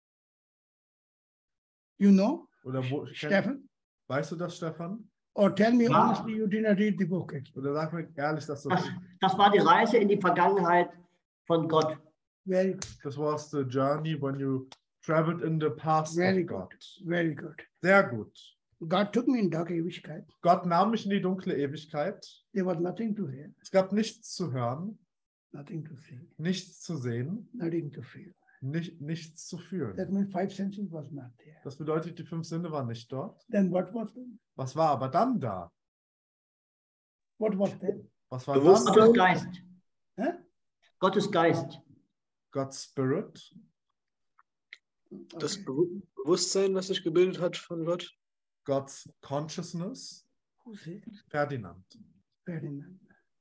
You know? Oder wo? Stefan? Weißt du das, Stefan? Or tell me Ja. honestly, you didn't read the book. Oder sag mir ehrlich, dass Das war die Reise in die Vergangenheit von Gott. Very good. this was the journey when you traveled in the past Very of God. good. Very good. Sehr gut. God took me in dark Ewigkeit. Gott nahm mich in die dunkle Ewigkeit. There was nothing to hear. Es gab nichts zu hören. Nothing to see. Nichts zu sehen, Nothing to feel. nichts zu fühlen. That means 5 senses was not there. Das bedeutet, die 5 Sinne waren nicht dort. Then what was there? Was war aber dann da? What was there? Was war Gottes dann? Geist. Huh? Gottes Geist. God's Spirit. Das Bewusstsein, was sich gebildet hat von Gott. God's Consciousness. Who's it? Ferdinand. Ferdinand.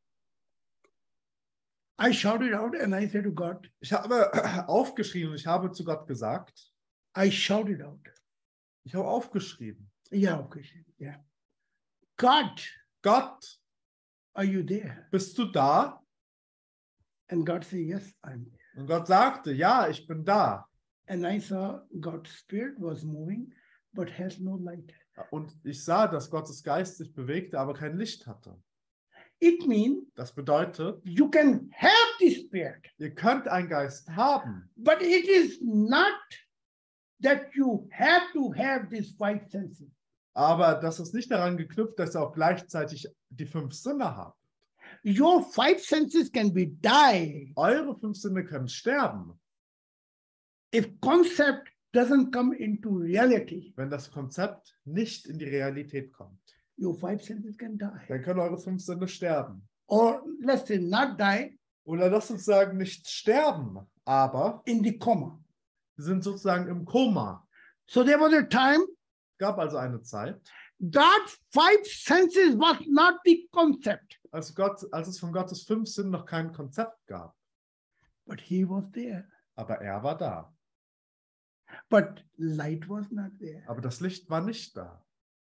I shouted out and I said to God, Ich habe aufgeschrien und ich habe zu Gott gesagt, I shouted out. ich habe aufgeschrieben. Yeah, okay. Yeah. God, Gott, are you there? bist du da? And God said, yes, I'm there. Und Gott sagte, ja, ich bin da. And I saw God's spirit was moving, but has no light. Und ich sah, dass Gottes Geist sich bewegte, aber kein Licht hatte. It means Das bedeutet, you can have the spirit, ihr könnt einen Geist haben, but it is not that you have to have these 5 senses. aber das ist nicht daran geknüpft, dass ihr auch gleichzeitig die 5 Sinne habt. Your 5 senses can be die Eure 5 Sinne können sterben, if concept doesn't come into reality. wenn das Konzept nicht in die Realität kommt. Your 5 senses can die. Dann können eure 5 Sinne sterben. Or let's say not die, Oder lasst uns sagen, nicht sterben, aber in the coma. sie sind sozusagen im Koma. So there was a time Gab also eine Zeit, God's 5 senses was not the concept, als es von Gottes 5 Sinnen noch kein Konzept gab. but he was there. Aber er war da. But light was not there. Aber das Licht war nicht da.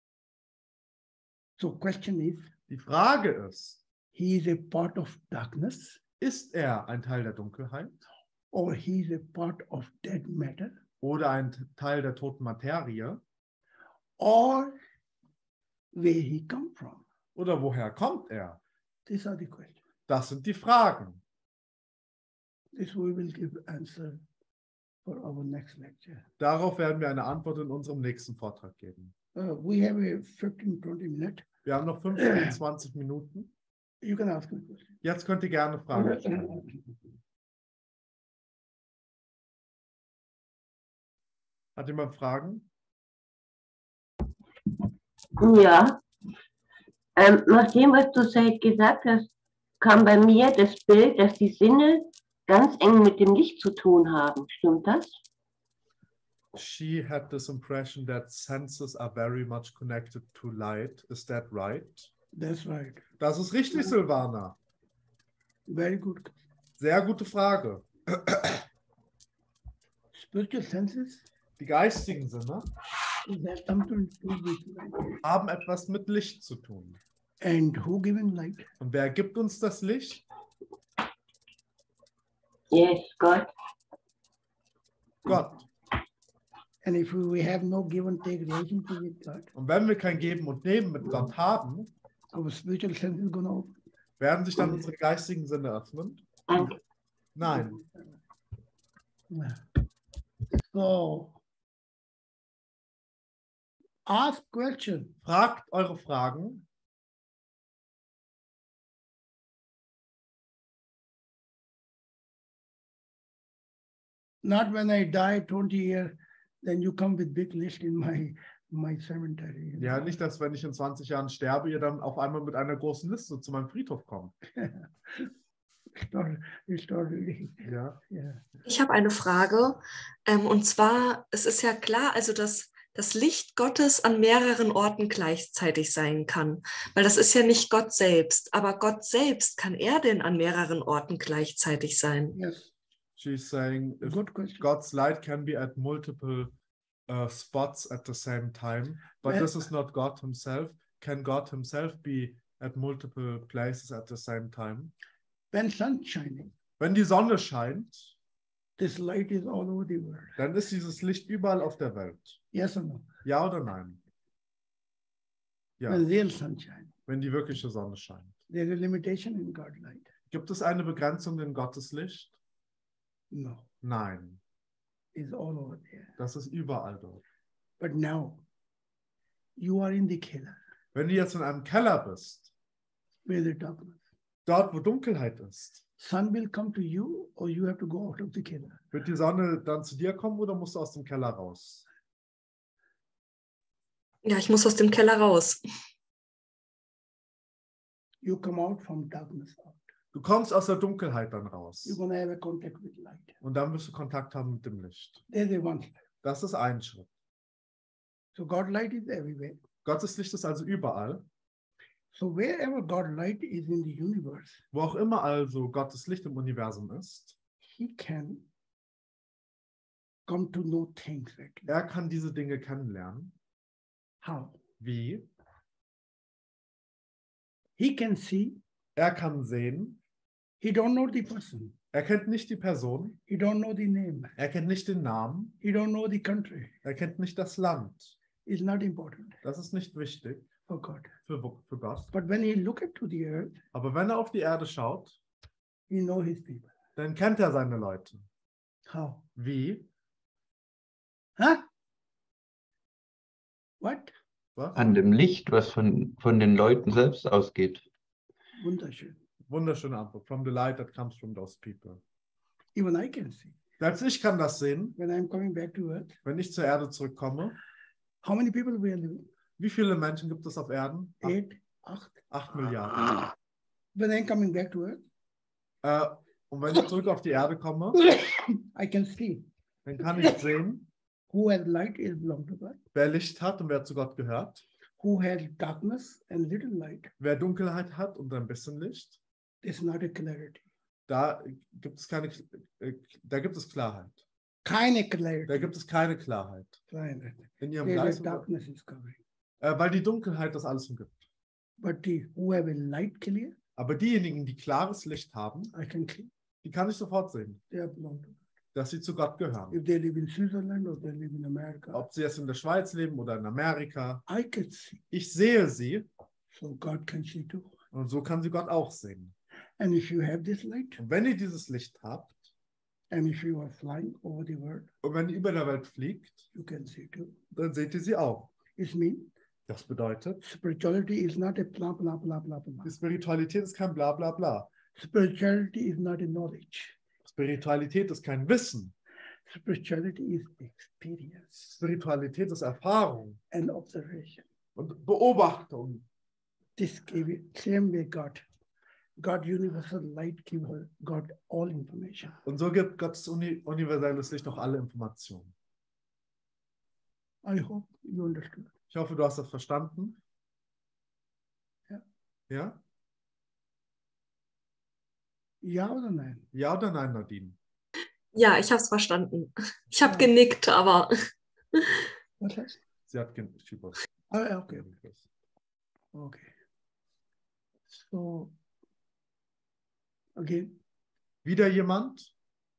So question is, Die Frage ist, he is a part of darkness ist er ein Teil der Dunkelheit or he is a part of dead matter oder ein Teil der toten Materie? or where he come from? Oder woher kommt er? These are the questions. Das sind die Fragen. This we will give answer for our next lecture. Darauf werden wir eine Antwort in unserem nächsten Vortrag geben. We have a 15-20 minute. Wir haben noch 15, 20 Minuten. You can ask me a question. Jetzt könnt ihr gerne Fragen stellen. Hat jemand Fragen? Ja. Nach dem, was du gesagt hast, kam bei mir das Bild, dass die Sinne ganz eng mit dem Licht zu tun haben. Stimmt das? She had this impression that senses are very much connected to light. Is that right? That's right. Das ist richtig, Silvana. Very good. Sehr gute Frage. Spiritual senses, Die geistigen Sinne is that something to do with light? haben etwas mit Licht zu tun. And who giving light? Und wer gibt uns das Licht? Yes, Gott. Gott. And if we have no give and take relationship with God, Und wenn wir kein Geben und Nehmen mit Gott haben, our spiritual sense is gonna open. werden sich dann unsere geistigen Sinne öffnen? Nein. So ask question. Fragt eure Fragen. Not when I die 20 years, then you come with big list in my cemetery. Ja, nicht, dass wenn ich in 20 Jahren sterbe, ihr dann auf einmal mit einer großen Liste zu meinem Friedhof kommt. Start reading. Ja. Yeah. Ich habe eine Frage. Und zwar, es ist ja klar, also dass das Licht Gottes an mehreren Orten gleichzeitig sein kann. Weil das ist ja nicht Gott selbst. Aber Gott selbst, kann er denn an mehreren Orten gleichzeitig sein? Yes. She's saying if Good question. God's light can be at multiple spots at the same time, but Well- this is not God himself. Can God himself be at multiple places at the same time? When sun shining, Wenn die Sonne scheint, this light is all over the world. dann ist dieses Licht überall auf der Welt. Yes or no? Ja oder nein? Ja, When real sunshine, wenn die wirkliche Sonne scheint. there's a limitation in God's light. Gibt es eine Begrenzung in Gottes Licht? No, Nein, it's all over there. das ist überall dort. But now, you are in the keller, Wenn du jetzt in einem Keller bist, where the darkness. Dort, wo Dunkelheit ist, sun will come to you or you have to go out of the keller. wird die Sonne dann zu dir kommen oder musst du aus dem Keller raus? Ja, ich muss aus dem Keller raus. You come out from darkness out. Du kommst aus der Dunkelheit dann raus. You're going to have a contact with light. Und dann wirst du Kontakt haben mit dem Licht. There's a one step. Das ist ein Schritt. So God light is everywhere. Gottes Licht ist also überall. So wherever God light is in the universe, Wo auch immer also Gottes Licht im Universum ist, he can come to know things. Actually. er kann diese Dinge kennenlernen. How? Wie? He can see. Er kann sehen. He don't know the person. Er kennt nicht die Person. He don't know the name. Er kennt nicht den Namen. He don't know the country. Er kennt nicht das Land. It's not important Das ist nicht wichtig for God. für Gott. But when he look to the earth, Aber wenn er auf die Erde schaut, he know his people. dann kennt er seine Leute. How? Wie? Huh? What? Was? An dem Licht, was von den Leuten selbst ausgeht. Wunderschön. Wunderschöne Antwort. From the light that comes from those people. Even I can see. Selbst ich kann das sehen, When I'm coming back to earth, wenn ich zur Erde zurückkomme. how many people we are living? Wie viele Menschen gibt es auf Erden? 8. 8 Milliarden. When I'm coming back to earth, Und wenn ich zurück auf die Erde komme, I can see dann kann ich sehen, who has light is belong to God, wer Licht hat und wer zu Gott gehört, who has darkness and little light. wer Dunkelheit hat und ein bisschen Licht. It's not a clarity. Da gibt es da gibt es Klarheit. Keine clarity. Da gibt es keine Klarheit. In ihrem There's Geist. a darkness is covering. Weil die Dunkelheit das alles umgibt. But the who have a light clear, Aber diejenigen, die klares Licht haben, I can see. die kann ich sofort sehen, They are belong to God. dass sie zu Gott gehören. If they live in Switzerland or they live in America, Ob sie jetzt in der Schweiz leben oder in Amerika. I can see. Ich sehe sie. So God can see too. Und so kann sie Gott auch sehen. And if you have this light, Und wenn ihr dieses Licht habt, and if you are flying over the world, und wenn ihr über der Welt fliegt, you can see too. dann seht ihr sie auch. It means Das bedeutet, spirituality is not a blah blah blah blah blah. die Spiritualität ist kein bla bla bla. Spirituality is not a knowledge. Spiritualität ist kein Wissen. Spirituality is experience Spiritualität ist Erfahrung and observation. und Beobachtung. This gave it same way God universal light give God all information. Und so gibt Gottes universelles Licht noch alle Informationen. I hope you understood. Ich hoffe, du hast das verstanden. Ja. Ja? Ja oder nein? Ja oder nein, Nadine? Ja, ich habe es verstanden. Ich habe genickt, aber. Was heißt? Sie hat genickt. Okay. Okay. So, again. Wieder jemand?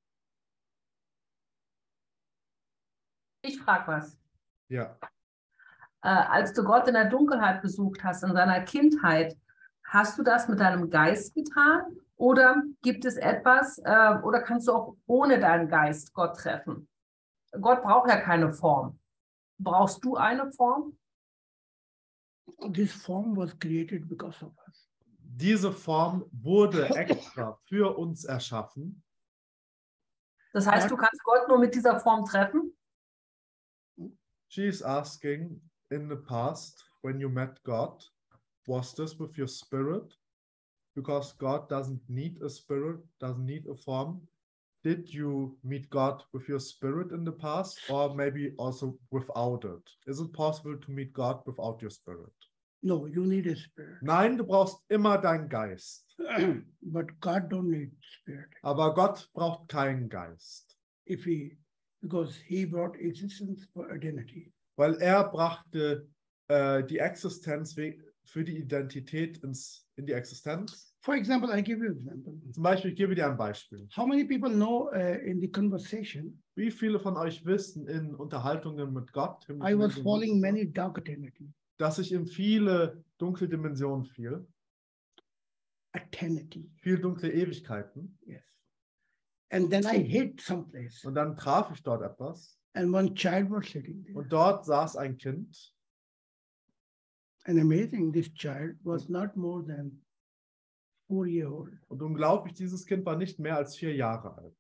Ich frage was. Ja. Als du Gott in der Dunkelheit besucht hast, in seiner Kindheit, hast du das mit deinem Geist getan? Oder gibt es etwas, oder kannst du auch ohne deinen Geist Gott treffen? Gott braucht ja keine Form. Brauchst du eine Form? This form was created because of us. Diese Form wurde extra für uns erschaffen. Das heißt, du kannst Gott nur mit dieser Form treffen? She is asking, in the past, when you met God, was this with your spirit? Because God doesn't need a spirit, doesn't need a form. Did you meet God with your spirit in the past, or maybe also without it? Is it possible to meet God without your spirit? No, you need a spirit. Nein, du brauchst immer deinen Geist. But God don't need spirit. Aber Gott braucht keinen Geist. Because he brought existence for identity. Weil er brachte die Existenz für die Identität in die Existenz. For example, I give you an example. Zum Beispiel, ich gebe dir ein Beispiel. How many people know in the conversation? Wie viele von euch wissen in Unterhaltungen mit Gott, I was falling many dark eternity. dass ich in viele dunkle Dimensionen fiel? Eternity. Viel dunkle Ewigkeiten. Yes. And then I hit someplace. Und dann traf ich dort etwas. And one child was sitting there. Und dort saß ein Kind. And amazing, this child was not more than 4-year-old. Und unglaublich, dieses Kind war nicht mehr als 4 Jahre alt.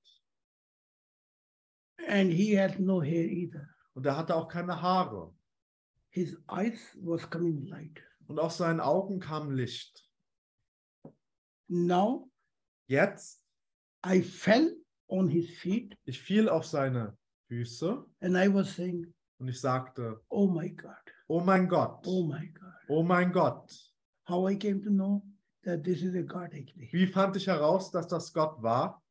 And he had no hair either. Und er hatte auch keine Haare. His eyes was coming light. Und aus seinen Augen kam Licht. Now, jetzt, I fell on his feet. Ich fiel auf seine Füße. And I was saying, und ich sagte, oh my God. Oh mein Gott. Oh my God. Oh mein Gott. How I came to know that this is a God actually. Wie fand ich heraus, dass das Gott war?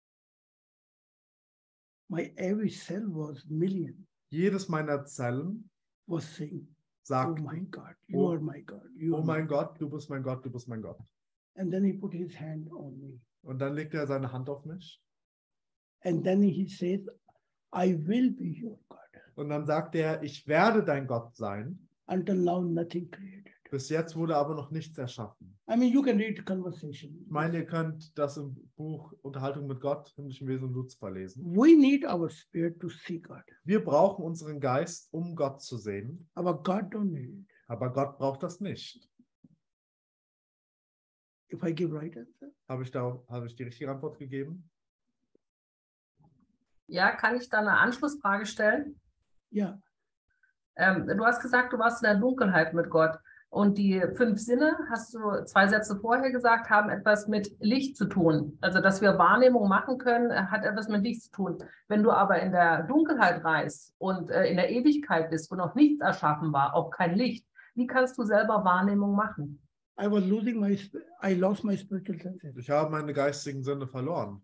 My every cell was million. Jedes meiner Zellen was saying, sagten, oh my God, you are my God. Oh mein Gott, du bist mein Gott, du bist mein Gott. And then he put his hand on me. Und dann legte er seine Hand auf mich. And then he says, I will be your God. Und dann sagte er, ich werde dein Gott sein. Until now nothing created. Bis jetzt wurde aber noch nichts erschaffen. I mean, you can read conversation. Ich meine, ihr könnt das im Buch Unterhaltung mit Gott, himmlischen Wesen und Luzifer lesen. We need our spirit to see God. Wir brauchen unseren Geist, um Gott zu sehen. Aber God don't need it. Aber Gott braucht das nicht. If I give right answer? Habe ich die richtige Antwort gegeben? Ja, kann ich da eine Anschlussfrage stellen? Ja. Du hast gesagt, du warst in der Dunkelheit mit Gott. Und die 5 Sinne, hast du 2 Sätze vorher gesagt, haben etwas mit Licht zu tun. Also, dass wir Wahrnehmung machen können, hat etwas mit Licht zu tun. Wenn du aber in der Dunkelheit reist und in der Ewigkeit bist, wo noch nichts erschaffen war, auch kein Licht, wie kannst du selber Wahrnehmung machen? I lost my spiritual senses. Ich habe meine geistigen Sinne verloren.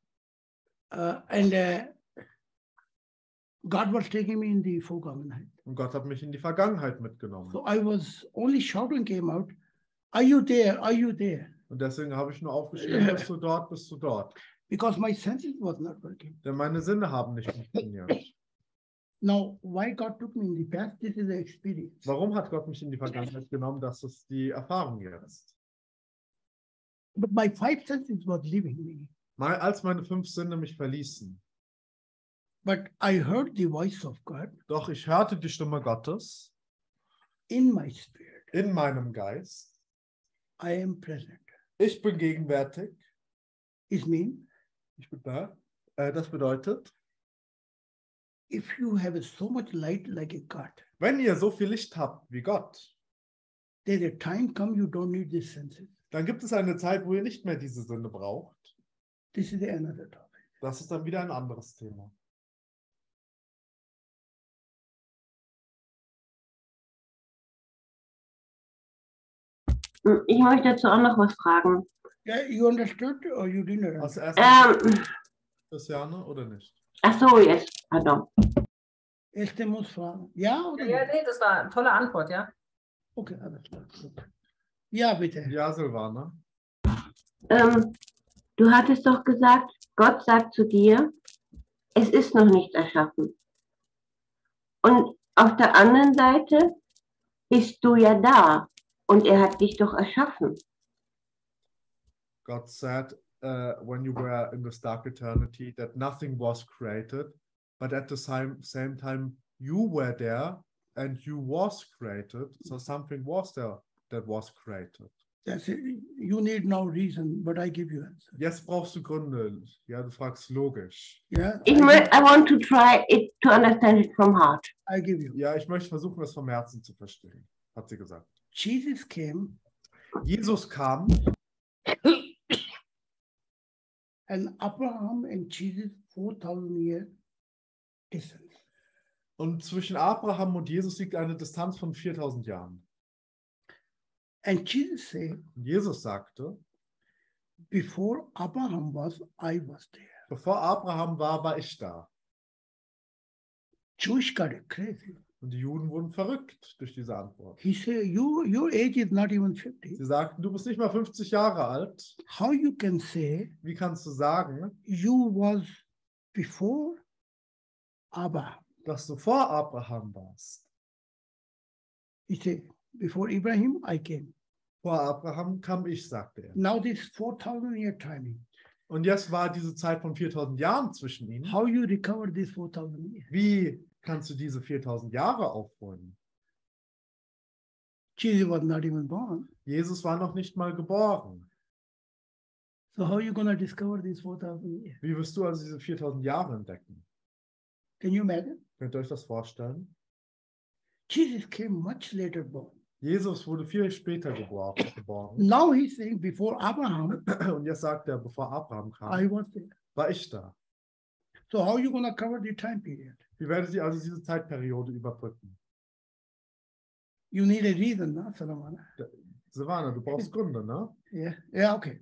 God was taking me in the Vergangenheit. Und Gott hat mich in die Vergangenheit mitgenommen. So I was only shouting came out, are you there? Are you there? Und deswegen habe ich nur aufgeschrieben, bist du dort, bist du dort. Because my senses was not working. Denn meine Sinne haben nicht funktioniert. Now, why God took me in the past? This is the experience. Warum hat Gott mich in die Vergangenheit genommen? Das ist die Erfahrung jetzt. But my 5 senses was leaving me. Als meine 5 Sinne mich verließen. But I heard the voice of God. Doch ich hörte die Stimme Gottes. In my spirit. In meinem Geist. I am present. Ich bin gegenwärtig. Is mean? Ich bin da. Das bedeutet, if you have so much light like a God, wenn ihr so viel Licht habt wie Gott, there's a time come you don't need these senses. Dann gibt es eine Zeit, wo ihr nicht mehr diese Sinne braucht. This is another topic. Das ist dann wieder ein anderes Thema. Ich möchte dazu auch noch was fragen. Yeah, you understood or you didn't? Als erstes, Christiane, oder nicht? Ach so, jetzt, pardon. Erste muss fragen. Ja oder ja, nee, das war eine tolle Antwort, ja. Okay, alles klar. Ja, bitte. Ja, Silvana. Du hattest doch gesagt, Gott sagt zu dir, es ist noch nicht erschaffen. Und auf der anderen Seite bist du ja da und er hat dich doch erschaffen. God said, when you were in this dark eternity, that nothing was created, but at the same time, you were there and you was created. So something was there that was created. That's it. You need no reason, but I give you answer. Jetzt brauchst du Gründe. Ja, du fragst logisch. Yeah. I want to try it to understand it from heart. I give you. Ja, ich möchte versuchen, es vom Herzen zu verstehen, hat sie gesagt. Jesus came. Jesus kam. And Abraham and Jesus 4,000 years distance. Und zwischen Abraham und Jesus liegt eine Distanz von 4.000 Jahren. And Jesus said, Jesus sagte, before Abraham was, I was there. Bevor Abraham war ich da. Jewish got crazy. Und die Juden wurden verrückt durch diese Antwort. He said, your age is not even 50. Sie sagten, du bist nicht mal 50 Jahre alt. How you can say, wie kannst du sagen, you was before Abraham? Dass du vor Abraham warst. He said, before Ibrahim, I came. Vor Abraham kam ich, sagte er. Now this 4,000 year timing. Und jetzt war diese Zeit von 4.000 Jahren zwischen ihnen. How you recover this 4,000 years? Wie kannst du diese 4.000 Jahre aufholen? Jesus was not even born. Jesus war noch nicht mal geboren. So how are you going to discover these 4,000 years? Wie wirst du also diese 4000 Jahre entdecken? Can you imagine? Könnt ihr euch das vorstellen? Jesus came much later born. Jesus wurde viel später geboren. Now he's saying before Abraham, Und jetzt sagt er, bevor Abraham I kam, was there. war ich da. So how are you going to cover the time period? Wie werdet ihr also diese Zeitperiode überbrücken? You need a reason, no, Solomon? Silvana, du brauchst Gründe, ne? Yeah, yeah, okay.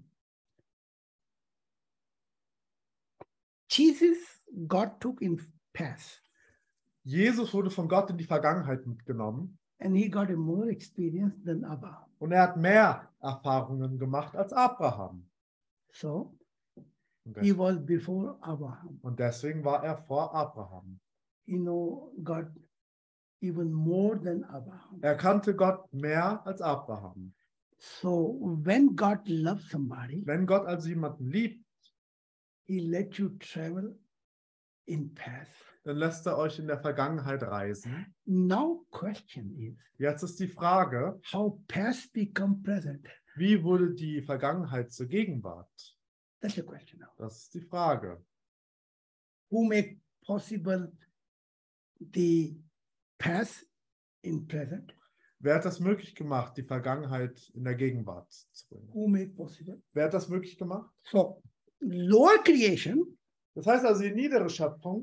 Jesus, God took in past. Jesus wurde von Gott in die Vergangenheit mitgenommen. And he got a more experience than Abraham. Und er hat mehr Erfahrungen gemacht als Abraham. So Und he was before Abraham. Und deswegen war er vor Abraham. You know God even more than Abraham. Er kannte Gott mehr als Abraham. So when God loves somebody, Wenn Gott also jemanden liebt, he let you travel in past. dann lässt er euch in der Vergangenheit reisen. Now question is, Jetzt ist die Frage, how past become present? wie wurde die Vergangenheit zur Gegenwart? That's the question now. Das ist die Frage. Who make possible the past in present? Wer hat das möglich gemacht, die Vergangenheit in der Gegenwart zu bringen? Who make possible? Wer hat das möglich gemacht? So lower creation, Das heißt also, die niedere Schöpfung,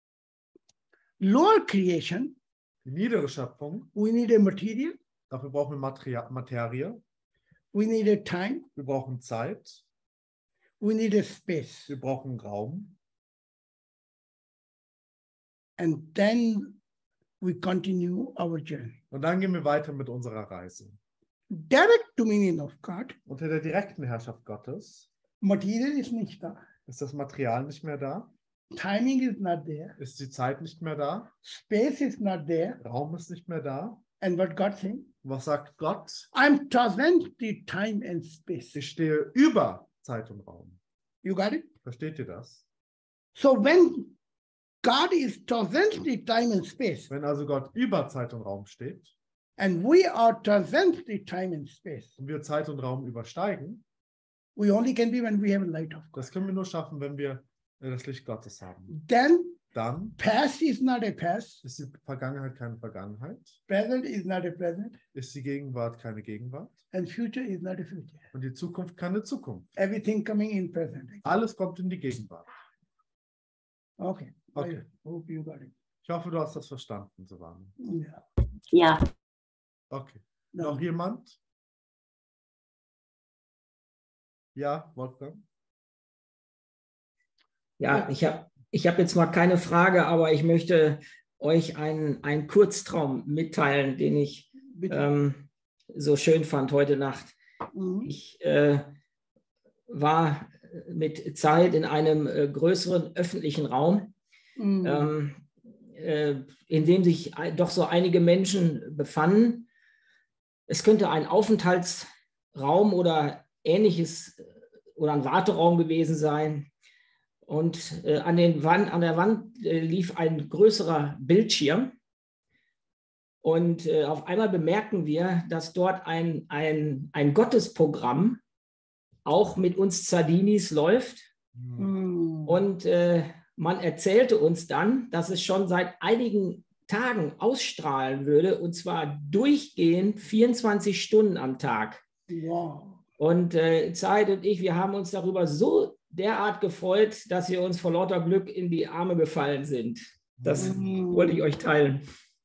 die niedere Schöpfung, we need a material, dafür brauchen wir Materie, we need a time, wir brauchen Zeit, we need a space. wir brauchen Raum. And then we continue our journey. Und dann gehen wir weiter mit unserer Reise. Direct dominion of God, Unter der direkten Herrschaft Gottes material is nicht da. ist das Material nicht mehr da, Timing is not there. ist die Zeit nicht mehr da, Space is not there. Raum ist nicht mehr da. And what God saying? Was sagt Gott? I'm transcend the time and space. Ich stehe über Zeit und Raum. You got it? Versteht ihr das? So when God is transcend the time and space, Wenn also Gott über Zeit und Raum steht and we are transcend the time and space, und wir Zeit und Raum übersteigen, we only can be when we have a light of God. das können wir nur schaffen, wenn wir das Licht Gottes haben. Then Dann past is not a past, ist die Vergangenheit keine Vergangenheit, present is not a present, ist die Gegenwart keine Gegenwart and future is not a future. und die Zukunft keine Zukunft. Everything coming in present. Alles kommt in die Gegenwart. Okay. Okay. I hope you got it. Ich hoffe, du hast das verstanden, Silvana. Yeah. Ja. Okay. No. Noch jemand? Ja, Wolfgang? Ja, ich hab jetzt mal keine Frage, aber ich möchte euch einen Kurztraum mitteilen, den ich so schön fand heute Nacht. Ich war mit Zeit in einem größeren öffentlichen Raum, in dem sich doch so einige Menschen befanden. Es könnte ein Aufenthaltsraum oder ähnliches oder ein Warteraum gewesen sein. Und an der Wand lief ein größerer Bildschirm. Und auf einmal bemerken wir, dass dort ein Gottesprogramm auch mit uns Zardinis läuft. Und man erzählte uns dann, dass es schon seit einigen Tagen ausstrahlen würde, und zwar durchgehend 24 Stunden am Tag. Wow. Und Zeit und ich, wir haben uns darüber so derart gefreut, dass wir uns vor lauter Glück in die Arme gefallen sind. Das wollte ich euch teilen.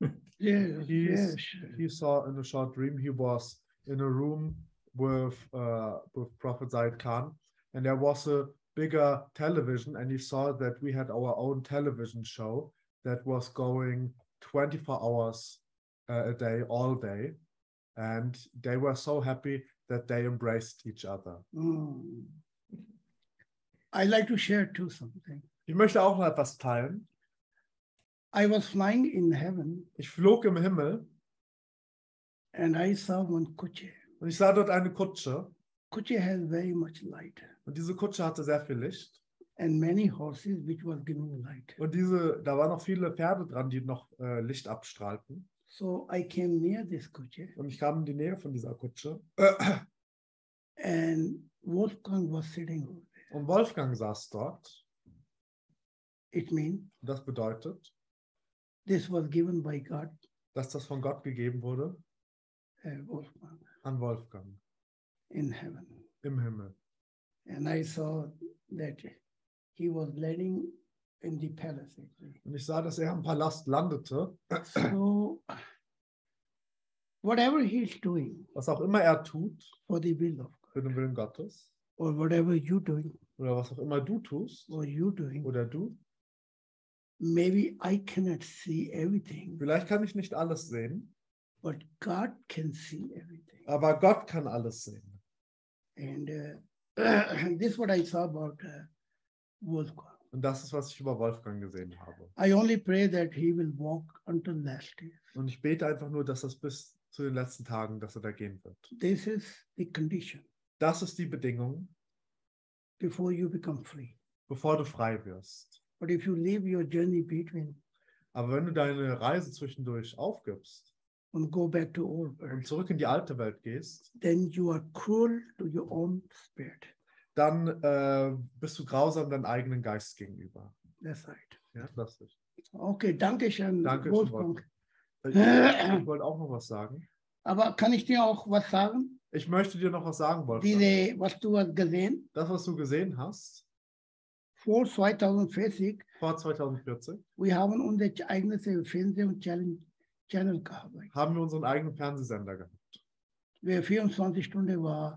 He saw in a short dream he was in a room with Prophet Zaid Khan, and there was a bigger television, and he saw that we had our own television show that was going 24 hours a day, all day, and they were so happy that they embraced each other. I like to share too something. Ich möchte auch noch etwas teilen. I was flying in heaven. Ich flog im Himmel. And I saw one kutsche. Und ich sah dort eine Kutsche. Kutsche has very much light. Und diese Kutsche hatte sehr viel Licht. And many horses which was giving light. Und da waren noch viele Pferde dran, die noch Licht abstrahlten. So I came near this kutsche. Und ich kam in die Nähe von dieser Kutsche. And Wolfgang was sitting over there. Und Wolfgang saß dort. It means Das bedeutet, this was given by God, dass das von Gott gegeben wurde Wolfgang, an Wolfgang in heaven. im Himmel. And I saw that he was landing in the palace. Actually. Und ich sah, dass er im Palast landete. So, whatever he's doing Was auch immer er tut, for the will of God, für den Willen Gottes, or whatever you're doing, oder was auch immer du tust, or you're doing, oder du, maybe I cannot see everything, vielleicht kann ich nicht alles sehen, but God can see everything. aber Gott kann alles sehen. And this is what I saw about Wolfgang. Und das ist, was ich über Wolfgang gesehen habe. I only pray that he will walk until last days. Und ich bete einfach nur, dass das bis zu den letzten Tagen, dass er da gehen wird. This is the condition Das ist die Bedingung, before you become free. bevor du frei wirst. But if you leave your journey between Aber wenn du deine Reise zwischendurch aufgibst and go back to old und world, zurück in die alte Welt gehst, then you are cruel to your own spirit. dann bist du grausam deinem eigenen Geist gegenüber. That's right. Ja, das ist. Okay, danke schön, Danke, Wolfgang. Ich wollte auch noch was sagen. Aber kann ich dir auch was sagen? Ich möchte dir noch was sagen, Wolfgang. Diese, was du hast gesehen, Das, was du gesehen hast, vor 2040, vor 2040, wir haben unser eigenes Fernseh- und Channel gehabt. haben wir unseren eigenen Fernsehsender gehabt. Wer 24 Stunden war,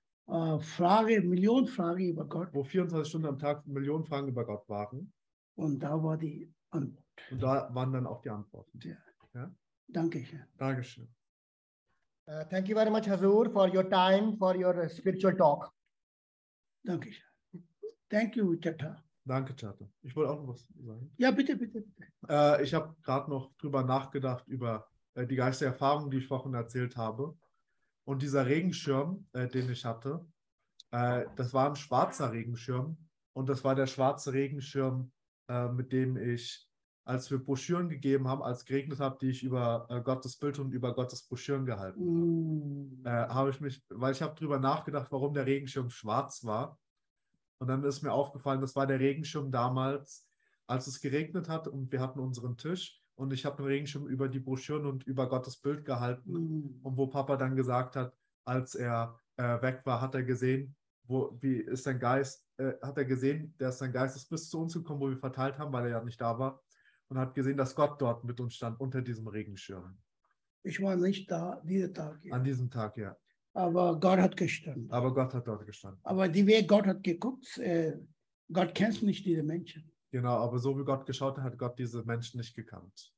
Millionen Fragen über Gott. Wo 24 Stunden am Tag Millionen Fragen über Gott waren. Und da war die Antwort. Und da waren dann auch die Antworten. Ja. Ja? Dankeschön. Dankeschön. Thank you very much, Hazur, for your time, for your spiritual talk. Dankeschön. Thank you, Chata. Danke, Chata. Ich wollte auch noch was sagen. Ja, bitte, bitte, bitte. Ich habe gerade noch drüber nachgedacht, über die geistige Erfahrung, die ich vorhin erzählt habe. Und dieser Regenschirm, den ich hatte, das war ein schwarzer Regenschirm. Und das war der schwarze Regenschirm, mit dem ich, als wir Broschüren gegeben haben, als geregnet habe, die ich über Gottes Bild und über Gottes Broschüren gehalten habe, weil ich habe drüber nachgedacht, warum der Regenschirm schwarz war. Und dann ist mir aufgefallen, das war der Regenschirm damals, als es geregnet hat und wir hatten unseren Tisch und ich habe den Regenschirm über die Broschüren und über Gottes Bild gehalten. Und wo Papa dann gesagt hat, als er weg war, hat er gesehen, wie ist sein Geist, hat er gesehen, dass sein Geist ist bis zu uns gekommen, wo wir verteilt haben, weil er ja nicht da war. Und hat gesehen, dass Gott dort mit uns stand, unter diesem Regenschirm. Ich war nicht da, dieser Tag. Ja. An diesem Tag, ja. Aber Gott hat gestanden. Aber Gott hat dort gestanden. Aber die Weg Gott hat geguckt, Gott kennt nicht diese Menschen. Genau, aber so wie Gott geschaut hat, hat Gott diese Menschen nicht gekannt.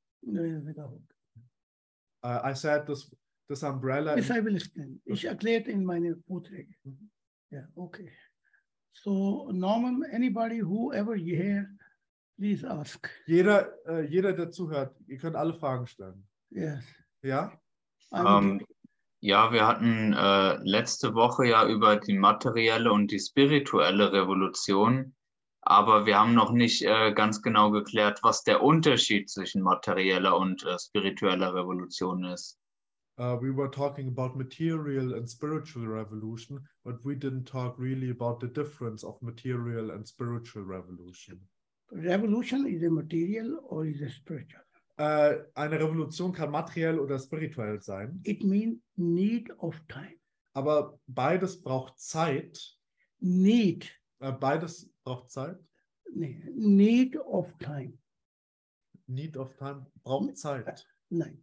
I said this umbrella. Yes, I will explain. Ich erkläre in meine Vorträge. Ja, okay. So, Norman, anybody, whoever you hear, please ask. Jeder, der zuhört, ihr könnt alle Fragen stellen. Yes. Ja? Ja, wir hatten letzte Woche ja über die materielle und die spirituelle Revolution, aber wir haben noch nicht ganz genau geklärt, was der Unterschied zwischen materieller und spiritueller Revolution ist. We were talking about material and spiritual revolution, but we didn't talk really about the difference of material and spiritual revolution. Revolution is a material or is a spiritual? Eine Revolution kann materiell oder spirituell sein. It means need of time. Aber beides braucht Zeit. Need. Beides braucht Zeit. Nee, need of time. Need of time braucht Zeit. Nein.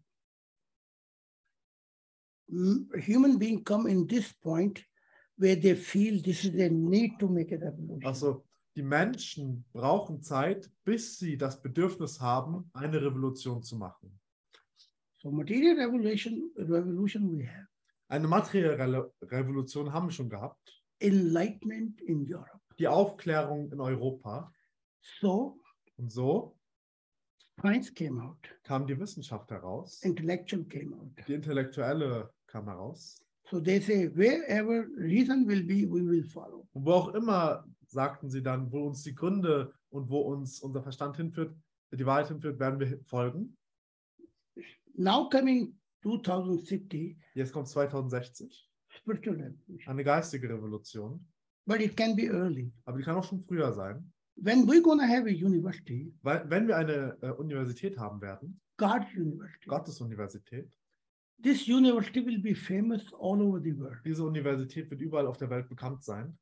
Human beings come in this point where they feel this is a need to make a revolution. Also die Menschen brauchen Zeit, bis sie das Bedürfnis haben, eine Revolution zu machen. So material revolution we have. Eine materielle Revolution haben wir schon gehabt. Enlightenment in Europe. Die Aufklärung in Europa. So. Und so. Science came out. Kam die Wissenschaft heraus. Intellectual came out. Die Intellektuelle kam heraus. So they say, wherever reason will be, we will follow. Und wo auch immer, sagten sie dann, wo uns die Gründe und wo uns unser Verstand hinführt, die Wahrheit hinführt, werden wir folgen. Now coming 2060. Jetzt kommt 2060. Spiritual revolution. Eine geistige Revolution. But it can be early. Aber die kann auch schon früher sein. When we're going to have a university, Weil, wenn wir eine Universität haben werden, God's university, Gottes Universität, this university will be famous all over the world. diese Universität wird überall auf der Welt bekannt sein.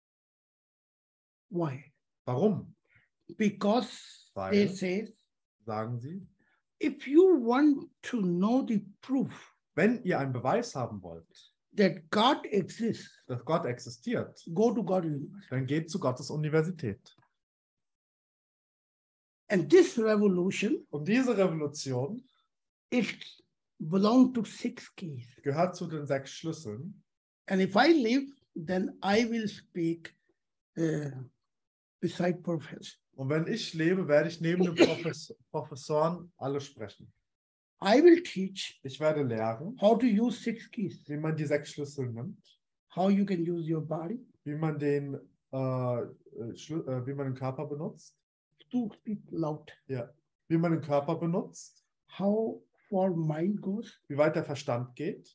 Why? Warum? Because Weil, they say, sagen sie, if you want to know the proof wenn ihr einen Beweis haben wollt, that God exists, dass Gott existiert, go to God's university. dann geht zu Gottes Universität. And this revolution, Und diese Revolution, it belongs to 6 keys. Gehört zu den 6 Schlüsseln. And if I live, then I will speak beside professor. Und wenn ich lebe, werde ich neben den Professoren alle sprechen. I will teach. Ich werde lehren, how to use 6 keys. Wie man die 6 Schlüssel nimmt. How you can use your body. Wie man den Körper benutzt. To speak loud. Ja. Wie man den Körper benutzt. How far mind goes. Wie weit der Verstand geht.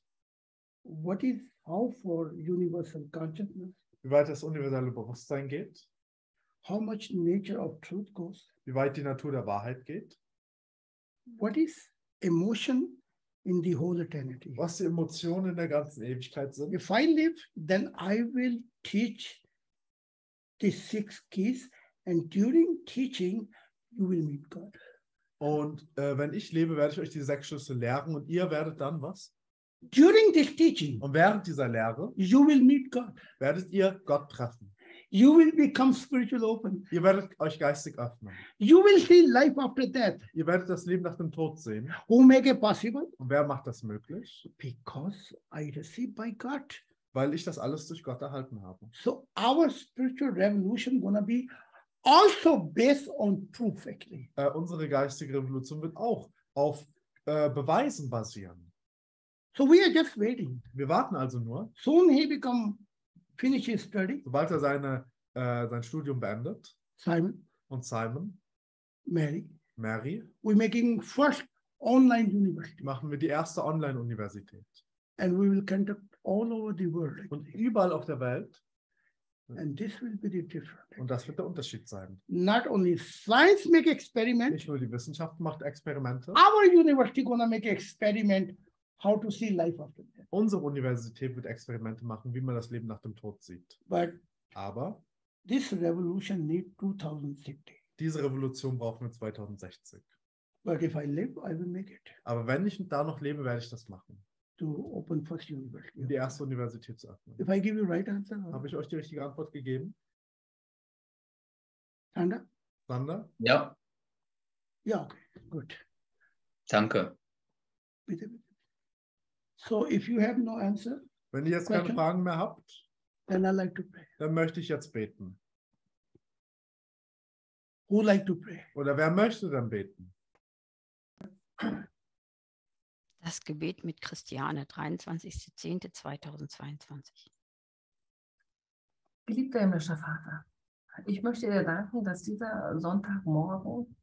How far universal consciousness. Wie weit das universelle Bewusstsein geht. How much nature of truth goes. Wie weit die Natur der Wahrheit geht. What is emotion in the whole eternity? Was die Emotionen in der ganzen Ewigkeit sind. If I live, then I will teach the 6 keys, and during teaching, you will meet God. Und wenn ich lebe, werde ich euch die 6 Schlüssel lehren und ihr werdet dann was? During this teaching, und während dieser Lehre, you will meet God. Werdet ihr Gott treffen. You will become spiritual open. Ihr werdet euch geistig öffnen. You will see life after death. Ihr werdet das Leben nach dem Tod sehen. Who make it possible? Und wer macht das möglich? Because I received by God. Weil ich das alles durch Gott erhalten habe. So our spiritual revolution gonna be also based on proof, actually. Unsere geistige Revolution wird auch auf Beweisen basieren. So we are just waiting. Wir warten also nur. Soon he finish his study. Sobald er sein Studium beendet. Simon. Und Simon. Mary. We're making first online university. Machen wir die erste Online-Universität. And we will conduct all over the world. Und überall auf der Welt. And this will be the difference. Und das wird der Unterschied sein. Not only science make experiment. Nicht nur die Wissenschaft macht Experimente. Our university gonna make experiment how to see life after death. Unsere Universität wird Experimente machen, wie man das Leben nach dem Tod sieht. Aber this revolution need 2060. Diese Revolution brauchen wir 2060. But if I live, I will make it. Aber wenn ich da noch lebe, werde ich das machen. To open first university. Um die erste Universität zu öffnen. If I give you right answer. Habe ich euch die richtige Antwort gegeben? Sander? Ja. Ja, okay, gut. Danke. Bitte. So if you have no answer, wenn ihr jetzt keine Fragen mehr habt, then I like to pray. Dann möchte ich jetzt beten. Who like to pray? Oder wer möchte dann beten? Das Gebet mit Christiane, 23.10.2022. Geliebter himmlischer Vater, ich möchte dir danken, dass dieser Sonntagmorgen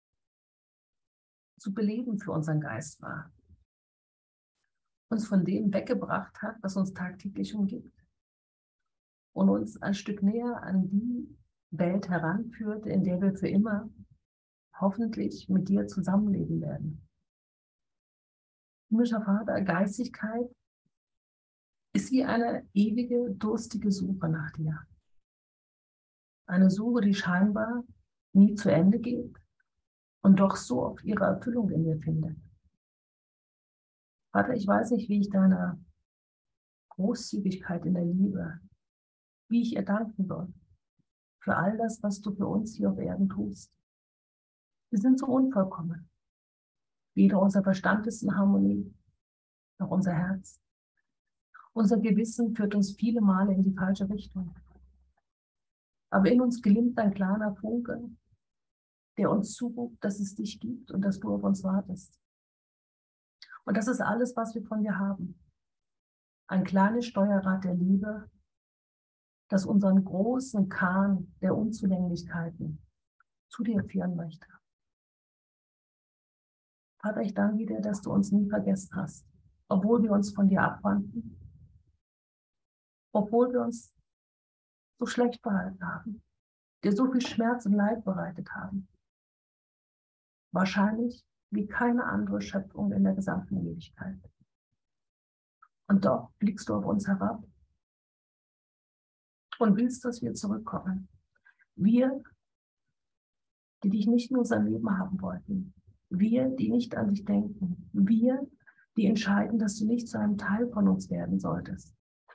zu beleben für unseren Geist war. Uns von dem weggebracht hat, was uns tagtäglich umgibt. Und uns ein Stück näher an die Welt heranführt, in der wir für immer hoffentlich mit dir zusammenleben werden. Himmlischer Vater, Geistigkeit ist wie eine ewige, durstige Suche nach dir. Eine Suche, die scheinbar nie zu Ende geht und doch so oft ihre Erfüllung in dir findet. Vater, ich weiß nicht, wie ich deiner Großzügigkeit in der Liebe, wie ich ihr danken soll für all das, was du für uns hier auf Erden tust. Wir sind so unvollkommen. Weder unser Verstand ist in Harmonie, noch unser Herz. Unser Gewissen führt uns viele Male in die falsche Richtung. Aber in uns glimmt ein kleiner Funke, der uns zuruft, dass es dich gibt und dass du auf uns wartest. Und das ist alles, was wir von dir haben. Ein kleines Steuerrad der Liebe, das unseren großen Kahn der Unzulänglichkeiten zu dir führen möchte. Vater, ich danke dir, dass du uns nie vergessen hast, obwohl wir uns von dir abwandten, obwohl wir uns so schlecht behalten haben, dir so viel Schmerz und Leid bereitet haben. Wahrscheinlich wie keine andere Schöpfung in der gesamten Ewigkeit. Und doch blickst du auf uns herab und willst, dass wir zurückkommen. Wir, die dich nicht in unserem Leben haben wollten. Wir, die nicht an dich denken. Wir, die entscheiden, dass du nicht zu einem Teil von uns werden solltest.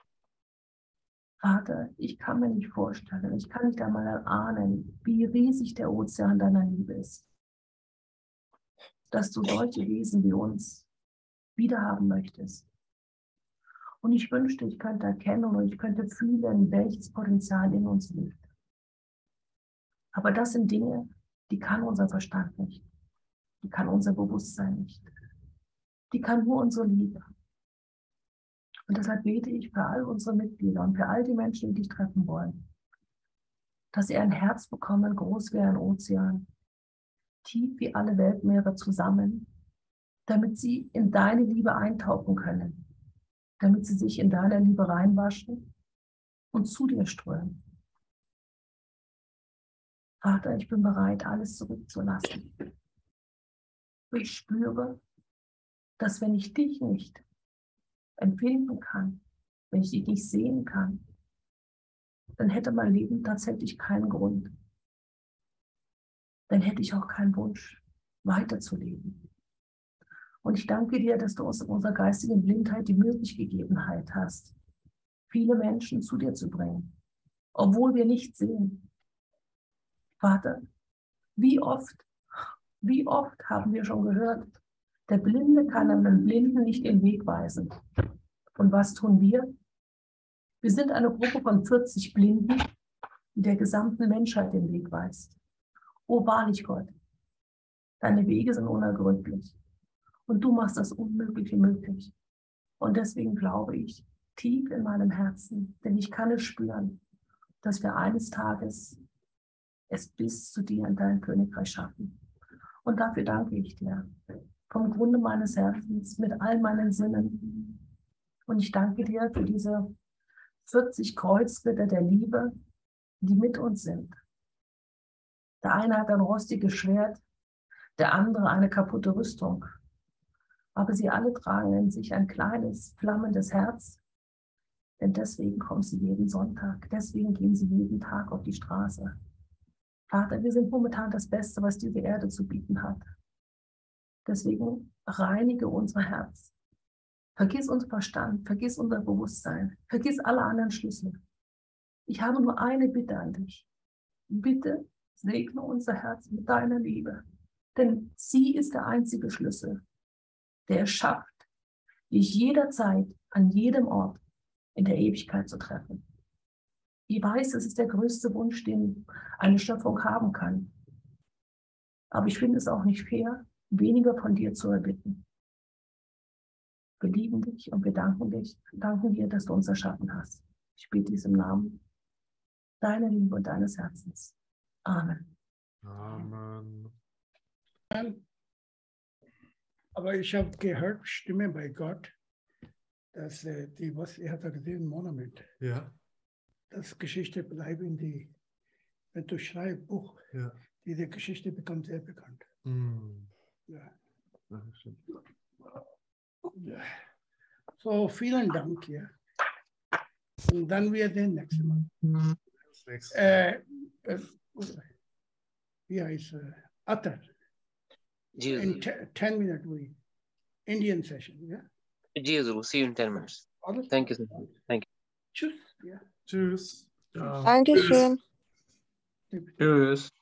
Vater, ich kann mir nicht vorstellen, ich kann nicht einmal erahnen, wie riesig der Ozean deiner Liebe ist. Dass du solche Wesen wie uns wiederhaben möchtest. Und ich wünschte, ich könnte erkennen und ich könnte fühlen, welches Potenzial in uns liegt. Aber das sind Dinge, die kann unser Verstand nicht. Die kann unser Bewusstsein nicht. Die kann nur unsere Liebe. Und deshalb bete ich für all unsere Mitglieder und für all die Menschen, die dich treffen wollen, dass sie ein Herz bekommen, groß wie ein Ozean, tief wie alle Weltmeere zusammen, damit sie in deine Liebe eintauchen können, damit sie sich in deiner Liebe reinwaschen und zu dir strömen. Vater, ich bin bereit, alles zurückzulassen. Ich spüre, dass wenn ich dich nicht empfinden kann, wenn ich dich nicht sehen kann, dann hätte mein Leben tatsächlich keinen Grund. Dann hätte ich auch keinen Wunsch, weiterzuleben. Und ich danke dir, dass du aus unserer geistigen Blindheit die Möglichkeit hast, viele Menschen zu dir zu bringen, obwohl wir nicht sehen. Vater, wie oft haben wir schon gehört, der Blinde kann einem Blinden nicht den Weg weisen. Und was tun wir? Wir sind eine Gruppe von 40 Blinden, die der gesamten Menschheit den Weg weist. O wahrlich Gott, deine Wege sind unergründlich und du machst das Unmögliche möglich. Und deswegen glaube ich tief in meinem Herzen, denn ich kann es spüren, dass wir eines Tages es bis zu dir in dein Königreich schaffen. Und dafür danke ich dir vom Grunde meines Herzens mit all meinen Sinnen. Und ich danke dir für diese 40 Kreuzritter der Liebe, die mit uns sind. Der eine hat ein rostiges Schwert, der andere eine kaputte Rüstung. Aber sie alle tragen in sich ein kleines, flammendes Herz. Denn deswegen kommen sie jeden Sonntag, deswegen gehen sie jeden Tag auf die Straße. Vater, wir sind momentan das Beste, was diese Erde zu bieten hat. Deswegen reinige unser Herz. Vergiss unseren Verstand, vergiss unser Bewusstsein, vergiss alle anderen Schlüssel. Ich habe nur eine Bitte an dich. Bitte segne unser Herz mit deiner Liebe, denn sie ist der einzige Schlüssel, der es schafft, dich jederzeit, an jedem Ort in der Ewigkeit zu treffen. Ich weiß, es ist der größte Wunsch, den eine Schöpfung haben kann. Aber ich finde es auch nicht fair, weniger von dir zu erbitten. Wir lieben dich und wir danken dir, dass du uns erschaffen hast. Ich bete dies im Namen deiner Liebe und deines Herzens. Amen. Amen. Aber ich habe gehört, Stimme bei Gott, dass was er hat gesehen, Monument. Ja. Das Geschichte bleibt wenn du schreibst Buch, ja. Diese Geschichte bekommt sehr bekannt. Mm. Ja. Dankeschön. Ja. So, vielen Dank. Ja. Und dann wir den nächsten Mal. Wie heißt Atar? In 10 minutes, Indian session, yeah? Jesus, see you in 10 minutes. Thank you so much. Thank you. Tschüss. Ja. Tschüss. Ja. Dankeschön. Tschüss.